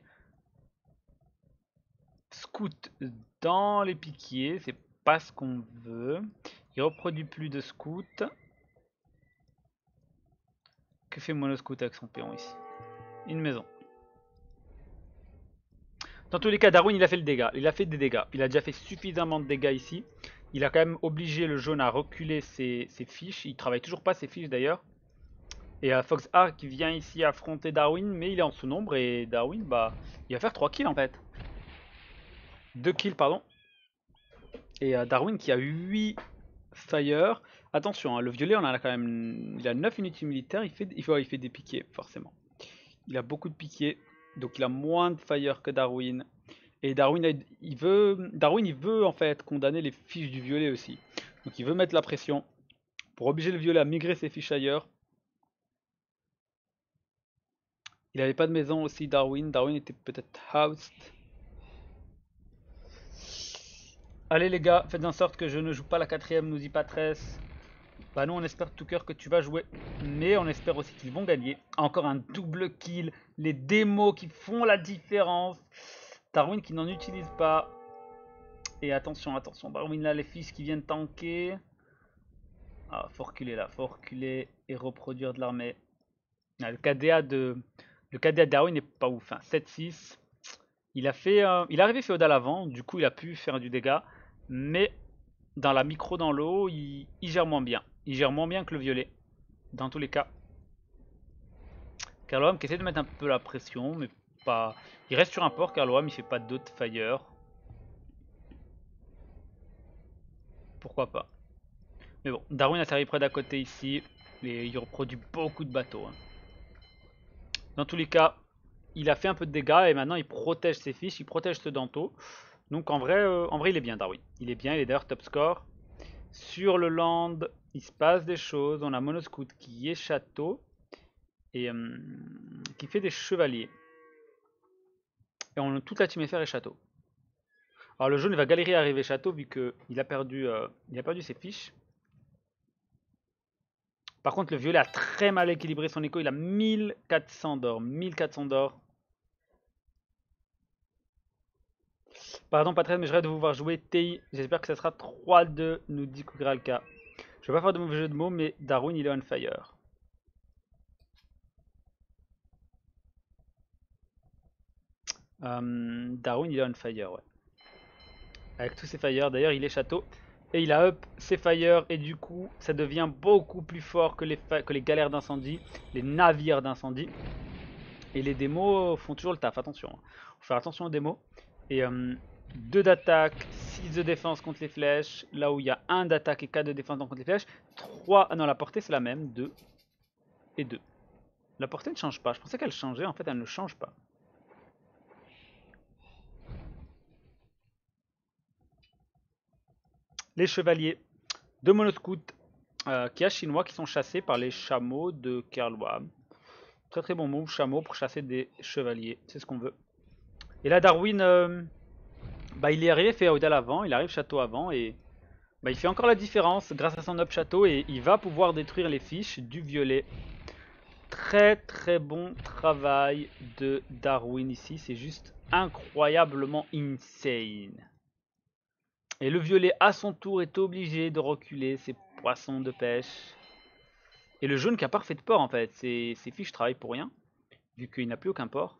scouts dans les piquiers. C'est pas ce qu'on veut. Il reproduit plus de scouts. Que fait Monoscout avec son péon ici? Une maison. Dans tous les cas, Darwin, il a fait le dégât. Il a fait des dégâts. Il a déjà fait suffisamment de dégâts ici. Il a quand même obligé le jaune à reculer ses, ses fiches. Il travaille toujours pas ses fiches d'ailleurs. Et euh, Fox Ark qui vient ici affronter Darwin, mais il est en sous-nombre. Et Darwin, bah, il va faire trois kills en fait. deux kills, pardon. Et euh, Darwin qui a huit fire. Attention, hein, le violet, on a quand même. Il a neuf unités militaires. Il fait, il fait, il fait des piquets, forcément. Il a beaucoup de piquets. Donc il a moins de fire que Darwin. Et Darwin, il veut, Darwin, il veut en fait condamner les fiches du violet aussi. Donc il veut mettre la pression pour obliger le violet à migrer ses fiches ailleurs. Il avait pas de maison aussi, Darwin. Darwin était peut-être housed. Allez les gars, faites en sorte que je ne joue pas la quatrième, nous dit Patresse. Bah nous on espère de tout cœur que tu vas jouer, mais on espère aussi qu'ils vont gagner. Encore un double kill, les démos qui font la différence. Darwin qui n'en utilise pas. Et attention, attention, Darwin là, les fiches qui viennent tanker. Ah, faut reculer là, faut reculer et reproduire de l'armée. Ah, le K D A de le K D A de Darwin n'est pas ouf, hein. sept six. Il a fait, euh, il est arrivé féodal avant, du coup il a pu faire du dégât, mais dans la micro dans l'eau, il, il gère moins bien. Il gère moins bien que le violet, dans tous les cas. Kerlouam qui essaie de mettre un peu la pression, mais pas. Il reste sur un port, Kerlouam, il fait pas d'autres fire. Pourquoi pas. Mais bon, Darwin a servi près d'à côté ici, et il reproduit beaucoup de bateaux, hein. Dans tous les cas, il a fait un peu de dégâts et maintenant il protège ses fiches, il protège ce Danto. Donc en vrai, euh, en vrai il est bien Darwin. Il est bien, il est d'ailleurs top score. Sur le land, il se passe des choses. On a Monoscout qui est château et euh, qui fait des chevaliers. Et on a toute la team F R et château. Alors le jaune il va galérer à arriver château vu qu'il a perdu, euh, il a perdu ses fiches. Par contre, le violet a très mal équilibré son écho. Il a mille quatre cents d'or. mille quatre cents d'or. Pardon, Patrick, mais je rêve de vous voir jouer T I. J'espère que ça sera trois deux, nous dit Kugralka. Je vais pas faire de mauvais jeu de mots, mais Darwin, il est on fire. Euh, Darwin, il est on fire, ouais. Avec tous ses fire, d'ailleurs, il est château. Et il a up ses fire, et du coup, ça devient beaucoup plus fort que les, que les galères d'incendie, les navires d'incendie. Et les démos font toujours le taf, attention. Faut faire attention aux démos. Et euh, deux d'attaque, six de défense contre les flèches. Là où il y a un d'attaque et quatre de défense contre les flèches. trois, ah non, la portée c'est la même, deux et deux. La portée ne change pas, je pensais qu'elle changeait, en fait elle ne change pas. Les chevaliers de Monoscout, euh, qui a chinois, qui sont chassés par les chameaux de Kerloam. Très très bon move, chameau pour chasser des chevaliers, c'est ce qu'on veut. Et là Darwin, euh, bah, il est arrivé féodal avant, il arrive château avant et bah, il fait encore la différence grâce à son up château et il va pouvoir détruire les fiches du violet. Très très bon travail de Darwin ici, c'est juste incroyablement insane. Et le violet à son tour est obligé de reculer ses poissons de pêche. Et le jaune qui a pas refait de port en fait, ses, ses fiches travaillent pour rien, vu qu'il n'a plus aucun port.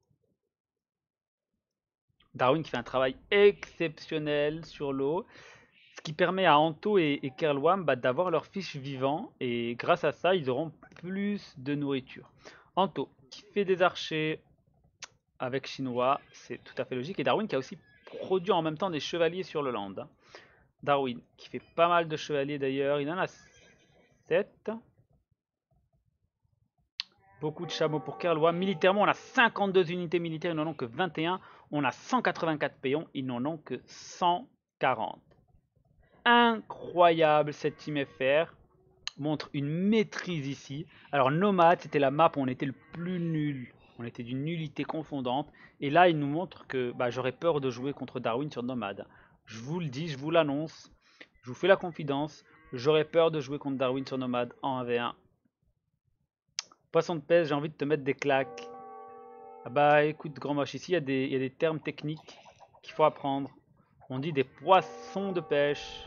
Darwin qui fait un travail exceptionnel sur l'eau, ce qui permet à Anto et, et Kerlwam bah, d'avoir leurs fiches vivants, et grâce à ça, ils auront plus de nourriture. Anto qui fait des archers avec chinois, c'est tout à fait logique, et Darwin qui a aussi produit en même temps des chevaliers sur le land. Darwin qui fait pas mal de chevaliers d'ailleurs, il en a sept. Beaucoup de chameaux pour Kerlwam. Militairement, on a cinquante-deux unités militaires, ils n'en ont que vingt et un. On a cent quatre-vingt-quatre péons, ils n'en ont que cent quarante. Incroyable cette team F R. Montre une maîtrise ici. Alors Nomade, c'était la map où on était le plus nul. On était d'une nullité confondante. Et là, il nous montre que bah, j'aurais peur de jouer contre Darwin sur Nomade. Je vous le dis, je vous l'annonce. Je vous fais la confidence. J'aurais peur de jouer contre Darwin sur Nomade en un v un. Poisson de pêche, j'ai envie de te mettre des claques. Ah bah écoute, grand moche, ici il y, a des, il y a des termes techniques qu'il faut apprendre. On dit des poissons de pêche.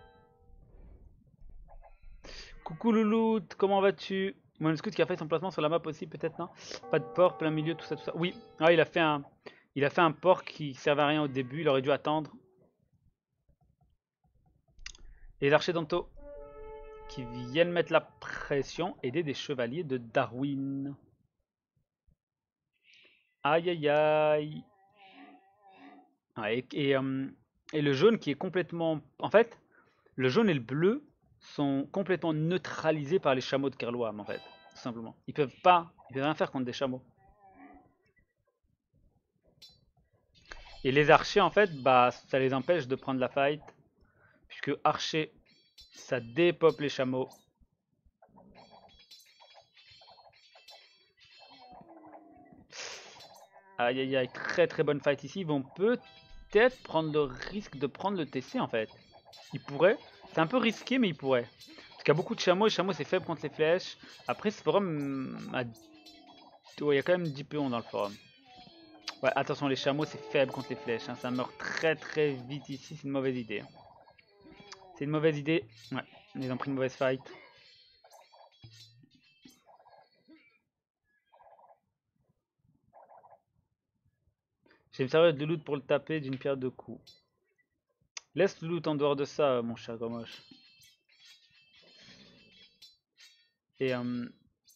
Coucou Louloute, comment vas-tu? Monoscout qui a fait son placement sur la map aussi, peut-être, non? Pas de port, plein milieu, tout ça, tout ça. Oui, ah, il a fait un, il a fait un port qui servait à rien au début, il aurait dû attendre. Les archers d'Anto qui viennent mettre la pression, aider des chevaliers de Darwin. Aïe aïe aïe. Ouais, et, et, euh, et le jaune qui est complètement... En fait, le jaune et le bleu sont complètement neutralisés par les chameaux de Kerloam, en fait. Tout simplement. Ils peuvent pas... Ils peuvent rien faire contre des chameaux. Et les archers, en fait, bah, ça les empêche de prendre la fight. Puisque archer, ça dépop les chameaux. Aïe aïe aïe, très très bonne fight ici. Ils vont peut-être prendre le risque de prendre le T C en fait. Ils pourraient. C'est un peu risqué, mais ils pourraient. Parce qu'il y a beaucoup de chameaux. Les chameaux c'est faible contre les flèches. Après, ce forum. A... Oh, il y a quand même dix péons dans le forum. Ouais, attention, les chameaux c'est faible contre les flèches. Hein. Ça meurt très très vite ici. C'est une mauvaise idée. C'est une mauvaise idée. Ouais, ils ont pris une mauvaise fight. J'ai me servir de loot pour le taper d'une pierre deux coups. Laisse le loot en dehors de ça, mon cher Gomoche. Et euh... hum,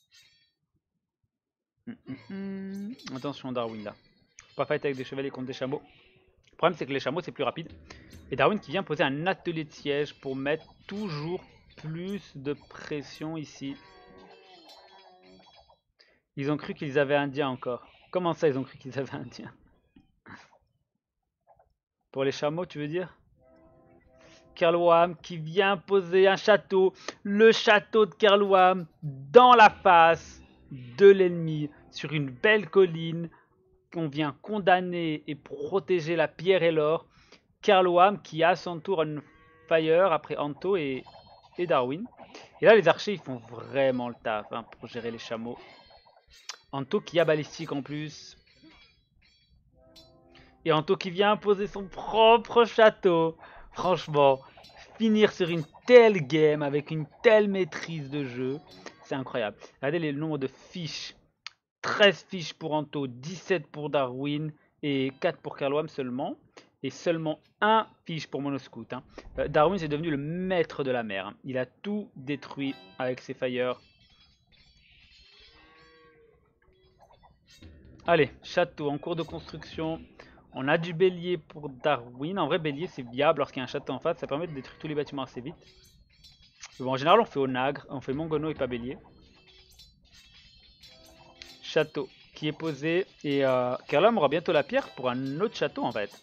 hum, hum. Attention Darwin là. Faut pas fight avec des chevaliers contre des chameaux. Le problème c'est que les chameaux c'est plus rapide. Et Darwin qui vient poser un atelier de siège pour mettre toujours plus de pression ici. Ils ont cru qu'ils avaient un indien encore. Comment ça ils ont cru qu'ils avaient un indien? Pour les chameaux tu veux dire? Kerlwam qui vient poser un château, le château de Kerlwam, dans la face de l'ennemi, sur une belle colline. On vient condamner et protéger la pierre et l'or. Kerlwam qui a à son tour un fire après Anto et, et Darwin. Et là les archers ils font vraiment le taf hein, pour gérer les chameaux. Anto qui a balistique en plus. Et Anto qui vient imposer son propre château. Franchement, finir sur une telle game avec une telle maîtrise de jeu, c'est incroyable. Regardez le nombre de fiches. treize fiches pour Anto, dix-sept pour Darwin et quatre pour Kerlouam seulement. Et seulement un fiche pour Monoscout. Hein. Euh, Darwin est devenu le maître de la mer. Hein. Il a tout détruit avec ses fires. Allez, château en cours de construction. On a du bélier pour Darwin. En vrai, bélier c'est viable lorsqu'il y a un château en face. Ça permet de détruire tous les bâtiments assez vite. Bon, en général, on fait Onagre, on fait Mongono et pas bélier. Château qui est posé. Et euh, Kerlouam aura bientôt la pierre pour un autre château en fait.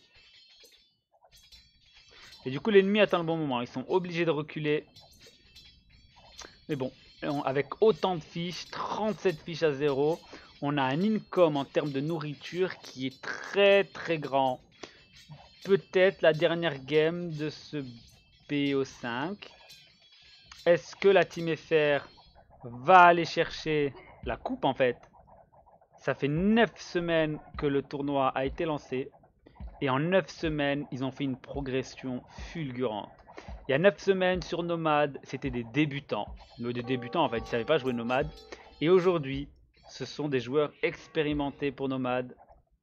Et du coup, l'ennemi attend le bon moment. Ils sont obligés de reculer. Mais bon, on, avec autant de fiches, trente-sept fiches à zéro, on a un income en termes de nourriture qui est très très grand. Peut-être la dernière game de ce B O cinq. Est-ce que la Team F R va aller chercher la coupe en fait? Ça fait neuf semaines que le tournoi a été lancé. Et en neuf semaines, ils ont fait une progression fulgurante. Il y a neuf semaines sur Nomade, c'était des débutants. Mais des débutants en fait, ils ne savaient pas jouer Nomade. Et aujourd'hui, ce sont des joueurs expérimentés pour Nomade.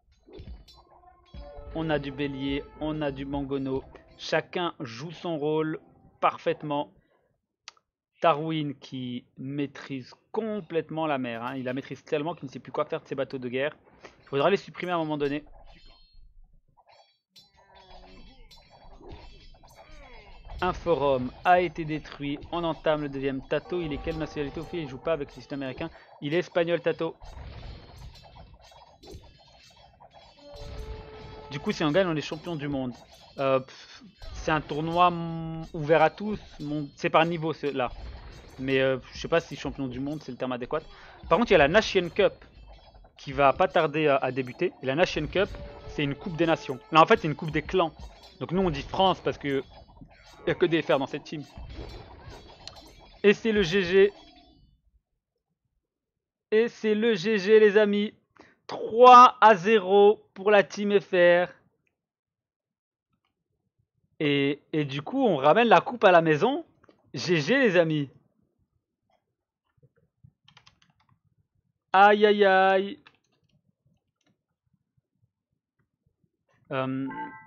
On a du bélier, on a du Mongono. Chacun joue son rôle parfaitement. Darwin qui maîtrise complètement la mer. Hein. Il la maîtrise tellement qu'il ne sait plus quoi faire de ses bateaux de guerre. Il faudra les supprimer à un moment donné. Un forum a été détruit. On entame le deuxième. Tato, il est quelle nationalité au fait? Il joue pas avec le système américain. Il est espagnol, Tato. Du coup, si on gagne, on est champion du monde. Euh, c'est un tournoi ouvert à tous. C'est par niveau là. Mais euh, je sais pas si champion du monde c'est le terme adéquat. Par contre, il y a la Nation Cup qui va pas tarder à, à débuter. Et la Nation Cup, c'est une coupe des nations. Là, en fait, c'est une coupe des clans. Donc nous, on dit France parce que il n'y a que des F R dans cette team. Et c'est le G G. Et c'est le G G, les amis. trois à zéro pour la team F R. Et, et du coup, on ramène la coupe à la maison. G G, les amis. Aïe, aïe, aïe. Euh...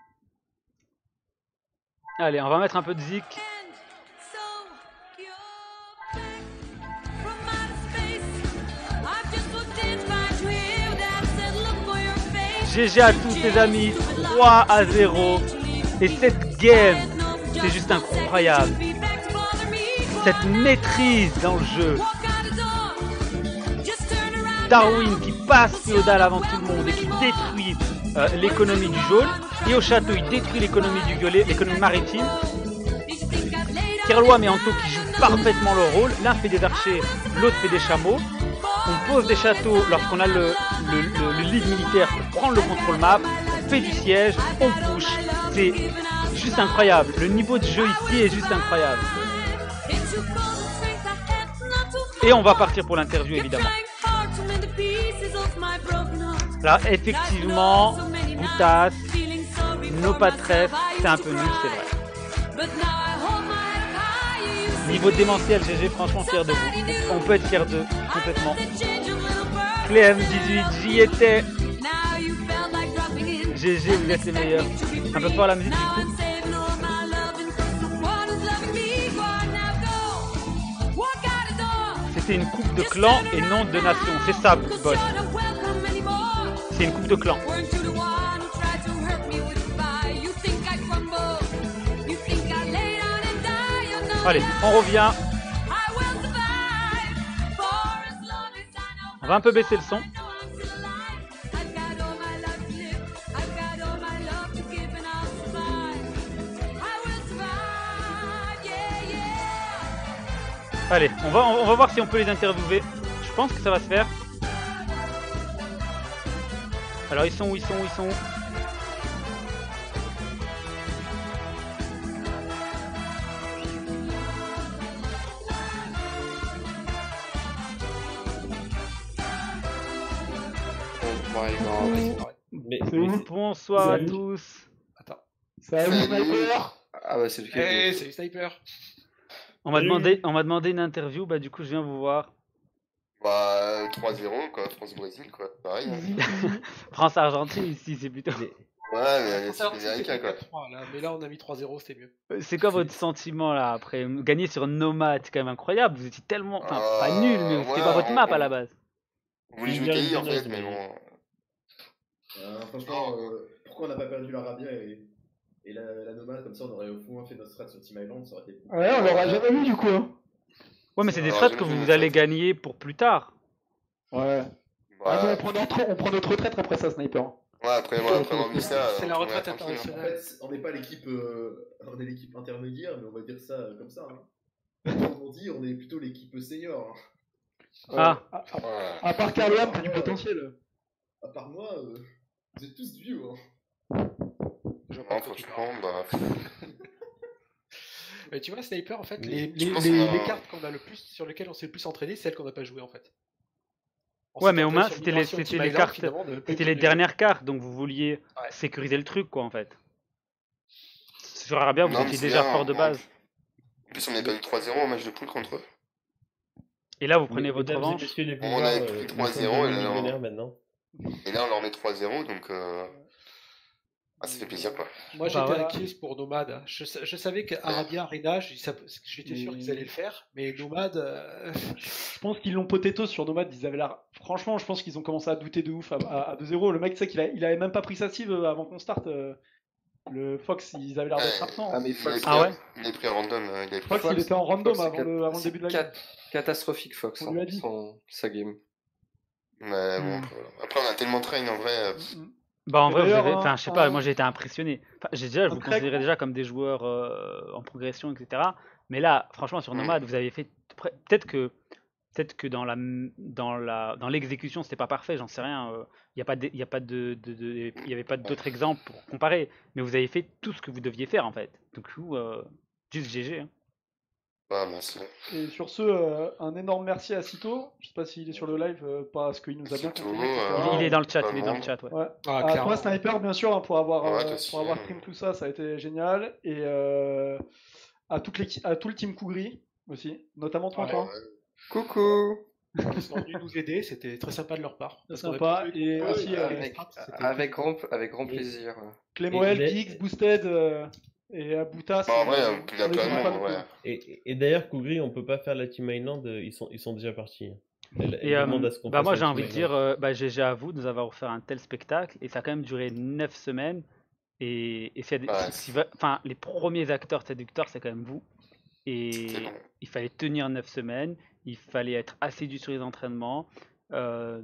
Allez, on va mettre un peu de zik. G G à tous les amis, trois à zéro. Et cette game, c'est juste incroyable. Cette maîtrise dans le jeu. Darwin qui passe féodal avant tout le monde et qui détruit euh, l'économie du jaune. Et au château, il détruit l'économie du violet, l'économie maritime. Kerlouam et Anto qui jouent parfaitement leur rôle. L'un fait des archers, l'autre fait des chameaux. On pose des châteaux lorsqu'on a le, le, le, le lead militaire pour prendre le contrôle map. On fait du siège, on push. C'est juste incroyable. Le niveau de jeu ici est juste incroyable. Et on va partir pour l'interview évidemment. Là, effectivement, Boutas, nos patresse, c'est un peu nul, c'est vrai. Niveau démentiel, G G, franchement fier de vous. On peut être fier d'eux, complètement. Clem dix-huit, j'y étais. G G, vous êtes les meilleurs. Un peu fort la musique du coup. C'était une coupe de clan et non de nation. C'est ça, boss. C'est une coupe de clan. Allez, on revient. On va un peu baisser le son. Allez, on va, on va voir si on peut les interviewer. Je pense que ça va se faire. Alors ils sont où, ils sont où, ils sont où? Mais, Bonsoir Salut. à tous. Attends. Salut Sniper. Ah bah c'est lequel? Hey, salut Sniper. On m'a Salut. demandé, on m'a demandé une interview, bah du coup je viens vous voir. Bah, trois zéro, quoi, France-Brésil, quoi, pareil. Hein. France-Argentine ici, c'est plutôt. Ouais, Ouais, mais France c'est Argentine, américain, c'était quoi. quatre trois, là. Mais là, on a mis trois zéro, c'était mieux. Euh, C'est quoi C'est- votre sentiment là après gagner sur Nomad, c'est quand même incroyable. Vous étiez tellement, enfin pas Euh, nul, mais c'était ouais, pas votre on- map on- à la base. Vous voulez Une jouer guerre K I, en viennoise, fait, mais mais- bon... Euh, franchement, euh, pourquoi on n'a pas perdu l'Arabia et, et la, la nomade, comme ça on aurait au moins fait notre strat sur Team Island, ça aurait été cool. Ouais, on l'aura jamais vu du coup. Hein. Ouais, mais c'est des Alors, strats j'ai que fait une vous allez strat. gagner pour plus tard. Ouais. Bah, Ah, mais on, prend notre, on prend notre retraite après ça, Sniper. ouais, après, moi, après avoir mis ça... C'est on la pourrait retraite être tranquille, hein. En internationale. fait, on n'est pas l'équipe euh, on est l'équipe intermédiaire, mais on va dire ça euh, comme ça. Hein. Comme on dit, on est plutôt l'équipe senior. Hein. Ah. À, à- Ouais. à part Carliam, t'as du Ouais. potentiel. À part moi, euh, vous êtes tous vieux. Hein. Non, franchement, bah... Mais tu vois, Sniper, en fait, Oui. les, Je les, pense les, qu'on a- les cartes qu'on a le plus, sur lesquelles on s'est le plus entraîné, c'est celles qu'on n'a pas jouées, en fait. On Ouais, s'est mais au entraîné moins, sur c'était les- Migration, c'était Team les Island, cartes- finalement, de- C'était les de- dernières cartes, donc vous vouliez Ouais. sécuriser le truc, quoi, en fait. Sur Arabia, vous Non, mais étiez c'est déjà bien, fort de ouais. base. En plus, on a perdu trois zéro en match de poule contre eux. Et là, vous prenez votre Mesdames et revanche. messieurs les On viewers, avait euh, pris nous trois sommes zéro, devenus et là, on- millionnaires maintenant. Et là, on leur met trois zéro, donc... Euh... Ah, ça fait plaisir, quoi. Moi, Bah j'étais ouais. inquiet pour Nomade. hein. Je, sa- je savais qu'Arabia, Arena, je- ça- j'étais sûr qu'ils allaient le faire, mais Nomade, euh, Je pense qu'ils l'ont potato sur Nomad. Ils avaient l'air. Franchement, je pense qu'ils ont commencé à douter de ouf à, à- à deux zéro. Le mec, tu sais qu'il a, il avait même pas pris sa cive euh, avant qu'on starte. euh, Le Fox, ils avaient l'air d'être Ouais. absents. Ah, mais Il avait Fox, pris, Ah ouais il avait pris un random, euh, il avait pris Fox, Fox- il était en random Fox, c'est avant, cat- le, avant le c'est début de la cat- game. catastrophique Fox, On lui a hein, dit. son- sa game. Mais bon, Hmm. après, on a tellement train, en vrai... euh, Bah en Mais vrai, vous d'ailleurs, avez... un- enfin je sais pas, un- moi j'ai été impressionné. Enfin, j'ai déjà, je un vous très considérais gros- déjà comme des joueurs euh, en progression, et cetera. Mais là, franchement, sur Mm. Nomad, vous avez fait pre- peut-être que peut-être que dans la m- dans la dans l'exécution, c'était pas parfait, j'en sais rien. Il y a pas de, y a pas de, de- de- y avait pas d'autres exemples pour comparer. Mais vous avez fait tout ce que vous deviez faire en fait. Donc coup, euh, juste G G. hein. Ah, merci. Et sur ce, euh, un énorme merci à Cito. Je sais pas s'il est sur le live, euh, parce qu'il nous a bien Cito, confirmé, et cetera. euh, Il, il est dans le chat, pas il est dans le bon. chat, ouais. Ouais. ah, À clairement. toi Sniper bien sûr hein, pour avoir Ouais, euh, toi aussi, pour avoir hein. stream tout ça, ça a été génial et euh, à toute l'équipe, à tout le team Kougri aussi, notamment toi. Ouais, toi. Coucou Ils sont venus nous aider, c'était très sympa de leur part. C'est Parce qu'on a sympa pu- et Ouais, aussi euh, avec, c'était- avec, grand, avec grand plaisir. Clémoel, Et- Giggs, Boosted euh, et Abuta. Bah, en vrai, euh, euh, il y a on les plein de connaît pas monde, non plus. ouais. Et, et- et d'ailleurs, Kougri, on peut pas faire la Team Island, euh, ils sont, ils sont déjà partis. hein. Elle, elle Et euh, demande à ce qu'on bah fasse moi la j'ai Team envie de Island. dire euh, bah, G G à vous de nous avoir offert un tel spectacle et ça a quand même duré neuf semaines et, et s'il y a des- Ouais. si- si va- enfin les premiers acteurs séducteurs c'est quand même vous et C'est bon. il fallait tenir neuf semaines, il fallait être assidu sur les entraînements. euh,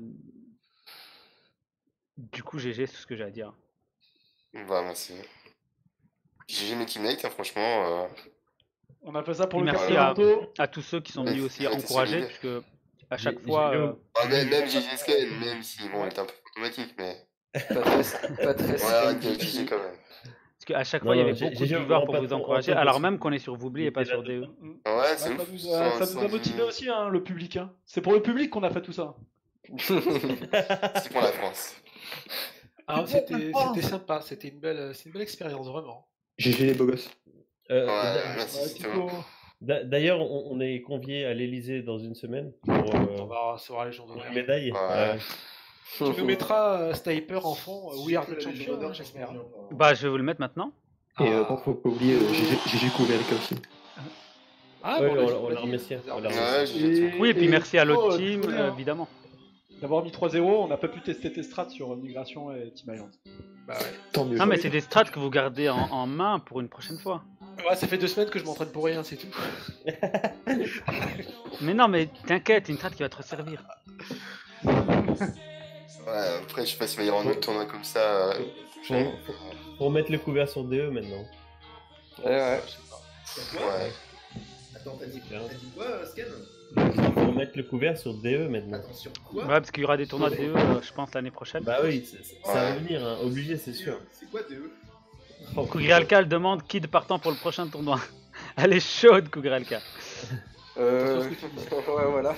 Du coup G G c'est ce que j'ai à dire. Bah, merci. J'ai jamais teammate, hein, franchement. euh, On a fait ça pour Et le merci Castellanto. À tous ceux qui sont Ouais, venus aussi ça a été encourager solide. puisque à chaque J'ai- fois j'ai- euh, ah, même, même G G S K, même si, bon, il est un peu automatique, mais... Pas très, pas très Ouais, arrête de G G quand même. parce qu'à chaque Non, fois il y non, avait j'ai- beaucoup j'ai de vu viewers un pour vous patron- un encourager patron alors aussi. même qu'on est sur Voubli et Il pas était sur là D E. Mm. Ouais, Bah, c'est ça, ouf. nous a, ça Sans- nous a sans- motivé aussi, hein, le public. Hein. C'est pour le public qu'on a fait tout ça. C'est pour la France. Ah, c'était c'était sympa, c'était une belle, c'est une belle expérience, vraiment. G G les beaux gosses. Euh, Ouais, d'a- merci, Ouais, c'est Tito. bon. d'a- D'ailleurs, on, on est convié à l'Elysée dans une semaine pour, euh, On va recevoir les gens pour d'honneur. une médaille. Ouais. Euh, Tu nous mettras euh, Sniper en fond, euh, We Are the Champion, hein, j'espère. Bah je vais vous le mettre maintenant. Et euh, Ah. bon, faut pas oublier euh, G G G G Couvercle aussi. Ah, Ouais, bon, on- l'a- on l'a l'a dit, remercie, vous on avez l'a remercié. Ouais, G G, Et- Oui, et puis merci à Tito, l'autre euh, team, Tito, euh, hein. évidemment. D'avoir mis trois zéro, on n'a pas pu tester tes strats sur euh, Migration et Team Island. Bah ouais. Tant mieux. Non, mais c'est des strats que vous gardez en, en main pour une prochaine fois. Ouais, ça fait deux semaines que je m'entraîne pour rien, c'est tout. Mais non, mais t'inquiète, une strat qui va te resservir. Ouais, après, je sais pas s'il va y avoir un autre tournoi comme ça. euh, faut, faut- faut mettre le couvert sur D E maintenant. Ouais, ouais. Ouais. Attends, t'as dit, Bien. t'as dit quoi, euh, Scan Faut mettre le couvert sur D E maintenant. Attends, sur quoi Ouais, parce qu'il y aura des tournois de D E, euh, je pense, l'année prochaine. Bah oui, c'est- c'est- ça va Ouais. venir, hein, obligé, c'est sûr. C'est quoi D E Kugrialka demande Kid partant pour le prochain tournoi. Elle est chaude, Kugrialka. Euh... Attention à ce que tu dis. ouais, voilà.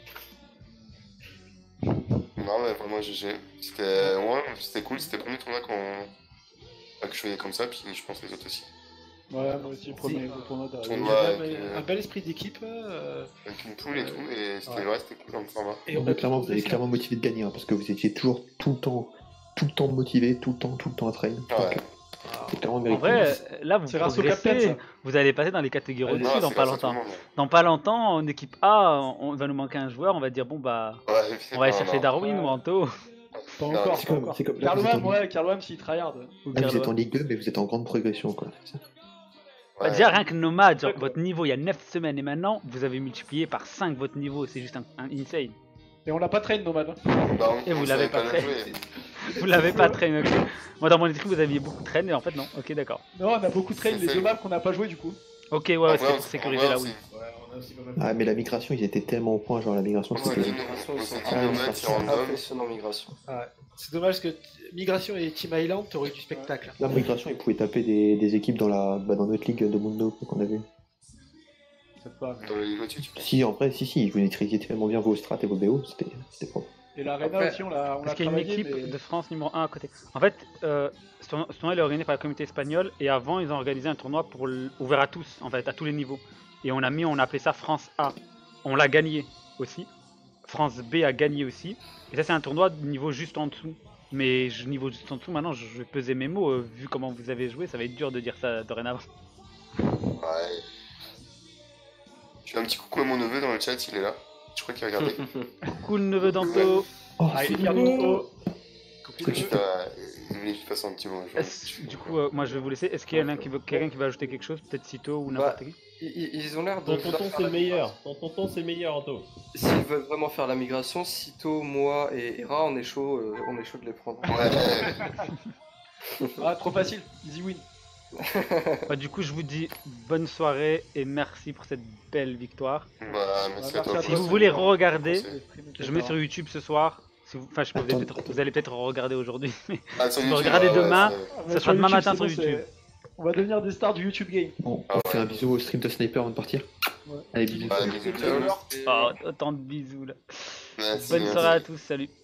Non, mais vraiment, G G. C'était ouais, c'était cool, c'était le premier tournoi qu'on... bah, que je faisais comme ça, puis je pense les autres aussi. Ouais, moi aussi, premier gros tournoi Il y Tournoi a avec, même euh, un bel esprit d'équipe. euh, avec une poule et tout, et c'était Ouais. ouais, c'était cool comme format. Et on Mais a clairement, pu vous avez progresser. clairement motivé de gagner, hein, parce que vous étiez toujours tout le temps, tout le temps motivé, tout le temps, tout le temps à train. Donc, Ouais. Ah, c'est clairement En mérité. vrai, là, vous C'est grâce au capitaine, progressez. ça. Vous allez passer dans les catégories Non, au-dessus dans c'est pas grâce à tout le longtemps. monde. Dans pas longtemps, en équipe A, on va nous manquer un joueur, on va dire bon bah, Ouais, on va aller non, chercher non. Darwin Ouais. ou Anto Pas Non, encore, c'est pas comme- encore. c'est comme là, vous Carloham, êtes en- ouais, Carloham s'il tryhard. ou Là, vous êtes Carlo. en Ligue deux, mais vous êtes en grande progression, quoi. C'est ça. Bah, Ouais. déjà rien que Nomad, genre Ouais, quoi. votre niveau il y a neuf semaines et maintenant vous avez multiplié par cinq votre niveau, c'est juste un, un insane. Et on l'a pas train, Nomad. Bah, on- Et vous on l'avez savait pas le fait. jouer. Vous l'avez pas traîné, ok. Moi dans mon esprit vous aviez beaucoup de traîne et en fait non, ok d'accord. Non, on a beaucoup train, C'est les fait. deux maps qu'on n'a pas joué du coup. Ok ouais, En ouais vrai, c'était on- pour en sécuriser vrai, la on win. s'est- Ouais, on a aussi pas mal. Ah, mais la migration, ils étaient tellement au point, genre la migration, on s'est c'était. dit, Migration, on ils s'est sont dit Nomad sur random. impressionnants, Migration. Ouais. C'est dommage que t- Migration et Team Island, t'aurais eu du spectacle. La migration, ils pouvaient taper des, des équipes dans, la, bah, dans notre ligue de Mundo qu'on avait. Peut-être pas. mais- Dans le Ligue au-dessus, tu penses. Si, en vrai, si, si, vous maîtrisiez tellement bien vos strats et vos B O, c'était c'était propre. Et l'Arena Après, aussi, on l'a on l'a Parce qu'il y a une travaillé. équipe mais- de France numéro un à côté. En fait, euh, ce tournoi ce tournoi, il est organisé par la communauté espagnole et avant ils ont organisé un tournoi pour l- ouvert à tous, en fait, à tous les niveaux. Et on a mis, on a appelé ça France A. On l'a gagné aussi. France B a gagné aussi. Et ça c'est un tournoi de niveau juste en dessous. Mais je- niveau juste en dessous, maintenant je je vais peser mes mots. euh, vu comment vous avez joué, ça va être dur de dire ça dorénavant. Ouais. Je fais un petit coucou à mon neveu dans le chat, il est là. Je crois qu'il regardait. Coucou le neveu d'Anto. Oh, Ah, il est c'est fier de beau. nous. Que tu fais. Euh, il voulait que je fasse un petit bonjour. Est-ce- Du coup, euh, moi je vais vous laisser. Est-ce qu'il y en a qui veut, quelqu'un qui va ajouter quelque chose? Peut-être Cito ou n'importe Bah, qui? Ils, ils- ils ont l'air de. Ton vouloir tonton, faire c'est le la meilleur. Ton tonton, c'est le meilleur, Anto. S'ils veulent vraiment faire la migration, Sito, moi et Hera, on est chaud, euh, on est chaud de les prendre. Ouais. Ah, trop facile, easy win. Bah, du coup, je vous dis bonne soirée et merci pour cette belle victoire. Bah, merci Bah, à toi. merci Si à vous toi. voulez re-regarder, C'est- je mets sur YouTube ce soir. Si vous... Enfin, je sais pas, vous, allez Attends, peut-être- vous allez peut-être regarder aujourd'hui. mais Ah, sur Si vous YouTube, regardez ouais, ouais, demain, c'est- Ça sera demain matin c'est sur bon, YouTube. c'est- On va devenir des stars du YouTube game. Bon, Ah on fait ouais. un bisou au stream de Sniper avant de partir. Ouais. Allez, bisous. Ouais, bisous, ciao. Oh, autant de bisous là. Merci, Bonne merci. soirée à tous, salut.